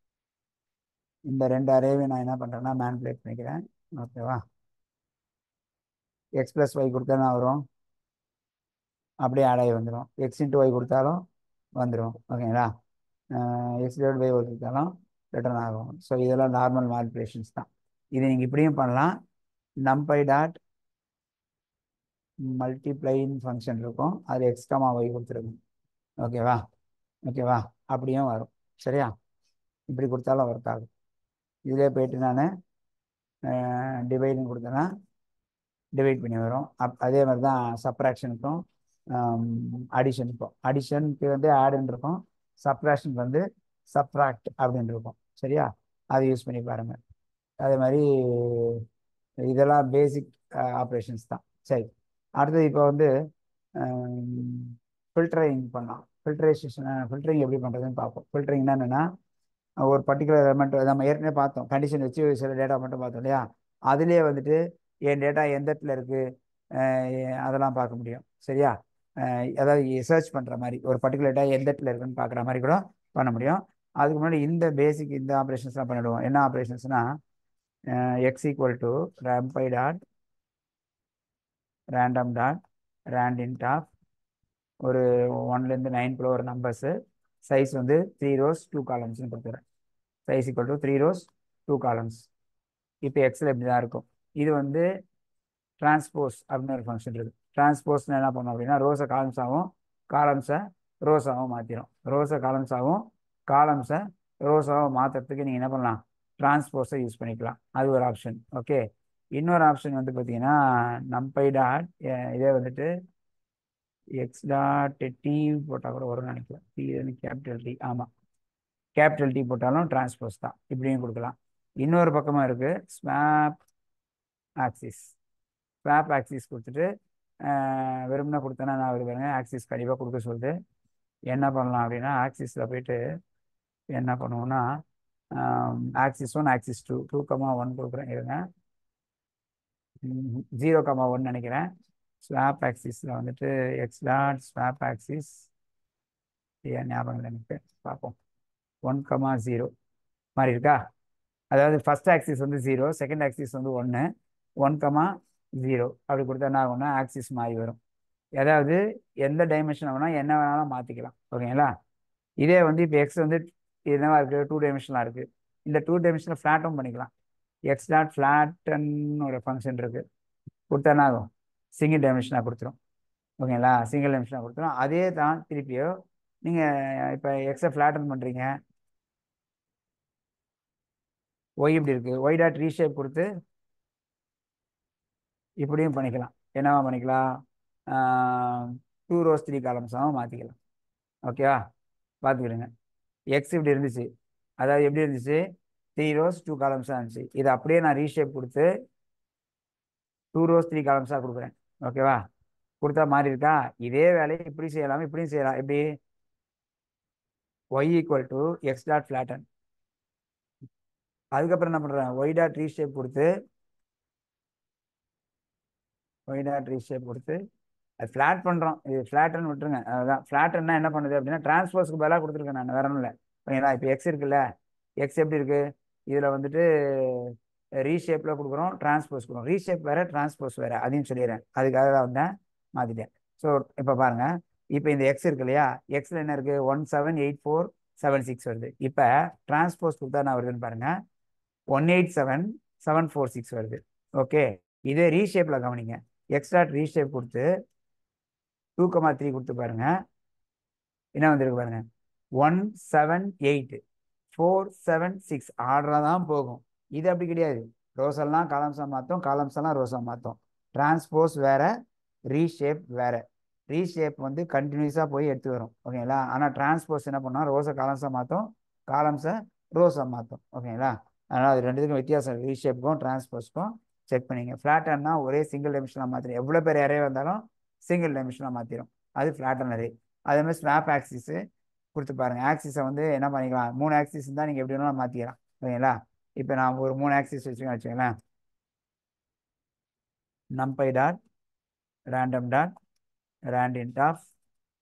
Speaker 4: இந்த ரெண்டு அரேவை நான் என்ன பண்ணுறேன்னா மேனிபுலேட் பண்ணிக்கிறேன். ஓகேவா? எக்ஸ் ப்ளஸ் ஒய் கொடுத்தா என்ன வரும்? அப்படியே ஆட் ஆகி வந்துடும். எக்ஸ் இன்ட்டு ஒய் கொடுத்தாலும் வந்துடும். ஓகேங்களா? எக்ஸ் டிவைட் பை ஒய் கொடுத்தாலும் ரிட்டர்ன் ஆகும். ஸோ இதெல்லாம் நார்மல் மேனிபுலேஷன்ஸ் தான். இது நீங்கள் இப்படியும் பண்ணலாம். நம்பை டாட் மல்டிப்ளைன்னு ஃபங்க்ஷன் இருக்கும், அது எக்ஸ் கமா ஒய் கொடுத்துருக்கும். ஓகேவா? ஓகேவா? அப்படியும் வரும். சரியா? இப்படி கொடுத்தாலும் ஒர்க் ஆகும். இதிலே போயிட்டு நான் டிவைடுன்னு கொடுத்தேன்னா டிவைட் பண்ணி வரும். அப் அதே மாதிரி தான் சப்ராக்ஷனுக்கும் அடிஷனுக்கும். அடிஷனுக்கு வந்து ஆடுன்னு இருக்கும், சப்ராக்ஷனுக்கு வந்து சப்ராக்ட் அப்படின்னு இருக்கும். சரியா? அதை யூஸ் பண்ணி பாருங்கள். அதே மாதிரி இதெல்லாம் பேசிக் ஆப்ரேஷன்ஸ் தான். சரி, அடுத்தது இப்போ வந்து ஃபில்டரிங் பண்ணலாம். ஃபில்ட்ரேஷன் ஃபில்டரிங் எப்படி பண்ணுறதுன்னு பார்ப்போம். ஃபில்டரிங்னா என்னென்னா, ஒரு பர்டிகுலர் எலமெண்ட் நம்ம ஏற்கனவே பார்த்தோம், கண்டிஷன் வச்சு சில டேட்டா மட்டும் பார்த்தோம் இல்லையா? அதுலேயே வந்துட்டு என் டேட்டா எந்த இடத்துல இருக்குது அதெல்லாம் பார்க்க முடியும். சரியா? அதாவது சர்ச் பண்ணுற மாதிரி ஒரு பர்டிகுலர் டேட்டா எந்த இடத்துல இருக்குன்னு பார்க்குற மாதிரி கூட பண்ண முடியும். அதுக்கு முன்னாடி இந்த பேசிக் இந்த ஆப்ரேஷன்ஸ்லாம் பண்ணிவிடுவோம். என்ன ஆப்ரேஷன்ஸ்னால், x equal to numpy dot random dot randint டாப் ஒரு ஒன்லேருந்து நைன்குள்ள ஒரு நம்பர்ஸு, சைஸ் வந்து த்ரீ ரோஸ் டூ காலம்ஸ்னு கொடுத்துறேன். Size equal to three rows two columns. இப்போ எக்ஸில் இப்படி தான் இருக்கும். இது வந்து டிரான்ஸ்போஸ் அப்படின்னு ஒரு ஃபங்க்ஷன் இருக்குது. டிரான்ஸ்போஸ்னு என்ன பண்ணோம் அப்படின்னா, ரோஸை காலம்ஸாகவும் காலம்ஸை ரோஸாகவும் மாற்றிடும். ரோஸை காலம்ஸாகவும் காலம்ஸை ரோஸாகவும் மாற்றுறதுக்கு நீங்கள் என்ன பண்ணலாம், டிரான்ஸ்போஸை யூஸ் பண்ணிக்கலாம். அது ஒரு ஆப்ஷன். ஓகே, இன்னொரு ஆப்ஷன் வந்து பார்த்தீங்கன்னா நம்பை டாட் இதே வந்துட்டு எக்ஸ் டாட் டி போட்டால் கூட வரும்னு நினைக்கிறேன். டி கேபிட்டல் டி, ஆமாம், கேபிட்டல் டி போட்டாலும் டிரான்ஸ்போஸ் தான். இப்படியும் கொடுக்கலாம். இன்னொரு பக்கமாக இருக்குது ஸ்வாப் ஆக்சிஸ். ஸ்வாப் ஆக்சிஸ் கொடுத்துட்டு வெறும்னா கொடுத்தேன்னா நான் விரும்புகிறேங்க ஆக்சிஸ் கண்டிப்பாக கொடுக்க சொல்லுது. என்ன பண்ணலாம் அப்படின்னா, ஆக்சிஸில் போயிட்டு என்ன பண்ணுவோம்னா, axis one axis two two comma one கொடுக்குறேன். இருங்க, ஜீரோ கமா ஒன் நினைக்கிறேன். ஸ்வாப் ஆக்சிஸில் வந்துட்டு எக்ஸ் டாட் ஸ்வாப் ஆக்சிஸ் ஏன் ஞாபகம் இல்லை எனக்கு, பார்ப்போம். ஒன் கமா ஜீரோ மாதிரி இருக்கா? அதாவது ஃபர்ஸ்ட் ஆக்சிஸ் வந்து ஜீரோ, செகண்ட் ஆக்சிஸ் வந்து ஒன்று, ஒன் கமா ஜீரோ அப்படி கொடுத்தா என்ன ஆகும்னா ஆக்சிஸ் மாறி வரும். அதாவது எந்த டைமென்ஷன் ஆகுனா என்ன வேணாலும் மாற்றிக்கலாம். ஓகேங்களா? இதே வந்து இப்போ எக்ஸ் வந்து என்னவா இருக்குது, டூ டைமென்ஷனாக இருக்குது. இந்த டூ டைமென்ஷனில் ஃப்ளாட்டும் பண்ணிக்கலாம். எக்ஸ் டாட் ஃப்ளாட்டன் ஒரு ஃபங்க்ஷன் இருக்குது, கொடுத்தா என்ன ஆகும், சிங்கிள் டைமென்ஷனாக கொடுத்துரும். ஓகேங்களா? சிங்கிள் டைமென்ஷனாக கொடுத்துரும். அதே தான் திருப்பியோ நீங்கள் இப்போ எக்ஸை ஃப்ளாட்டன் பண்ணுறீங்க, ஒய் இப்படி இருக்குது, ஒய் டாட் ரீஷேப் கொடுத்து இப்படியும் பண்ணிக்கலாம். என்னவா பண்ணிக்கலாம், டூ ரோஸ் த்ரீ காலம்ஸாகவும் மாற்றிக்கலாம். ஓகேவா? பார்த்துக்கிடுங்க. எக்ஸ் இப்படி இருந்துச்சு, அதாவது எப்படி இருந்துச்சு, த்ரீ ரோஸ் டூ காலம்ஸாக இருந்துச்சு. இதை அப்படியே நான் ரீஷேப் கொடுத்து டூ ரோஸ் த்ரீ காலம்ஸாக கொடுக்குறேன். ஓகேவா? கொடுத்தா மாறி இருக்கா? இதே வேலையை இப்படி செய்யலாம், இப்படியும் செய்யலாம். எப்படி, y equal to x dot flatten, அதுக்கப்புறம் என்ன பண்ணுறேன், ஒய் டாட் ரீஷேப் கொடுத்து ஒய் டாட் ரீஷேப் கொடுத்து அது ஃப்ளாட் பண்ணுறோம். இது ஃப்ளாட்டன் விட்டுருங்க. அதுதான் ஃப்ளாட்டன்னா என்ன பண்ணுது அப்படின்னா, டிரான்ஸ்போஸ்க்கு பதிலாக கொடுத்துருக்கேன் நான், வேற ஒன்றும் இல்லை. ஓகேங்களா? இப்போ எக்ஸ் இருக்குல்ல, எக்ஸ் எப்படி இருக்குது, இதில் வந்துட்டு ரீஷேப்பில் கொடுக்குறோம், டிரான்ஸ்போஸ் கொடுக்குறோம். ரீஷேப் வேறு டிரான்ஸ்போஸ் வேறு, அதையும் சொல்லிடுறேன். அதுக்காக தான் வந்தேன், மாற்றிட்டேன். ஸோ இப்போ பாருங்கள், இப்போ இந்த எக்ஸ் இருக்கு இல்லையா, எக்ஸில் என்ன இருக்குது, one seven eight four seven six வருது. இப்போ டிரான்ஸ்போஸ் கொடுத்தா என்ன வருதுன்னு பாருங்கள், one eight seven seven four six வருது. ஓகே, இதே ரீஷேப்பில் கவனிங்க, எக்ஸ் டாட் ரீஷேப் கொடுத்து டூ கமா த்ரீ கொடுத்து பாருங்க, என்ன வந்திருக்கு பாருங்க, one seven eight four seven six ஆர்டராக தான் போகும். இது அப்படி கிடையாது, ரோஸ் எல்லாம் காலம்ஸாக மாற்றும், காலம்ஸ் எல்லாம் ரோஸாக மாற்றும். டிரான்ஸ்போஸ் வேற, ரீஷேப் வேற. ரீஷேப் வந்து கண்டினியூஸாக போய் எடுத்து வரும். ஓகேங்களா? ஆனால் டிரான்ஸ்போஸ் என்ன பண்ணால் ரோஸை காலம்ஸாக மாற்றும், காலம்ஸை ரோஸாக மாற்றும். ஓகேங்களா? அதனால் அது ரெண்டுத்துக்கும் வித்தியாசம், ரீஷேப்புக்கும் டிரான்ஸ்போஸ்க்கும் செக் பண்ணிங்க. ஃப்ளாட்டன்னா ஒரே சிங்கிள் டைமென்ஷனாக மாற்றிடும், எவ்வளோ பேர் அரே வந்தாலும் சிங்கிள் டைமென்ஷனாக மாற்றிடும், அது ஃப்ளாட்டன் அரே. அதே மாதிரி ஸ்வாப் ஆக்சிஸு கொடுத்து பாருங்கள். ஆக்சிஸை வந்து என்ன பண்ணிக்கலாம், மூணு ஆக்சிஸ் இருந்தால் நீங்கள் எப்படி வேணாலும் மாற்றிக்கலாம். ஓகேங்களா? இப்போ நான் ஒரு மூணு ஆக்சிஸ் வச்சுக்கேன் வச்சுக்கலாம். Numpy dot random dot randint top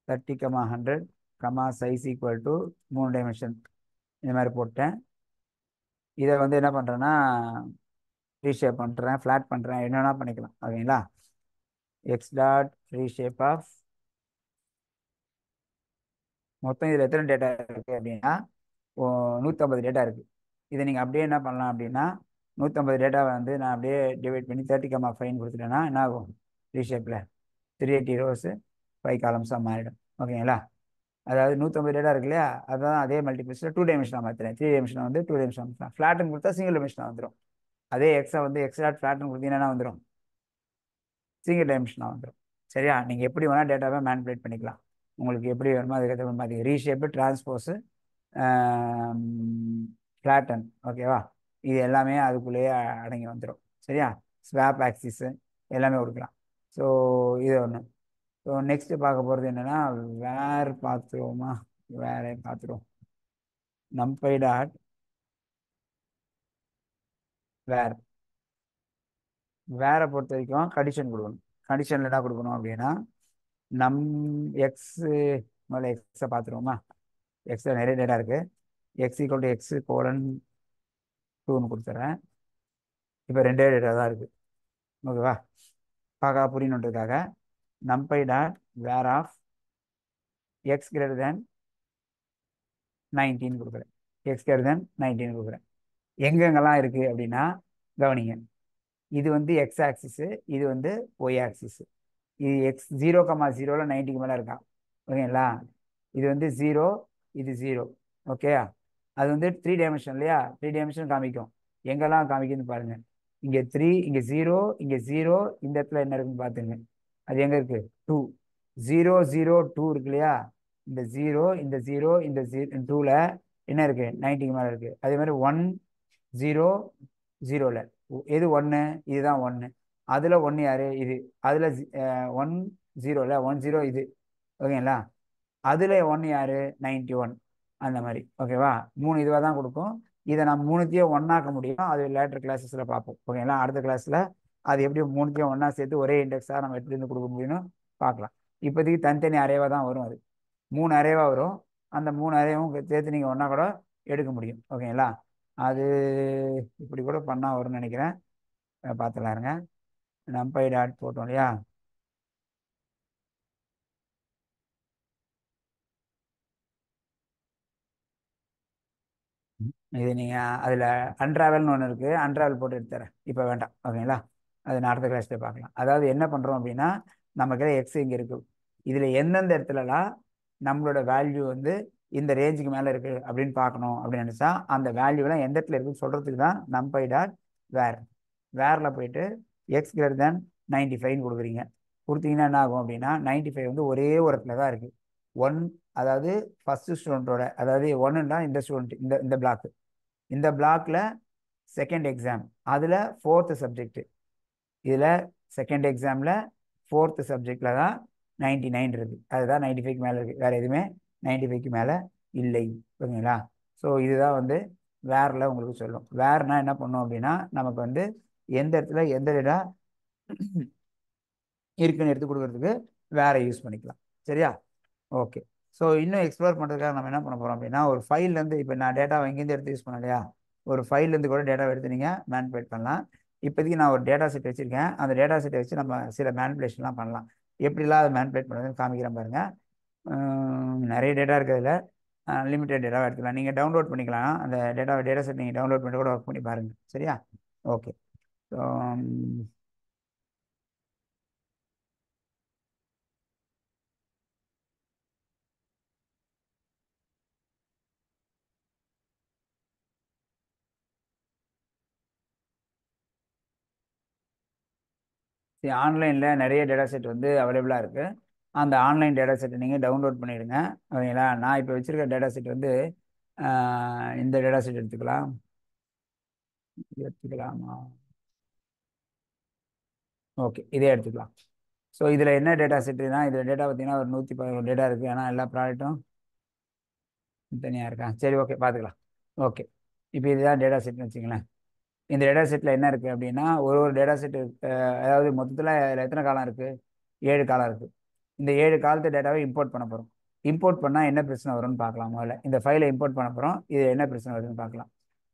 Speaker 4: thirty comma hundred comma size equal to மூணு டைமென்ஷன் இந்த மாதிரி போட்டேன். இதை வந்து என்ன பண்ணுறேன்னா ரீஷேப் பண்ணுறேன், ஃப்ளாட் பண்ணுறேன், என்னென்னா பண்ணிக்கலாம். ஓகேங்களா? எக்ஸ் டாட் ரீஷேப் ஆஃப் மொத்தம் இதில் எத்தனை டேட்டா இருக்குது அப்படின்னா நூற்றம்பது டேட்டா இருக்குது. இதை நீங்கள் அப்படியே என்ன பண்ணலாம் அப்படின்னா நூற்றம்பது டேட்டாவை வந்து நான் அப்படியே டிவைட் பண்ணி தேர்ட்டி கமா ஃபைன் கொடுத்துட்டேன்னா என்ன ஆகும்? ரீஷேப்பில் த்ரீ எயிட்டி ரோஸு ஃபைவ் காலம்ஸாக மாறிடும். ஓகேங்களா? அதாவது நூற்றம்பது டேட்டா இருக்கு இல்லையா, அதான் அதே மல்டிபிள்ஸில் டூ டைமென்ஷனாக மாற்றுறேன். த்ரீ டைமென்ஷனாக வந்து டூ டைமென்ஷனாக ஃப்ளாட்னு கொடுத்தா சிங்கிள் டைமென்ஷனாக வந்துடும். அதே எக்ஸை வந்து எக்ஸ் டாட் ஃப்ளாட்னு கொடுத்தீங்கன்னா வந்துடும், சிங்கிள் டைமென்ஷனாக வந்துடும். சரியா? நீங்கள் எப்படி வேணால் டேட்டாவை மேனிபுலேட் பண்ணிக்கலாம், உங்களுக்கு எப்படி வேணுமோ அதுக்கேற்ற மாதிரி. ரீஷேப்பு, டிரான்ஸ்போஸு, ஃப்ளாட்டன், ஓகேவா? இது எல்லாமே அதுக்குள்ளேயே அடங்கி வந்துடும். சரியா? ஸ்வாப் ஆக்சிஸு எல்லாமே கொடுக்கலாம். ஸோ இது ஒன்று. ஸோ நெக்ஸ்ட் பார்க்க போகிறது என்னென்னா வேர் பார்த்துருவோமா? வேறே பார்த்துருவோம். நம்பை டாட் வேர் வேரை பொறுத்த வரைக்கும் கண்டிஷன் கொடுக்கணும். கண்டிஷனில் என்ன கொடுக்கணும் அப்படின்னா நம் எக்ஸ் முதல்ல எக்ஸை பார்த்துருவோமா? எக்ஸில் நிறைய டேட்டா இருக்குது. X equal to x colon டூன்னு கொடுத்துட்றேன். இப்போ ரெண்டே டேட்டா தான் இருக்குது. ஓகேவா? பார்க்க புரியணுன்றதுக்காக numpy dot where of x greater than nineteen கொடுக்குறேன். எக்ஸ் கிரேட்டர் தேன் நைன்டீன் கொடுக்குறேன். எங்கெங்கெல்லாம் இருக்குது அப்படின்னா கவனிங்க. இது வந்து எக்ஸ் ஆக்சிஸு, இது வந்து ஒய் ஆக்சிஸு. இது எக்ஸ் ஜீரோ கமா ஜீரோவில் நைன்ட்டிக்கு மேலே இருக்கான். ஓகேங்களா? இது வந்து ஜீரோ, இது ஜீரோ. ஓகேயா? அது வந்து த்ரீ டைமென்ஷன் இல்லையா? த்ரீ டைமென்ஷன் காமிக்கும். எங்கெல்லாம் காமிக்குதுன்னு பாருங்க. இங்கே த்ரீ, இங்கே ஜீரோ, இங்கே ஜீரோ, இந்த இடத்துல என்ன இருக்குன்னு பார்த்துங்க. அது எங்கே இருக்குது? டூ. ஜீரோ ஜீரோ டூ இருக்கு இல்லையா? இந்த ஜீரோ, இந்த ஜீரோ, இந்த ஜீ டூவில் என்ன இருக்குது? நைன்ட்டிக்கு மேலே இருக்குது. அதே மாதிரி ஒன் ஜீரோ ஜீரோவில் எது ஒன்று? இதுதான் ஒன்று. அதில் ஒன்று யார்? இது. அதில் ஒன் ஜீரோவில் ஒன் ஜீரோ இது. ஓகேங்களா? அதில் ஒன்று யார்? Ninety one. அந்த மாதிரி. ஓகேவா? மூணு இதுவாக தான் கொடுக்கும். இதை நம்ம மூணுத்தையும் ஒன்றாக்க முடியும். அது லேட்டர் கிளாஸஸில் பார்ப்போம். ஓகேங்களா? அடுத்த கிளாஸில் அது எப்படி மூணுத்தையும் ஒன்றா சேர்த்து ஒரே இண்டெக்ஸாக நம்ம எப்படி இருந்து கொடுக்க முடியும்னு பார்க்கலாம். இப்போதைக்கு தனித்தனி அரேவாக தான் வரும். அது மூணு அரேவாக வரும். அந்த மூணு அரேவும் சேர்த்து நீங்கள் ஒன்றா கூட எடுக்க முடியும். ஓகேங்களா? அது இப்படி கூட பண்ணால் வரும்னு நினைக்கிறேன். பார்த்துலாம் இருங்க. நம்பை டாட் போட்டோம் இல்லையா? இது நீங்கள் அதில் அன்ட்ராவல்னு ஒன்று இருக்குது. அன்ட்ராவல் போட்டு எடுத்துறேன். இப்போ வேண்டாம். ஓகேங்களா? அது நான் அடுத்த கிளாஸில் பார்க்கலாம். அதாவது என்ன பண்ணுறோம் அப்படின்னா நமக்கு எக்ஸ் இங்கே இருக்குது. இதில் எந்தெந்த இடத்துலலாம் நம்மளோட வேல்யூ வந்து இந்த ரேஞ்சுக்கு மேலே இருக்குது அப்படின்னு பார்க்கணும் அப்படின்னு நினச்சா அந்த வேல்யூலாம் எந்த இடத்துல இருக்குன்னு சொல்கிறதுக்கு தான் நம்பை டாட் வேர். வேரில் போயிட்டு எக்ஸ் கிரேட்டர் தேன் நைன்ட்டி ஃபைவ்னு கொடுக்குறீங்க. கொடுத்தீங்கன்னா என்ன ஆகும் அப்படின்னா நைன்ட்டி ஃபைவ் வந்து ஒரே ஒரு இடத்துல தான் இருக்குது. ஒன் அதாவது ஃபஸ்ட்டு ஸ்டூடெண்ட்டோட, அதாவது ஒன்றுன்னா இந்த ஸ்டூடெண்ட், இந்த இந்த பிளாக்கு, இந்த பிளாக்கில் செகண்ட் எக்ஸாம், அதில் ஃபோர்த்து சப்ஜெக்ட், இதில் செகண்ட் எக்ஸாமில் ஃபோர்த்து சப்ஜெக்டில் தான் நைன்ட்டி நைன் இருக்குது. அதுதான் நைன்ட்டி ஃபைவ்க்கு மேலே இருக்குது. வேறு எதுவுமே நைன்ட்டி ஃபைவ்க்கு மேலே இல்லை. ஓகேங்களா? ஸோ இதுதான் வந்து வேரில் உங்களுக்கு சொல்லும். வேர்னா என்ன பண்ணோம் அப்படின்னா நமக்கு வந்து எந்த இடத்துல எந்த டேட்டா இருக்குன்னு எடுத்து கொடுக்கறதுக்கு வேற யூஸ் பண்ணிக்கலாம். சரியா? ஓகே. ஸோ இன்னும் எக்ஸ்ப்ளோர் பண்ணுறதுக்காக நம்ம என்ன பண்ண போகிறோம் அப்படின்னா ஒரு ஃபைல்லேருந்து, இப்போ நான் டேட்டாவை எங்கேருந்து எடுத்து யூஸ் பண்ண இல்லையா, ஒரு ஃபைல்லேருந்து கூட டேட்டாவை எடுத்து நீங்கள் மேனிபுலேட் பண்ணலாம். இப்போதைக்கு நான் ஒரு டேட்டா செட் வச்சுருக்கேன். அந்த டேட்டா செட்டை வச்சு நம்ம சில மேனிபுலேஷன்லாம் பண்ணலாம். எப்படிலாம் அதை மேனிபுலேட் பண்ணுறதுன்னு காமிக்கிறேன் பாருங்கள். நிறைய டேட்டா இருக்கிறதுல லிமிட்டட் டேட்டாவை எடுத்துக்கலாம். நீங்கள் டவுன்லோட் பண்ணிக்கலாம். அந்த டேட்டாவை டேட்டா செட் நீங்கள் டவுன்லோட் பண்ணி கூட ஒர்க் பண்ணி பாருங்கள். சரியா? ஓகே. ஸோ ஆன்லைனில் நிறைய டேட்டா செட் வந்து அவைலபிளாக இருக்குது. அந்த ஆன்லைன் டேட்டா செட்டை நீங்கள் டவுன்லோட் பண்ணிவிடுங்க. ஓகேங்களா? நான் இப்போ வச்சுருக்க டேட்டா செட் வந்து இந்த டேட்டா செட் எடுத்துக்கலாம். எடுத்துக்கலாமா? ஓகே, இதே எடுத்துக்கலாம். ஸோ இதில் என்ன டேட்டா செட்டுனா இதில் டேட்டா பார்த்தீங்கன்னா ஒரு நூற்றி பதினோரு டேட்டா இருக்குது. ஆனால் எல்லா ப்ராடக்ட்டும் தனியாக இருக்கா? சரி, ஓகே, பார்த்துக்கலாம். ஓகே, இப்போ இதுதான் டேட்டா செட்னு வச்சுங்களேன். இந்த டேட்டா செட்டில் என்ன இருக்குது அப்படின்னா ஒரு ஒரு டேட்டா செட்டு, அதாவது மொத்தத்தில் இதில் எத்தனை காலம் இருக்குது? ஏழு காலம் இருக்குது. இந்த ஏழு காலத்து டேட்டாவை இம்போர்ட் பண்ண போகிறோம். இம்போர்ட் பண்ணால் என்ன பிரச்சனை வரும்னு பார்க்கலாம். முதல்ல இந்த ஃபைலை இம்போர்ட் பண்ண போகிறோம். இது என்ன பிரச்சனை வருதுன்னு பார்க்கலாம்.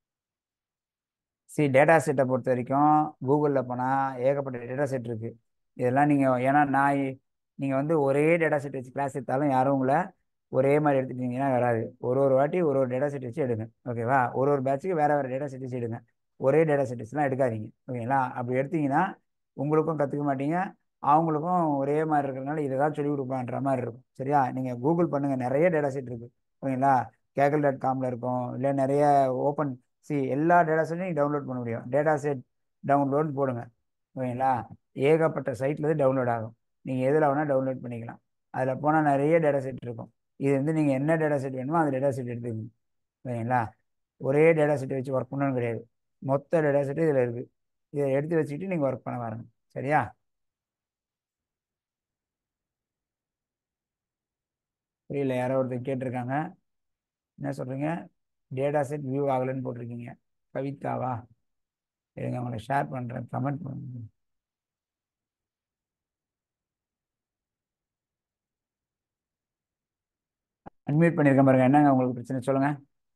Speaker 4: சரி, டேட்டா செட்டை பொறுத்த வரைக்கும் கூகுளில் போனால் ஏகப்பட்ட டேட்டா செட் இருக்குது. இதெல்லாம் நீங்கள் ஏன்னா நான் நீங்கள் வந்து ஒரே டேட்டா செட் வச்சு கிளாஸ் எடுத்தாலும் யாரும் உங்களை ஒரே மாதிரி எடுத்துட்டீங்கன்னா வராது. ஒரு ஒரு வாட்டி ஒரு ஒரு டேட்டா செட் வச்சு எடுங்க. ஓகேவா? ஒரு ஒரு பேட்சுக்கு வேறு வேறு டேட்டா செட் வச்சு எடுங்க. ஒரே டேட்டா செட் வச்சுலாம் எடுக்காதீங்க. ஓகேங்களா? அப்படி எடுத்தீங்கன்னா உங்களுக்கும் கற்றுக்க மாட்டீங்க, அவங்களுக்கும் ஒரே மாதிரி இருக்கிறதுனால இதை தான் சொல்லிக் கொடுப்பான்ற மாதிரி இருக்கும். சரியா? நீங்கள் கூகுள் பண்ணுங்கள், நிறைய டேட்டா செட் இருக்குது. ஓகேங்களா? கேகல் டாட் காமில் இருக்கும், இல்லை நிறைய ஓப்பன் சி எல்லா டேட்டா செட்டையும் நீங்கள் டவுன்லோட் பண்ண முடியும். டேட்டா செட் டவுன்லோட் போடுங்க. ஓகேங்களா? ஏகப்பட்ட சைட்லேருந்து டவுன்லோட் ஆகும். நீங்கள் எதில் வேணால் டவுன்லோட் பண்ணிக்கலாம். அதில் போனால் நிறைய டேட்டா செட் இருக்கும். இது வந்து நீங்கள் என்ன டேட்டா செட் வேணுமோ அந்த டேட்டா செட் எடுத்துக்கணும். ஓகேங்களா? ஒரே டேட்டா செட்டை வச்சு ஒர்க் பண்ணணும் கிடையாது. மொத்த டேட்டா செட்டு இதில் இருக்குது. இதை எடுத்து வச்சுக்கிட்டு நீங்கள் ஒர்க் பண்ண வரணும். சரியா? புரியல, யாரோ ஒருத்தர் கேட்டிருக்காங்க. என்ன சொல்கிறீங்க? டேட்டா செட் வியூ ஆகலைன்னு போட்டிருக்கீங்க. கவிதாவா? இருங்க, உங்களை ஷேர் பண்ணுறேன், கமெண்ட் பண்ணுங்க. அட்மிட் பண்ணியிருக்கேன் பாருங்க. என்னங்க உங்களுக்கு பிரச்சனை சொல்லுங்க.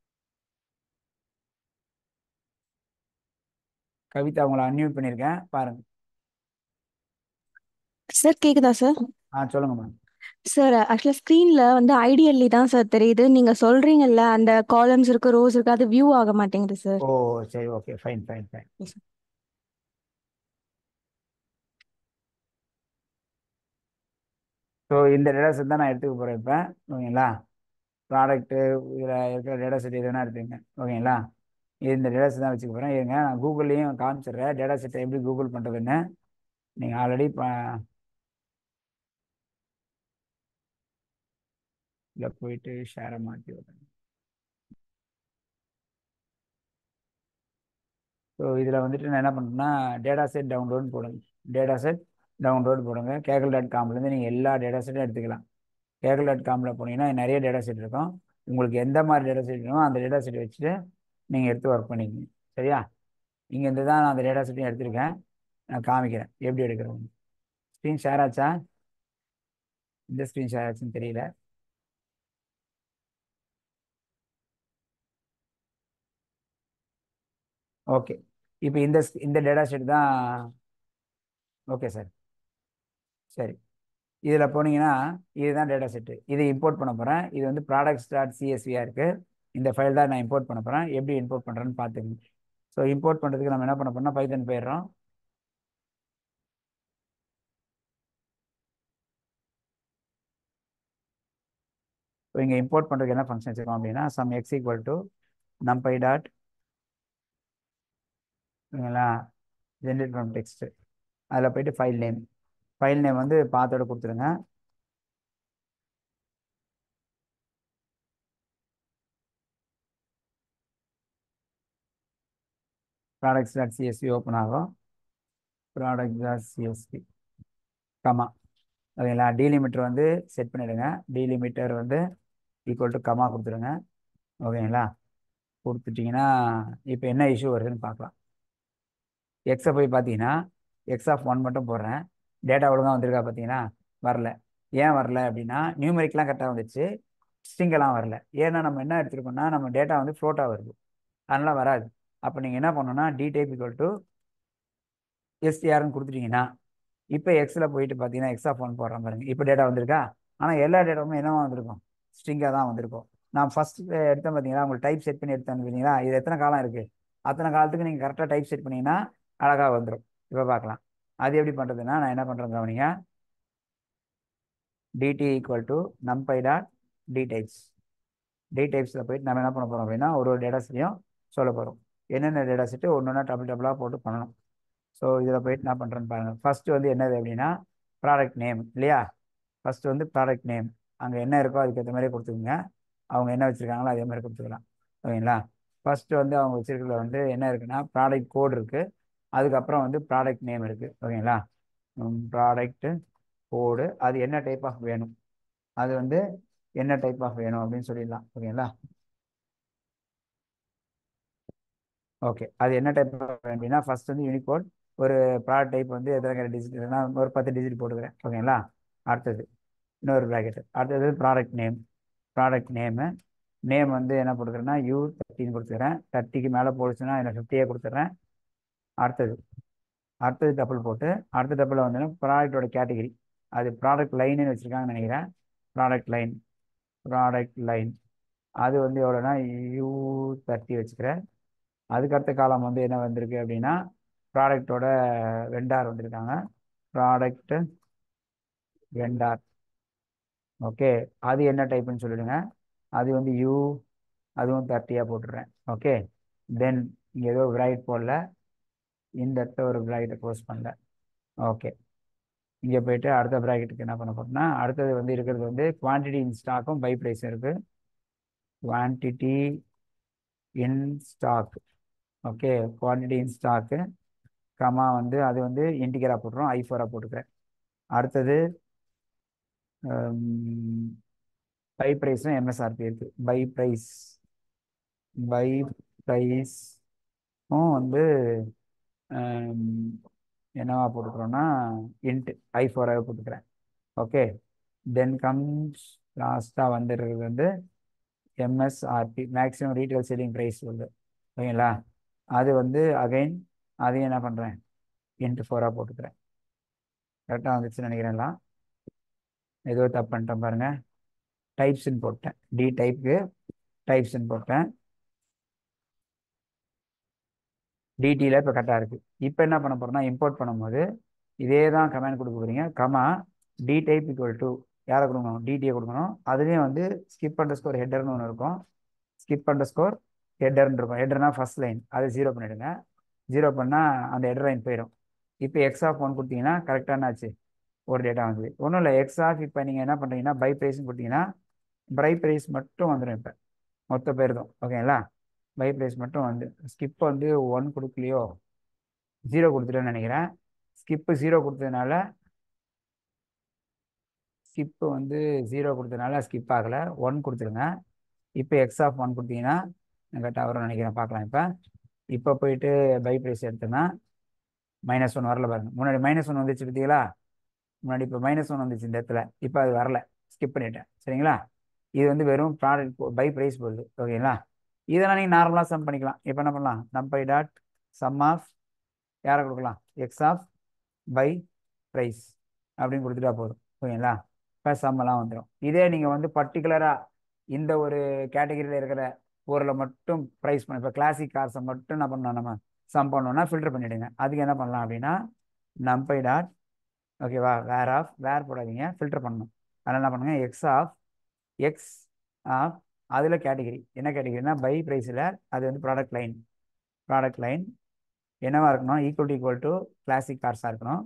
Speaker 4: கவிதா, உங்களை அன்மியூட் பண்ணியிருக்கேன் பாருங்க.
Speaker 1: சார் கேக்குதா சார்?
Speaker 4: ஆ, சொல்லுங்க மேம்.
Speaker 1: சார் ஆக்சுவலாக ஸ்க்ரீனில் வந்து ஐடியல்லி தான் சார் தெரியுது. நீங்கள் சொல்கிறீங்கல்ல அந்த காலம்ஸ் இருக்குது, ரோஸ் இருக்குது, அது வியூ ஆக மாட்டேங்குது சார்.
Speaker 4: ஓ சரி, okay, fine fine fine. So இந்த டேட்டா செட் தான் நான் எடுத்துக்க போகிறேன் இப்போ. ஓகேங்களா? ப்ராடக்ட்டு இதில் இருக்கிற டேட்டா செட் எதுனா எடுத்துங்க. ஓகேங்களா? இது இந்த டேட்டா செட் தான் வச்சுக்க போகிறேன். இருங்க, நான் கூகுள்லேயும் காமிச்சிடுறேன் டேட்டா செட்டை எப்படி கூகுள் பண்ணுறதுன்னு. நீங்கள் ஆல்ரெடி இப்போ இதில் போயிட்டு ஷேரை மாற்றி விடுறேன். ஸோ இதில் வந்துட்டு நான் என்ன பண்ணுறேன்னா டேட்டா செட் டவுன்லோட் போடுங்க. டேட்டா செட் டவுன்லோட் போடுங்க. கேகல் டாட் காம்லேருந்து நீங்கள் எல்லா டேட்டா செட்டும் எடுத்துக்கலாம். கேகல் டாட் காமில் போனீங்கன்னா நிறைய டேட்டா செட் இருக்கும். உங்களுக்கு எந்த மாதிரி டேட்டா செட் வேணுமோ அந்த டேட்டா செட் வச்சுட்டு நீங்கள் எடுத்து ஒர்க் பண்ணிக்கங்க. சரியா? இங்கேருந்து தான் நான் அந்த டேட்டா செட்டையும் எடுத்திருக்கேன். நான் காமிக்கிறேன் எப்படி எடுக்கிறோம். ஸ்க்ரீன் ஷேர் ஆச்சா? இந்த ஸ்க்ரீன் ஷேர் ஆச்சுன்னு தெரியல. ஓகே, இப்போ இந்த இந்த டேட்டா செட் தான். ஓகே சார், சரி. இதில் போனீங்கன்னா இதுதான் டேட்டா செட்டு. இதை இம்போர்ட் பண்ண போகிறேன். இது வந்து ப்ராடக்ட்ஸ் டாட் சிஎஸ்வியாக இருக்குது. இந்த ஃபைல் தான் நான் இம்போர்ட் பண்ண போகிறேன். எப்படி இம்போர்ட் பண்ணுறேன்னு பார்த்துக்கங்க. ஸோ இம்போர்ட் பண்ணுறதுக்கு நம்ம என்ன பண்ண போறோம்னா பைத்தன் போயிடுறோம். ஸோ இங்கே இம்போர்ட் பண்ணுறதுக்கு என்ன ஃபங்க்ஷன் வச்சுருக்கோம் அப்படின்னா sum x equal to நம்பை dot ஓகேங்களா ஜென்ரேட் ஃப்ரம் டெக்ஸ்ட். அதில் போயிட்டு ஃபைல் நேம் ஃபைல் நேம் வந்து பாத்தோட கொடுத்துருங்க. ப்ராடக்ட்ஸ் டாட் சிஎஸ்வி ஓப்பன் ஆகும். Product dot CSV comma. ஓகேங்களா? டீலிமிட்டர் வந்து செட் பண்ணிவிடுங்க. டீலிமிட்டர் வந்து ஈக்குவல் டு கமா கொடுத்துருங்க. ஓகேங்களா? கொடுத்துட்டிங்கன்னா இப்போ என்ன இஷ்யூ வருதுன்னு பார்க்கலாம். எக்ஸை போய் பார்த்தீங்கன்னா எக்ஸ் ஆஃப் ஒன் மட்டும் போடுறேன். டேட்டா ஒழுங்காக வந்திருக்கா பார்த்தீங்கன்னா வரல. ஏன் வரல அப்படின்னா நியூமெரிக்லாம் கரெக்டாக வந்துச்சு, ஸ்ட்ரிங்கெல்லாம் வரல. ஏன்னா நம்ம என்ன எடுத்துருக்கோம்னா நம்ம டேட்டா வந்து ஃப்ளோட்டாக வருது, அதனால் வராது. அப்போ நீங்கள் என்ன பண்ணணும்னா டி டைப் ஈக்குவல் டு எஸ்டிஆர்னு கொடுத்துட்டீங்கன்னா இப்போ எக்ஸில் போயிட்டு பார்த்தீங்கன்னா எக்ஸ் ஆஃப் ஒன் போடுற பாருங்க. இப்போ டேட்டா வந்திருக்கா, ஆனால் எல்லா டேட்டாவுமே என்னவா வந்திருக்கும், ஸ்ட்ரிங்காக தான் வந்திருக்கும். நான் ஃபஸ்ட் எடுத்தேன் பார்த்தீங்களா, உங்களுக்கு டைப் செட் பண்ணி எடுத்தேன் பார்த்தீங்களா, இது எத்தனை காலம் இருக்குது, அத்தனை காலத்துக்கு நீங்கள் கரெக்டாக டைப் செட் பண்ணிங்கன்னா அழகாக வந்துடும். இப்போ பார்க்கலாம் அது எப்படி பண்ணுறதுன்னா நான் என்ன பண்ணுறேன் கவனிங்க. DT equal to நம்பை dot D types. D டைப்ஸில் போயிட்டு நம்ம என்ன பண்ண போகிறோம் அப்படின்னா ஒரு ஒரு டேட்டா செட்டையும் சொல்ல போகிறோம். என்னென்ன டேட்டா செட்டு ஒன்று ஒன்றா டபுள் டபுளாக போட்டு பண்ணணும். ஸோ இதில் போயிட்டு என்ன பண்ணுறேன்னு பாருங்கள். ஃபஸ்ட்டு வந்து என்னது அப்படின்னா ப்ராடக்ட் நேம் இல்லையா. ஃபஸ்ட்டு வந்து ப்ராடக்ட் நேம் அங்கே என்ன இருக்கோ அதுக்கேற்ற மாதிரி கொடுத்துக்குங்க. அவங்க என்ன வச்சுருக்காங்களோ அதே மாதிரி கொடுத்துக்கலாம். ஓகேங்களா? ஃபஸ்ட்டு வந்து அவங்க வச்சுருக்கிறதுல வந்து என்ன இருக்குன்னா ப்ராடக்ட் கோட் இருக்குது, அதுக்கப்புறம் வந்து ப்ராடக்ட் நேம் இருக்குது. ஓகேங்களா? ப்ராடக்ட்டு கோடு அது என்ன டைப் ஆஃப் வேணும், அது வந்து என்ன டைப் ஆஃப் வேணும் அப்படின்னு சொல்லிடலாம். ஓகேங்களா? ஓகே, அது என்ன டைப் அப்படின்னா ஃபர்ஸ்ட் வந்து யூனிகோட். ஒரு ப்ராடக்ட் டைப் வந்து எத்தனை டிஜிட், ஒரு பத்து டிஜிட் போட்டுக்கிறேன். ஓகேங்களா? அடுத்தது இன்னொரு ப்ராக்கெட். அடுத்தது product name. Product name name வந்து என்ன கொடுக்குறேன்னா யூ தேர்ட்டின்னு கொடுத்துக்கிறேன். தேர்ட்டிக்கு மேலே போடுச்சுன்னா என்ன ஃபிஃப்டியே கொடுத்துட்றேன். அடுத்தது அடுத்தது டபுள் போட்டு அடுத்த டபுளில் வந்து ப்ராடக்டோட கேட்டகிரி அது ப்ராடக்ட் லைன்னு வச்சுருக்காங்கன்னு நினைக்கிறேன். ப்ராடக்ட் லைன் ப்ராடக்ட் லைன் அது வந்து எவ்வளோனா யூ தேர்ட்டி வச்சுக்கிறேன். அதுக்கடுத்த காலம் வந்து என்ன வந்திருக்கு அப்படின்னா ப்ராடக்டோட வெண்டார் வந்திருக்காங்க. Product vendor. ஓகே, அது என்ன டைப்புன்னு சொல்லிடுங்க. அது வந்து யூ அதுவும் தேர்ட்டியாக போட்டுடுறேன். ஓகே, தென் இங்கே ஏதோ ப்ராக்கெட் போடல, இந்த இடத்த ஒரு ப்ராக்கெட்டை க்ளோஸ் பண்ணல. ஓகே, இங்கே போயிட்டு அடுத்த ப்ராக்கெட்டுக்கு என்ன பண்ண போறோம்னா அடுத்தது வந்து இருக்கிறது வந்து குவான்டிட்டி இன் ஸ்டாக்கும் பை ப்ரைஸும் இருக்கு. Quantity in stock. Okay, quantity in stock comma வந்து அது வந்து இன்டிகராக போட்டுரும், ஐ ஃபோராக போட்டுக்கிறேன். அடுத்தது பை ப்ரைஸும் எம்எஸ்ஆர்பி இருக்கு. பை ப்ரைஸ் பை ப்ரைஸும் வந்து என்னவா போட்டுக்கிறோன்னா இன்ட் ஐ ஃபோராக போட்டுக்கிறேன். ஓகே, தென் கம்ஸ் லாஸ்ட்டாக வந்துடுறது வந்து MSRP maximum retail selling price வந்து ஓகேங்களா. அது வந்து அகைன் அதையும் என்ன பண்ணுறேன் இன்ட்டு ஃபோராக போட்டுக்கிறேன். கரெக்டாக வந்துச்சுன்னு நினைக்கிறேன்லாம். ஏதோ தப்பு பண்ணிட்டேன் பாருங்கள். டைப்ஸ்ன்னு போட்டேன், டி டைப்புக்கு டைப்ஸ்ன்னு போட்டேன். டிடியில் இப்போ கரெக்டாக இருக்குது. இப்போ என்ன பண்ண போகிறோம்னா இம்போர்ட் பண்ணும்போது இதே தான் கமெண்ட் கொடுக்க போகிறீங்க. Comma D type equal to யாரை கொடுக்கணும், டிடியை கொடுக்கணும். அதுலேயும் வந்து ஸ்கிப் அண்டர் ஸ்கோர் ஹெட்டர்னு ஒன்று இருக்கும். ஸ்கிப் அண்டர் ஸ்கோர் ஹெட்டர்னு இருக்கும். ஹெட்டர்னா ஃபர்ஸ்ட் லைன், அதை ஜீரோ பண்ணிவிடுங்க. ஜீரோ பண்ணால் அந்த ஹெட்டர் லைன் போயிடும். இப்போ எக்ஸ் ஆஃப் ஒன் கொடுத்தீங்கன்னா கரெக்டான ஆச்சு, ஒரு டேட்டா வந்து ஒன்றும் இல்லை. எக்ஸ் ஆஃப் இப்போ நீங்கள் என்ன பண்ணுறீங்கன்னா பை ப்ரைஸ்ன்னு கொடுத்தீங்கன்னா பை ப்ரைஸ் மட்டும் வந்துடும். இப்போ மொத்த பேர் தான் ஓகேங்களா. பை ப்ரைஸ் மட்டும் வந்து ஸ்கிப் வந்து ஒன் கொடுக்கலையோ ஜீரோ கொடுத்துட்டேன்னு நினைக்கிறேன். ஸ்கிப்பு ஜீரோ கொடுத்ததுனால ஸ்கிப்பு வந்து ஜீரோ கொடுத்ததுனால ஸ்கிப் ஆகலை, ஒன் கொடுத்துருங்க. இப்போ எக்ஸ் ஆஃப் ஒன் கொடுத்தீங்கன்னா கரெக்டாக வரும்னு நினைக்கிறேன். பார்க்கலாம். இப்போ இப்போ போயிட்டு பை ப்ரைஸ் எடுத்தோன்னா மைனஸ் ஒன் வரல பாருங்க. முன்னாடி மைனஸ் ஒன் வந்துச்சு பார்த்தீங்களா, முன்னாடி இப்போ மைனஸ் ஒன் வந்துச்சு இந்த இடத்துல. இப்போ அது வரல, ஸ்கிப் பண்ணிட்டேன். சரிங்களா, இது வந்து வெறும் ப்ராடக்ட் பை ப்ரைஸ் போகுது. ஓகேங்களா, இதெல்லாம் நீங்கள் நார்மலாக சம் பண்ணிக்கலாம். இப்போ என்ன பண்ணலாம், நம்பை டாட் சம் ஆஃப் யாரை கொடுக்கலாம், எக்ஸ் ஆஃப் பை ப்ரைஸ் அப்படின்னு கொடுத்துட்டா போதும். ஓகேங்களா, இப்போ சம்மெல்லாம் வந்துடும். இதே நீங்கள் வந்து பர்டிகுலராக இந்த ஒரு கேட்டகரியில் இருக்கிற பொருளை மட்டும் ப்ரைஸ் பண்ண, இப்போ கிளாசிக் கார்ஸை மட்டும் என்ன பண்ணணும், நம்ம சம் பண்ணோன்னா ஃபில்டர் பண்ணிவிடுங்க. அதுக்கு என்ன பண்ணலாம் அப்படின்னா நம்பை டாட் ஓகேவா வேர் ஆஃப் வேர் போடாதீங்க, ஃபில்டர் பண்ணணும். அதனால் என்ன பண்ணுங்க எக்ஸ் ஆஃப் எக்ஸ் ஆஃப் அதில் கேட்டகிரி என்ன கேட்டகிரினா பை ப்ரைஸில் அது வந்து ப்ராடக்ட் லைன். ப்ராடக்ட் லைன் என்னவா இருக்கணும், equal to equal to classic கார்ஸாக இருக்கணும்.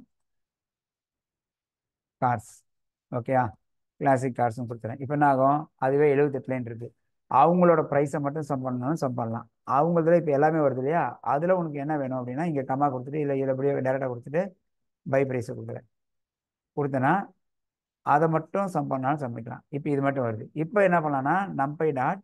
Speaker 4: கார்ஸ் ஓகேயா, கிளாசிக் கார்ஸ்னு கொடுத்துறேன். இப்போ என்ன ஆகும், அதுவே எழுபத்தெட்டு லைன் இருக்குது. அவங்களோட ப்ரைஸை மட்டும் சம் பண்ணணும், சம் பண்ணலாம். அவங்களதுல இப்போ எல்லாமே வருது இல்லையா, அதில் உனக்கு என்ன வேணும் அப்படின்னா இங்கே கம்மா கொடுத்துட்டு இல்லை இதில் அப்படியே டேரெக்டாக கொடுத்துட்டு பை ப்ரைஸை கொடுக்குறேன். கொடுத்தேன்னா அதை மட்டும் சம் பண்ணாலும் சம் பண்ணிக்கலாம். இப்போ இது மட்டும் வருது. இப்போ என்ன பண்ணலாம்னா நம்பை டாட்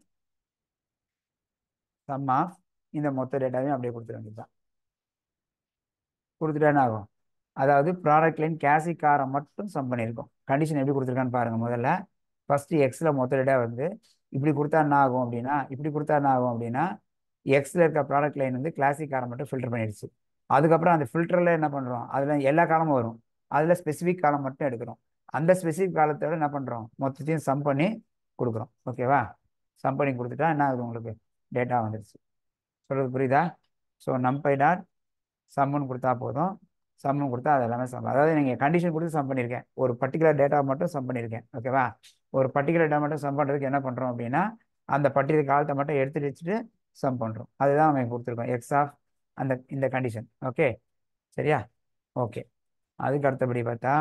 Speaker 4: சம் ஆஃப் இந்த மொத்த டேட்டாவையும் அப்படியே கொடுத்துட வேண்டியதுதான். கொடுத்துட்டா என்ன ஆகும், அதாவது ப்ராடக்ட் லைன் கிளாசிக் காரை மட்டும் சம் பண்ணியிருக்கோம். கண்டிஷன் எப்படி கொடுத்துருக்கான்னு பாருங்கள். முதல்ல ஃபஸ்ட்டு எக்ஸில் மொத்த டேட்டா வந்து இப்படி கொடுத்தா என்ன ஆகும் அப்படின்னா இப்படி கொடுத்தா என்ன ஆகும் அப்படின்னா எக்ஸில் இருக்க ப்ராடக்ட் லைன் வந்து கிளாசிக் காரை மட்டும் ஃபில்டர் பண்ணிடுச்சு. அதுக்கப்புறம் அந்த ஃபில்டரில் என்ன பண்ணுறோம், அதில் எல்லா காலமும் வரும், அதில் ஸ்பெசிஃபிக் காலம் மட்டும் எடுக்கிறோம். அந்த ஸ்பெசிஃபிக் காலத்தோட என்ன பண்ணுறோம், மொத்தத்தையும் சம் பண்ணி கொடுக்குறோம். ஓகேவா, சம் பண்ணி கொடுத்துட்டா என்ன ஆகுது, உங்களுக்கு டேட்டா வந்துடுச்சு. சொல்கிறது புரியுதா. ஸோ நம்பை டாட் சம்முன்னு கொடுத்தா போதும். சம்முன்னு கொடுத்தா அது எல்லாமே சம். அதாவது நீங்கள் கண்டிஷன் கொடுத்து சம் பண்ணியிருக்கேன், ஒரு பர்டிகுலர் டேட்டா மட்டும் சம் பண்ணியிருக்கேன். ஓகேவா, ஒரு பர்டிகுலர் டேட்டா மட்டும் சம் பண்ணுறதுக்கு என்ன பண்ணுறோம் அப்படின்னா அந்த பர்டிகுலர் காலத்தை மட்டும் எடுத்து வச்சுட்டு சம் பண்ணுறோம். அதுதான் நம்ம கொடுத்துருக்கோம் எக்ஸ் ஆஃப் அந்த இந்த கண்டிஷன். ஓகே சரியா. ஓகே, அதுக்கு அடுத்தபடி பார்த்தா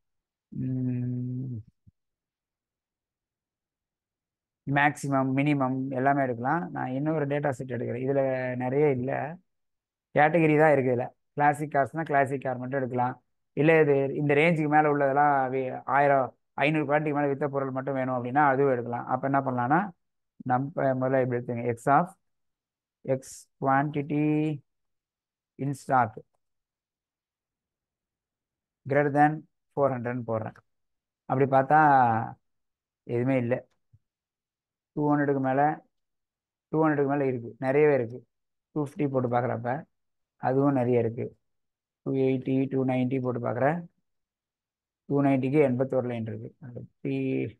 Speaker 4: மேக்ஸிமம் மினிமம் எல்லாமே எடுக்கலாம். நான் இன்னொரு டேட்டா செட் எடுக்கிறேன். இதில் நிறைய இல்லை, கேட்டகிரி தான் இருக்குது. இதில் கிளாசிக் கார்ஸ்னால் கிளாசிக் கார் மட்டும் எடுக்கலாம். இல்லை இது இந்த ரேஞ்சுக்கு மேலே உள்ளதெல்லாம் ஆயிரம் ஐநூறு குவான்டிட்டிக்கு மேலே வித்த பொருள் மட்டும் வேணும் அப்படின்னா அதுவும் எடுக்கலாம். அப்போ என்ன பண்ணலான்னா நம்ம முதல்ல இப்படி எடுத்துங்க x of x quantity in stock greater than four ஹண்ட்ரட்னு போடுறேன். அப்படி பார்த்தா எதுவுமே இல்லை. டூ ஹண்ட்ரடுக்கு மேலே டூ ஹண்ட்ரடுக்கு மேலே இருக்குது, நிறையவே இருக்குது. டூ ஃபிஃப்டி போட்டு பார்க்குறப்ப அதுவும் நிறைய இருக்குது. டூ எயிட்டி டூ நைன்ட்டி போட்டு பார்க்குற டூ நைன்ட்டிக்கு எண்பத்தோரு லைன் இருக்குது. த்ரீ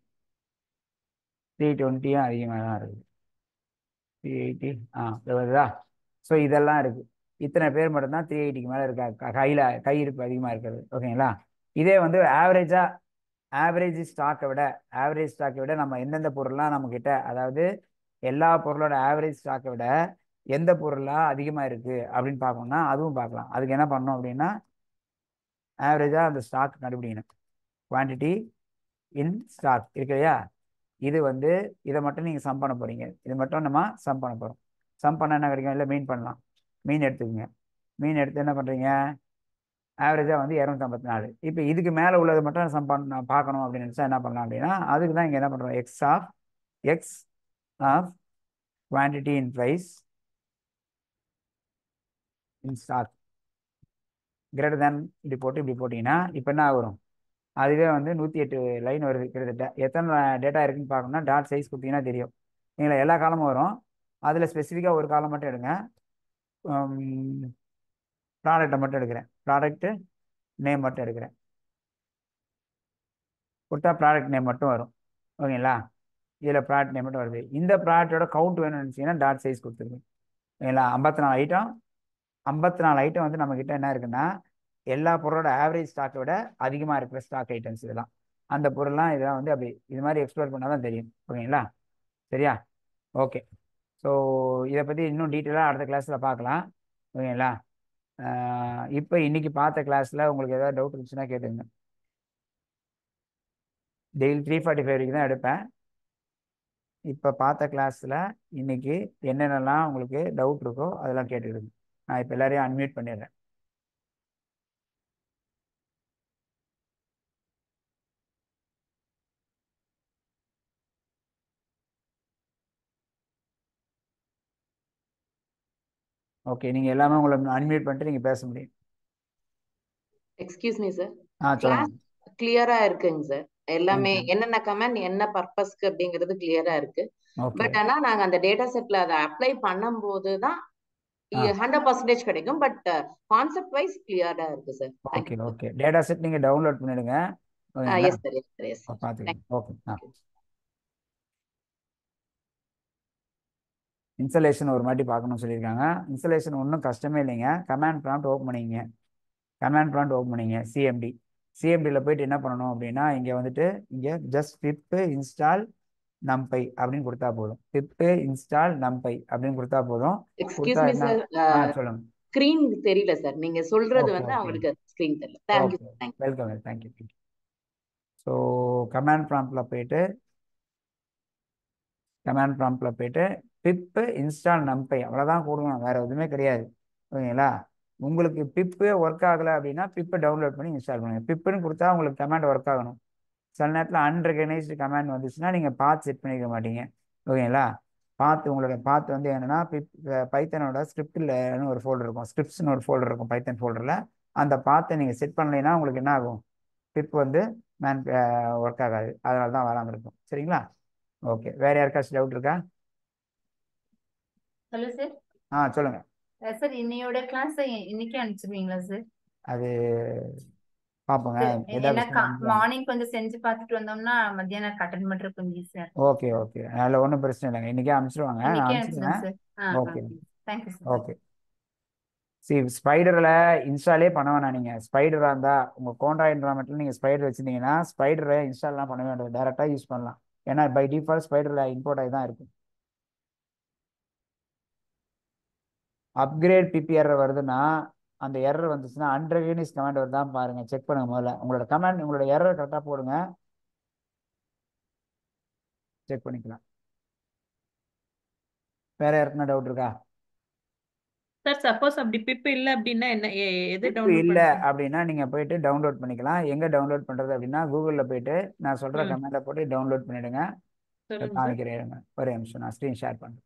Speaker 4: த்ரீ டுவெண்ட்டியும் அதிகமாக தான் இருக்குது. த்ரீ எயிட்டி ஆ வருதா? ஸோ இதெல்லாம் இருக்குது. இத்தனை பேர் மட்டும்தான் த்ரீ எயிட்டிக்கு மேலே இருக்கா கையில் கையிருப்பு அதிகமாக இருக்கிறது. ஓகேங்களா? இதே வந்து ஆவரேஜாக ஆவரேஜ் ஸ்டாக்கை விட ஆவரேஜ் ஸ்டாக்கை விட நம்ம எந்தெந்த பொருள்லாம் நம்மக்கிட்ட, அதாவது எல்லா பொருளோட ஆவரேஜ் ஸ்டாக்கை விட எந்த பொருளாக அதிகமாக இருக்குது அப்படின்னு பார்க்கணும்னா அதுவும் பார்க்கலாம். அதுக்கு என்ன பண்ணணும் அப்படின்னா ஆவரேஜாக அந்த ஸ்டாக் கண்டுபிடிக்கணும். குவான்டிட்டி இன் ஸ்டாக் இருக்கு இல்லையா? இது வந்து இதை மட்டும் நீங்கள் சம் பண்ண போகிறீங்க. இது மட்டும் நம்ம சம் பண்ண போகிறோம். சம் பண்ண என்ன கிடைக்கும்? இல்லை மீன் பண்ணலாம். மீன் எடுத்துக்கோங்க. மீன் எடுத்து என்ன பண்ணுறீங்க? ஆவரேஜாக வந்து இரநூத்தம்பத்தி நாலு. இப்போ இதுக்கு மேலே உள்ளது மட்டும் சம் பண்ண பார்க்கணும் அப்படின்னு நினச்சா என்ன பண்ணலாம் அப்படின்னா அதுக்கு தான் இங்கே என்ன பண்ணுறோம்? X of x of quantity in price in stock greater than இப்படி போட்டு இப்படி போட்டிங்கன்னா இப்போ என்ன வரும்? அதுவே வந்து நூற்றி எட்டு லைன் வருது கிட்டத்தட்ட. எத்தனை டேட்டா இருக்குன்னு பார்க்கணும்னா டாட் சைஸ் கொடுத்தீங்கன்னா தெரியும். நீங்களா எல்லா காலமும் வரும். அதில் ஸ்பெசிஃபிக்காக ஒரு காலம் மட்டும் எடுங்க. ப்ராடக்டை மட்டும் எடுக்கிறேன். ப்ராடக்ட்டு நேம் மட்டும் எடுக்கிறேன். கொடுத்தா ப்ராடக்ட் நேம் மட்டும் வரும். ஓகேங்களா? இதில் ப்ராடக்ட் நேம் மட்டும் வருது. இந்த ப்ராடக்டோட கவுண்ட் வேணும்னு நினச்சிங்கன்னா டாட் சைஸ் கொடுத்துருங்க. ஓகேங்களா? ஐம்பத்தி நாலு ஐட்டம் ஐம்பத்தி நாலு ஐட்டம் வந்து நம்மக்கிட்ட என்ன இருக்குன்னா எல்லா பொருளோட ஆவரேஜ் ஸ்டாக்கை விட அதிகமாக இருக்கிற ஸ்டாக் ஐட்டம்ஸ் இதெல்லாம். அந்த பொருள்லாம் இதெல்லாம் வந்து அப்படி இது மாதிரி எக்ஸ்ப்ளோர் பண்ணால் தான் தெரியும். ஓகேங்களா? சரியா? ஓகே. ஸோ இதை பற்றி இன்னும் டீட்டெயிலாக அடுத்த கிளாஸில் பார்க்கலாம். ஓகேங்களா? இப்போ இன்னைக்கு பார்த்த கிளாஸில் உங்களுக்கு ஏதாவது டவுட் இருந்துச்சுன்னா கேட்டுங்க. டெய்லி த்ரீ ஃபார்ட்டி ஃபைவ் வரைக்கும் தான் எடுப்பேன். இப்போ பார்த்த கிளாஸில் இன்னைக்கு என்னென்னலாம் உங்களுக்கு டவுட் இருக்கோ அதெல்லாம் கேட்டுக்கிடுங்க. நான் இப்போ எல்லாரையும் அன்மியூட் பண்ணிடுறேன். ஓகே, நீங்கள் எல்லாமே உங்களை அன்மியூட் பண்ணிட்டு நீங்கள் பேச முடியும்.
Speaker 5: எக்ஸ்கியூஸ் மீ சார்,
Speaker 4: ஆ
Speaker 5: கிளாஸ்
Speaker 4: சொல்லுங்க.
Speaker 5: கிளியரா இருக்குங்க சார். எல்லாமே
Speaker 4: ம்.
Speaker 5: என்னென்ன கமெண்ட் என்ன பர்பஸ்க்கு அப்படிங்கிறது கிளியரா இருக்கு.
Speaker 4: ஓகே.
Speaker 5: பட் ஆனா நாங்க அந்த டேட்டா செட்ல அதை அப்ளை பண்ணும்போது தான்
Speaker 4: ஆ
Speaker 5: ஹண்ட்ரட் பர்சன்டேஜ் கிடைக்கும். பட் கான்செப்ட் வைஸ் கிளியரா இருக்கு sir.
Speaker 4: Okay
Speaker 5: thank you sir.
Speaker 4: Okay data set நீங்கள் டவுன்லோட் பண்ணிடுங்க. ஓகேங்களா?
Speaker 5: Yes sir, yes sir, yes sir.
Speaker 4: பார்த்துக்கங்க. ஓகே. ஆ
Speaker 5: தேங்க்யூ.
Speaker 4: இன்ஸ்டலேஷன் ஒரு மாட்டி பார்க்கணும்னு சொல்லியிருக்காங்க. இன்ஸ்டலேஷன் ஒன்றும் கஷ்டமே இல்லைங்க. கமாண்ட் ப்ராம்ப்ட் ஓப்பன் பண்ணிங்க. கமாண்ட் ப்ராம்ப்ட் ஓப்பன் பண்ணிங்க. சிஎம்டி சிஎம்டியில் போயிட்டு என்ன பண்ணணும் அப்படின்னா இங்கே வந்துட்டு இங்கே ஜஸ்ட் பிப்பு இன்ஸ்டால் நம்பை அப்படின்னு கொடுத்தா போதும். பிப்பு இன்ஸ்டால் நம்பை அப்படின்னு கொடுத்தா போதும்.
Speaker 5: எக்ஸ்கியூஸ்
Speaker 4: கொடுத்தா
Speaker 5: மீ
Speaker 4: என்ன?
Speaker 5: சார்,
Speaker 4: ஆ சொல்லுங்க.
Speaker 5: ஸ்கிரீன் தெரியல சார். நீங்க சொல்றது
Speaker 4: ஓகே
Speaker 5: வந்து
Speaker 4: ஓகே
Speaker 5: அவங்களுக்கு ஸ்கிரீன் தெரியல. Thank you
Speaker 4: okay
Speaker 5: sir. Thank you.
Speaker 4: Welcome thank you. So command ப்ராம்ப்டில் போயிட்டு கமாண்ட் ப்ராம்ப்டில் போயிட்டு பிப்பு இன்ஸ்டால் நம்பை அவ்வளோதான் கொடுக்கணும், வேறு எதுவுமே கிடையாது. ஓகேங்களா? உங்களுக்கு பிப்பு ஒர்க் ஆகலை அப்படின்னா பிப்பை டவுன்லோட் பண்ணி இன்ஸ்டால் பண்ணுங்க. பிப்புன்னு கொடுத்தா உங்களுக்கு கமாண்ட் ஒர்க் ஆகணும். சில நேரத்தில் அன்ரெகனைஸ்டு கமாண்ட் வந்துச்சுன்னா நீங்கள் பாத் செட் பண்ணிக்க மாட்டீங்க. ஓகேங்களா? பாத்து உங்களோட பாத்து வந்து என்னென்னா பிப் பைத்தனோட ஸ்கிரிப்டில்னு ஒரு ஃபோல்டர் இருக்கும். ஸ்கிரிப்ட்ஸ்னு ஒரு ஃபோல்டர் இருக்கும் பைத்தன் ஃபோல்டரில். அந்த பாத்தை நீங்கள் செட் பண்ணலைன்னா உங்களுக்கு என்ன ஆகும்? பிப் வந்து மேன் ஒர்க் ஆகாது. அதனால தான் வராமல் இருக்கும். சரிங்களா? ஓகே, வேறு யாருக்காச்சும் டவுட் இருக்கா?
Speaker 6: Hello sir.
Speaker 4: ஆ சொல்லுங்கள்.
Speaker 6: சார் இன்னையோட கிளாஸ் இன்னைக்கே அனுப்பிச்சிருவீங்களா சார்?
Speaker 4: அது பார்ப்போங்க.
Speaker 6: ஏன்னா மார்னிங் கொஞ்சம் செஞ்சு பார்த்துட்டு வந்தோம்னா மத்தியானம் அட்டெண்ட் பண்ணுறது கொஞ்சம் ஈஸியாக இருக்கும்.
Speaker 4: ஓகே ஓகே அதில் ஒன்றும் பிரச்சனை இல்லைங்க. இன்றைக்கே அனுப்பிச்சிடுவாங்க.
Speaker 6: இன்னைக்கே
Speaker 4: அனுப்பிச்சிடுங்க.
Speaker 6: அனுப்பிச்சிடுங்க sir.
Speaker 4: Okay
Speaker 6: thank you sir.
Speaker 4: Okay. சரி, ஸ்பைடரில் இன்ஸ்டாலே பண்ண வேணாம். நீங்கள் ஸ்பைடராக இருந்தால் உங்கள் கோண்டா என்வரான்மெண்ட்டில் நீங்கள் ஸ்பைடர் வச்சுருந்தீங்கன்னா ஸ்பைடரை இன்ஸ்டால்லாம் பண்ண வேண்டாம், டேரெக்டாக யூஸ் பண்ணலாம். ஏன்னா பை டிஃபால்ட் ஸ்பைடரில் இம்போர்ட் ஆகி தான் இருக்கும். அப்கிரேட் பிபி எரர் வருதுன்னா அந்த எரர் வந்துச்சுன்னா அன்ரெகனைஸ் கமாண்ட் வருதான் பாருங்க, செக் பண்ணுங்க. முதல்ல உங்களோட கமாண்ட் உங்களோட எரர் கரெக்டாக போடுங்க, செக் பண்ணிக்கலாம். வேற யாருக்குன்னா டவுட் இருக்கா?
Speaker 7: சார் சப்போஸ் அப்படி பிப் இல்ல அப்படின்னா என்ன எ- எது
Speaker 4: பிப்
Speaker 7: டவுன்லோட்
Speaker 4: இல்லை
Speaker 7: பண்ணணும்?
Speaker 4: அப்படின்னா நீங்கள் போயிட்டு டவுன்லோட் பண்ணிக்கலாம். எங்கே டவுன்லோட் பண்ணுறது அப்படின்னா கூகுளில் போயிட்டு நான் சொல்கிற
Speaker 7: ம்
Speaker 4: கமெண்ட்டை போட்டு டவுன்லோட் பண்ணிவிடுங்க.
Speaker 7: சொல்லுங்க சார்.
Speaker 4: காமிக்கிறேன், ஒரே நிமிஷம் நான் ஸ்க்ரீன் ஷேர் பண்ணுறேன்.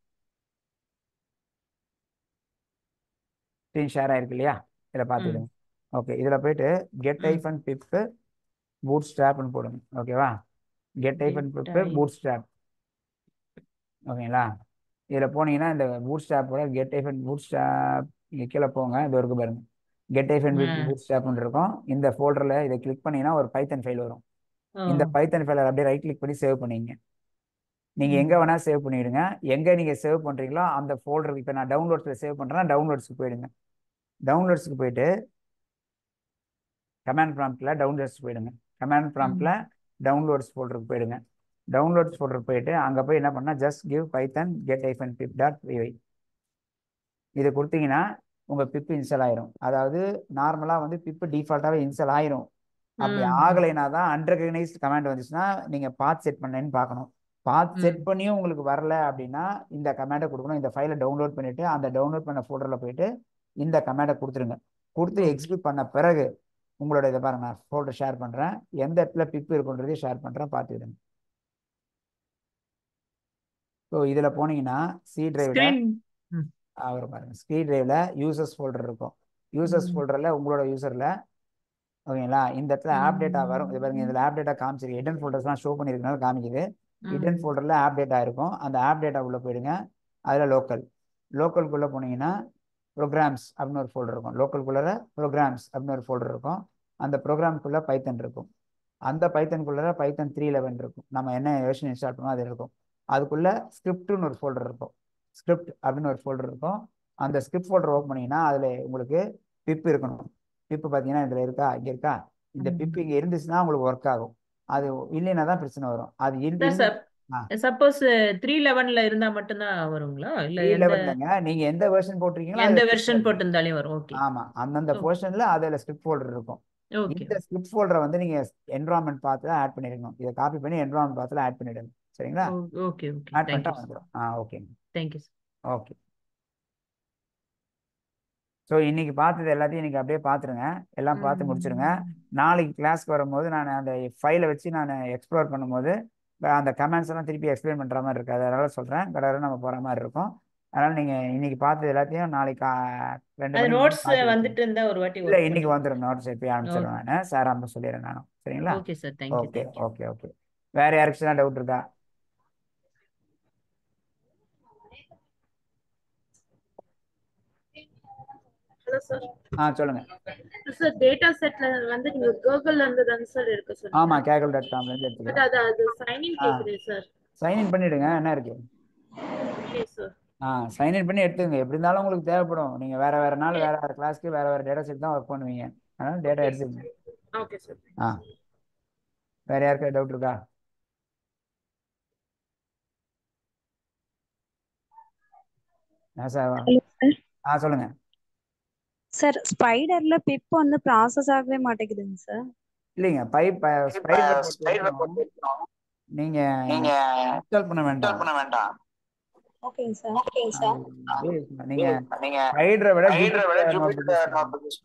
Speaker 4: ஸ்க்ரீன் ஷேர் ஆயிருக்கு இல்லையா? இதில்
Speaker 7: ம்
Speaker 4: பார்த்துக்கிடுங்க. ஓகே, இதில் போயிட்டு கெட்
Speaker 7: ம்
Speaker 4: ஐஃபன் பிப்பு பூட் ஸ்ட்ராப்னு போடுங்க. ஓகேவா? கெட்
Speaker 7: Get
Speaker 4: ஐஃபன் பிப்
Speaker 7: type.
Speaker 4: Boot strap. ஓகேங்களா? இதில் போனீங்கன்னா இந்த பூட் ஸ்ட்ராப்போட கெட் ஐஃபன் பூட் ஸ்ட்ராப் இங்கே கீழே போங்க. இது வரைக்கும் பாருங்க. கெட் ஐஃபன்
Speaker 7: ஆ.
Speaker 4: பிப் பூட் ஸ்ட்ராப்னு இருக்கும். இந்த ஃபோல்டரில் இதை கிளிக் பண்ணீங்கன்னா ஒரு பைத்தன் ஃபைல் வரும்.
Speaker 7: ஓ.
Speaker 4: இந்த பைத்தன் ஃபைலை அப்படியே ரைட் கிளிக் பண்ணி சேவ் பண்ணிங்க. நீங்கள்
Speaker 7: ம்.
Speaker 4: எங்கே வேணால் சேவ் பண்ணிவிடுங்க. எங்கே நீங்கள் சேவ் பண்ணுறீங்களோ அந்த ஃபோல்டருக்கு இப்போ நான் டவுன்லோட்ஸில் சேவ் பண்ணுறேன்னா டவுன்லோட்ஸுக்கு போயிடுங்க. டவுன்லோட்ஸுக்கு போயிட்டு கமாண்ட் ப்ராம்ப்டில் டவுன்லோட்ஸ் போயிடுங்க. கமாண்ட் ப்ராம்ப்டில்
Speaker 7: ம்.
Speaker 4: டவுன்லோட்ஸ் ஃபோல்டருக்கு போயிடுங்க. டவுன்லோட்ஸ் ஃபோல்டருக்கு போயிட்டு அங்கே போய் என்ன பண்ணால் ஜஸ்ட் கிவ் பைத்தன் கெட் ஐஃபன் பிப் டாட் பிவை இதை கொடுத்தீங்கன்னா உங்கள் பிப் இன்ஸ்டால் ஆயிரும். அதாவது நார்மலாக வந்து பிப்பு டிஃபால்ட்டாகவே இன்ஸ்டால் ஆயிரும். அப்படி
Speaker 7: ம்.
Speaker 4: ஆகலைன்னா தான் அன்ரெகனைஸ்ட் கமாண்ட் வந்துச்சுன்னா நீங்கள் பாத் செட் பண்ணேன்னு பார்க்கணும். பாத் செட்
Speaker 7: ம்.
Speaker 4: பண்ணியும் உங்களுக்கு வரல அப்படின்னா இந்த கமாண்டை கொடுக்கணும். இந்த ஃபைலை டவுன்லோட் பண்ணிவிட்டு அந்த டவுன்லோட் பண்ண ஃபோல்டரில் போயிட்டு இந்த கமாண்டை கொடுத்துருங்க. கொடுத்து
Speaker 7: ஓகே.
Speaker 4: எக்ஸிக்யூட் பண்ண பிறகு உங்களோட இதை பாருங்க, நான் ஃபோல்டர் ஷேர் பண்ணுறேன். எந்த இடத்துல பிப்பு இருக்குன்றதையும் ஷேர் பண்ணுறேன், பார்த்துக்கிடுங்க. ஸோ இதில் போனீங்கன்னா சி டிரைவில்
Speaker 7: ஸ்கிரீன். ம்.
Speaker 4: அவர் பாருங்க, சி டிரைவில் யூசர்ஸ் ஃபோல்டர் இருக்கும். யூசர்ஸ்
Speaker 7: ம்.
Speaker 4: ஃபோல்டரில் உங்களோட யூசரில் ஓகேங்களா இந்த இடத்துல ஆப் டேட்டா வரும். இது பாருங்க, இதில் ஆப் டேட்டா காமிச்சிருக்கு. ஹிடன் ஃபோல்டர்ஸ்லாம் ஷோ பண்ணியிருக்கனால காமிக்குது. ஹிடன்
Speaker 7: ம்.
Speaker 4: ஃபோல்டரில் ஆப் டேட்டா இருக்கும். அந்த ஆப் டேட்டா உள்ளே போயிடுங்க. அதில் லோக்கல் லோக்கலுக்குள்ளே போனீங்கன்னா ப்ரோக்ராம்ஸ் அப்படின்னு ஒரு ஃபோல்டர் இருக்கும். லோக்கலுக்குள்ளே ப்ரோக்ராம்ஸ் அப்படின்னு ஒரு ஃபோல்டர் இருக்கும். அந்த ப்ரோக்ராம்குள்ளே பைத்தன் இருக்கும். அந்த பைத்தனுக்குள்ளே பைத்தன் த்ரீ லெவன் இருக்கும். நம்ம என்ன வெர்ஷன் இன்ஸ்டால் பண்ணோம் அது இருக்கும். அதுக்குள்ளே ஸ்கிரிப்ட்னு ஒரு ஃபோல்டர் இருக்கும். ஸ்கிரிப்ட் அப்படின்னு ஒரு ஃபோல்டர் இருக்கும். அந்த ஸ்கிரிப்ட் ஃபோல்டர் ஓப்பன் பண்ணிங்கன்னா அதில் உங்களுக்கு பிப் இருக்கணும். பிப்பு பார்த்தீங்கன்னா இதில் இருக்கா, இங்கே இருக்கா. இந்த பிப்
Speaker 7: ம்.
Speaker 4: இங்கே இருந்துச்சுன்னா உங்களுக்கு ஒர்க் ஆகும். அது இல்லைன்னா தான் பிரச்சனை வரும். அது இருந்து
Speaker 7: சார்
Speaker 4: ஆ
Speaker 7: சப்போஸ் த்ரீ லெவன்ல இருந்தா மட்டும்தான் வருங்களா? இல்ல
Speaker 4: த்ரீ
Speaker 7: எந்த
Speaker 4: லெவன்லங்க நீங்கள் எந்த வெர்ஷன் போட்டிருக்கீங்களோ
Speaker 7: எந்த
Speaker 4: அதில் ஸ்கிரிப்ட்
Speaker 7: வெர்ஷன்
Speaker 4: ஃபோல்டர்
Speaker 7: போட்டிருந்தாலும் வரும். ஓகே.
Speaker 4: ஆமாம், அந்தந்த
Speaker 7: ஓ.
Speaker 4: போர்ஷனில் அதில் ஸ்கிரிப்ட் ஃபோல்டர் இருக்கும்.
Speaker 7: ஓகே.
Speaker 4: இந்த ஸ்கிரிப்ட் ஃபோல்டரை வந்து நீங்கள் என்வரான்மெண்ட் பார்த்து ஆட் பண்ணிருக்கணும். இதை காப்பி பண்ணி என்வரான்மெண்ட் பார்த்துல ஆட் பண்ணிடுங்க. சரிங்களா?
Speaker 7: ஓ- ஓகே ஓகே.
Speaker 4: ஆட்
Speaker 7: தேங்க்யூ
Speaker 4: பண்ணிட்டா
Speaker 7: சார்.
Speaker 4: வந்துடும். ஆ ஓகேங்க.
Speaker 7: Thank you sir.
Speaker 4: ஓகே. ஸோ இன்னைக்கு பார்த்தது எல்லாத்தையும் இன்னைக்கு அப்படியே பார்த்துருங்க. எல்லாம் பார்த்து முடிச்சிருங்க.
Speaker 7: ம்.
Speaker 4: நாளைக்கு கிளாஸ்க்கு வரும்போது நான் அந்த ஃபைலை வச்சு நான் எக்ஸ்ப்ளோர் பண்ணும்போது அஹ் அந்த கமெண்ட்ஸ் எல்லாம் திருப்பி எக்ஸ்பிளைன் பண்ணுற மாதிரி இருக்காது. அதனால சொல்கிறேன், கடற்கரை நம்ம போகிற மாதிரி இருக்கும். அதனால் நீங்கள் இன்னைக்கு பார்த்தது எல்லாத்தையும் நாளைக்கு கா- ரெண்டு
Speaker 7: அது
Speaker 4: மணிக்கு மேல
Speaker 7: நோட்ஸ்
Speaker 4: பார்த்து வச்சுருங்க.
Speaker 7: வந்துட்டு இருந்தா ஒரு வாட்டி
Speaker 4: இல்லை
Speaker 7: ஒர்க்
Speaker 4: இன்னைக்கு
Speaker 7: பண்ணி.
Speaker 4: வந்துடும். நோட்ஸ் எப்பயும் அனுப்பிச்சிடுவேன் நான். சார் அனுப்ப சொல்லிடுறேன் நானும். சரிங்களா?
Speaker 7: Okay sir. Thank you
Speaker 4: okay
Speaker 7: thank you.
Speaker 4: Okay okay. வேறு யாருக்குச்சுன்னா டவுட் இருக்கா?
Speaker 8: Hello sir.
Speaker 4: ஆ சொல்லுங்கள்.
Speaker 8: சார் டேட்டா செட்ல வந்து நீங்க கூகுள்ல இருந்து தான் சார் எடுக்க சொன்னீங்க.
Speaker 4: ஆமாம், கேகல் டாட் காம்லேருந்து
Speaker 8: பட்
Speaker 4: எடுத்துக்கலாம்.
Speaker 8: அது அது சைன் இன்
Speaker 4: ஆ
Speaker 8: கேக்குது சார்.
Speaker 4: சைன்இன் பண்ணிவிடுங்க, என்ன இருக்குது.
Speaker 8: Okay sir.
Speaker 4: ஆ சைன்இன் பண்ணி எடுத்துங்க. எப்படி இருந்தாலும் உங்களுக்கு தேவைப்படும். நீங்கள் வேறு வேறு நாள் வேறு வேறு கிளாஸ்க்கு வேறு வேறு டேட்டா செட் தான் ஒர்க் பண்ணுவீங்க. அதனால் டேட்டா எடுத்துக்கங்க.
Speaker 8: Okay sir.
Speaker 4: ஆ வேறு யாருக்கா டவுட் இருக்கா? ஆ சார்.
Speaker 9: Hello sir.
Speaker 4: ஆ சொல்லுங்கள்.
Speaker 9: சார் ஸ்பைடர்ல பிப் வந்து ப்ராசஸ் ஆகவே மாட்டேங்குதுங்க சார்.
Speaker 4: இல்லைங்க, பைப் ஸ்பைடரை பொறுத்தவரைக்கும் நீங்கள் இன்ஸ்டால் பண்ண வேண்டாம்.
Speaker 9: ஓகேங்க சார்.
Speaker 8: ஓகேங்க சார்.
Speaker 4: நீங்கள்
Speaker 8: நீங்க
Speaker 4: ஸ்பைடரை விட
Speaker 8: ஹைட்ரா விட
Speaker 4: ஜூபிட்டர் நோட்புக் யூஸ்
Speaker 8: ஜூபிட்டர்
Speaker 4: பண்ணுங்க.
Speaker 8: நோட்புக் யூஸ்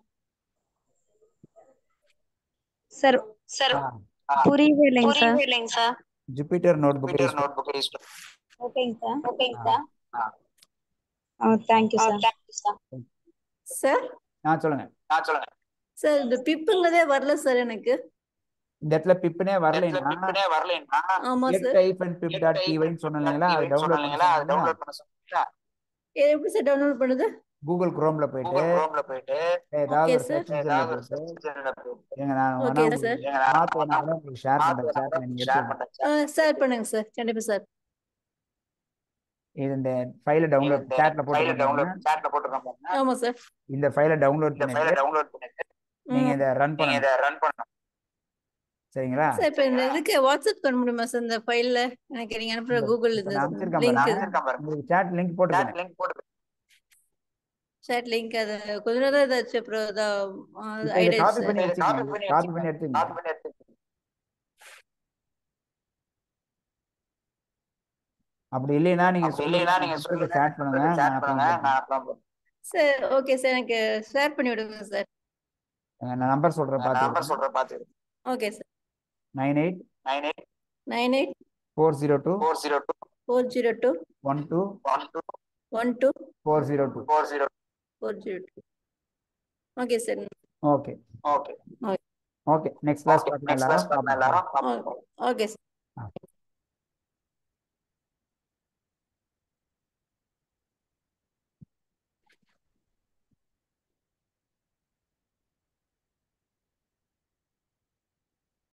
Speaker 9: சார்
Speaker 8: சார்
Speaker 4: ஆ
Speaker 9: புரியவே இல்லைங்க சார்.
Speaker 8: புரியவே இல்லைங்க sir.
Speaker 4: Jupyter notebook
Speaker 8: Jupyter
Speaker 4: use பண்ணுங்க.
Speaker 8: நோட்புக் யூஸ்
Speaker 9: ஓகேங்க சார்.
Speaker 8: ஓகேங்க
Speaker 4: ஆ
Speaker 8: சார்.
Speaker 9: ஆ thank you sir.
Speaker 8: Thank you sir.
Speaker 5: Sir
Speaker 4: ஆ சொல்லுங்கள்.
Speaker 8: ஆ சொல்லுங்க.
Speaker 5: சார் இந்த பிப்புங்கிறதே வரல சார் எனக்கு.
Speaker 4: இந்த இடத்துல பிப்னே
Speaker 8: இடத்துல
Speaker 4: வரலைன்னா
Speaker 8: பிப்னே வரலைன்னா
Speaker 5: ஆமா
Speaker 4: கெட்
Speaker 5: சார்.
Speaker 4: ஐஃபன் பிப் டாட் பிவைன்னு சொன்னேன் இல்லைங்களா, அதை டவுன்லோட் பண்ண
Speaker 8: சொன்னீங்களா அதை
Speaker 4: சொன்னீங்களா,
Speaker 8: டவுன்லோட் பண்ண சொன்னீங்களா?
Speaker 5: ஏ, எப்படி சார் டவுன்லோட் பண்ணுது?
Speaker 4: கூகுள் குரோம்ல போயிட்டு
Speaker 8: கூகுள் குரோம்ல போயிட்டு
Speaker 4: ஏதாவது
Speaker 5: ஓகே
Speaker 4: ஒரு
Speaker 5: சார்.
Speaker 4: சர்ச் இன்ஜின்ல
Speaker 8: ஏதாவது ஒரு
Speaker 4: போயிட்டு
Speaker 8: சர்ச் இன்ஜின்ல போயிட்டு
Speaker 4: எங்க நான் வேணா
Speaker 5: ஓகே
Speaker 4: உங்களுக்கு
Speaker 5: சார்.
Speaker 8: ஏங்க நான்
Speaker 4: பார்த்து வேணா
Speaker 8: வேணா
Speaker 4: கூட உங்களுக்கு ஷேர்
Speaker 8: பார்த்து
Speaker 4: பண்றேன்.
Speaker 8: வேணா கூட
Speaker 4: சாட்ல நீங்க
Speaker 8: ஷேர்
Speaker 4: எடுத்துக்கோங்க.
Speaker 8: பண்றேன்.
Speaker 5: ஷேர் பண்ணுங்க சார், கண்டிப்பா சார்.
Speaker 4: இது இந்த ஃபைலை டவுன்லோட்
Speaker 8: இந்த
Speaker 4: சாட்ல
Speaker 8: ஃபைலை
Speaker 4: போட்டுருக்கோம்
Speaker 8: டவுன்லோட்
Speaker 4: பாருங்க.
Speaker 8: சாட்ல போட்டுருக்கோம் பாருங்க.
Speaker 5: ஆமா சார்.
Speaker 4: இந்த ஃபைலை டவுன்லோட்
Speaker 8: இந்த ஃபைலை
Speaker 4: பண்ணிட்டு
Speaker 8: டவுன்லோட் பண்ணிட்டு
Speaker 4: நீங்க
Speaker 5: ம்
Speaker 4: இதை ரன்
Speaker 8: நீங்க
Speaker 4: பண்ணணும்.
Speaker 8: இதை ரன் பண்ணணும்.
Speaker 4: சரிங்களா?
Speaker 5: சார், இப்ப இந்த இதுக்கு வாட்ஸ்அப் பண்ண முடியுமா சார் இந்த ஃபைல்ல? எனக்கு நீங்க அனுப்புற
Speaker 4: இந்த
Speaker 5: கூகுள்
Speaker 4: இப்ப
Speaker 5: இந்த
Speaker 4: நான் அனுப்பிச்சிருக்கேன்
Speaker 5: லிங்க்,
Speaker 4: பாருங்க,
Speaker 8: அனுப்பிச்சிருக்கேன் பாருங்க.
Speaker 4: உங்களுக்கு சாட் லிங்க்
Speaker 8: சாட்
Speaker 4: போட்டுருக்கேன்.
Speaker 8: லிங்க் போட்டு
Speaker 5: சாட் லிங்க், அது கொஞ்ச நேரம் தான் இதாச்சு, அப்புறம்
Speaker 4: இப்போ இதை
Speaker 5: ஐடியா
Speaker 4: காப்பி
Speaker 5: சார்.
Speaker 4: பண்ணி
Speaker 8: இதை காப்பி
Speaker 4: வச்சுக்கோங்க.
Speaker 8: பண்ணி
Speaker 4: காப்பி பண்ணி
Speaker 8: வச்சுக்கோங்க.
Speaker 4: எடுத்துக்கங்க.
Speaker 8: காப்பி பண்ணி எடுத்துக்கோங்க.
Speaker 4: அப்படி இல்லைன்னா நீங்க
Speaker 8: அப்படி
Speaker 4: சொல்லுங்க,
Speaker 8: இல்லைன்னா
Speaker 4: என்
Speaker 8: நீங்க
Speaker 4: நம்பருக்கு
Speaker 8: சொல்லுங்க,
Speaker 4: சேட் பண்ணுங்க,
Speaker 8: நம்பருக்கு
Speaker 4: நான்
Speaker 8: சேட்
Speaker 4: அப்புறம்
Speaker 8: பண்ணுங்க,
Speaker 4: போட்டுறேன்.
Speaker 8: நான் அப்புறம்
Speaker 5: சார் ஓகே சார், எனக்கு ஷேர் பண்ணி விடுங்க சார்.
Speaker 4: நான் நம்பர் சொல்றேன்,
Speaker 8: நம்பர்
Speaker 4: பார்த்துக்கிறேன்.
Speaker 8: சொல்றேன் பார்த்து.
Speaker 5: Okay sir.
Speaker 4: Nine eight
Speaker 8: nine eight
Speaker 5: nine eight
Speaker 4: four zero two
Speaker 8: four zero two
Speaker 5: four zero two
Speaker 4: one two
Speaker 8: one two
Speaker 5: one two
Speaker 4: four zero two.
Speaker 8: Four zero
Speaker 5: four zero two. Okay sir.
Speaker 4: Okay.
Speaker 8: Okay.
Speaker 5: Okay.
Speaker 4: Okay next class பார்க்கலாம் எல்லாரும்.
Speaker 10: Okay sir.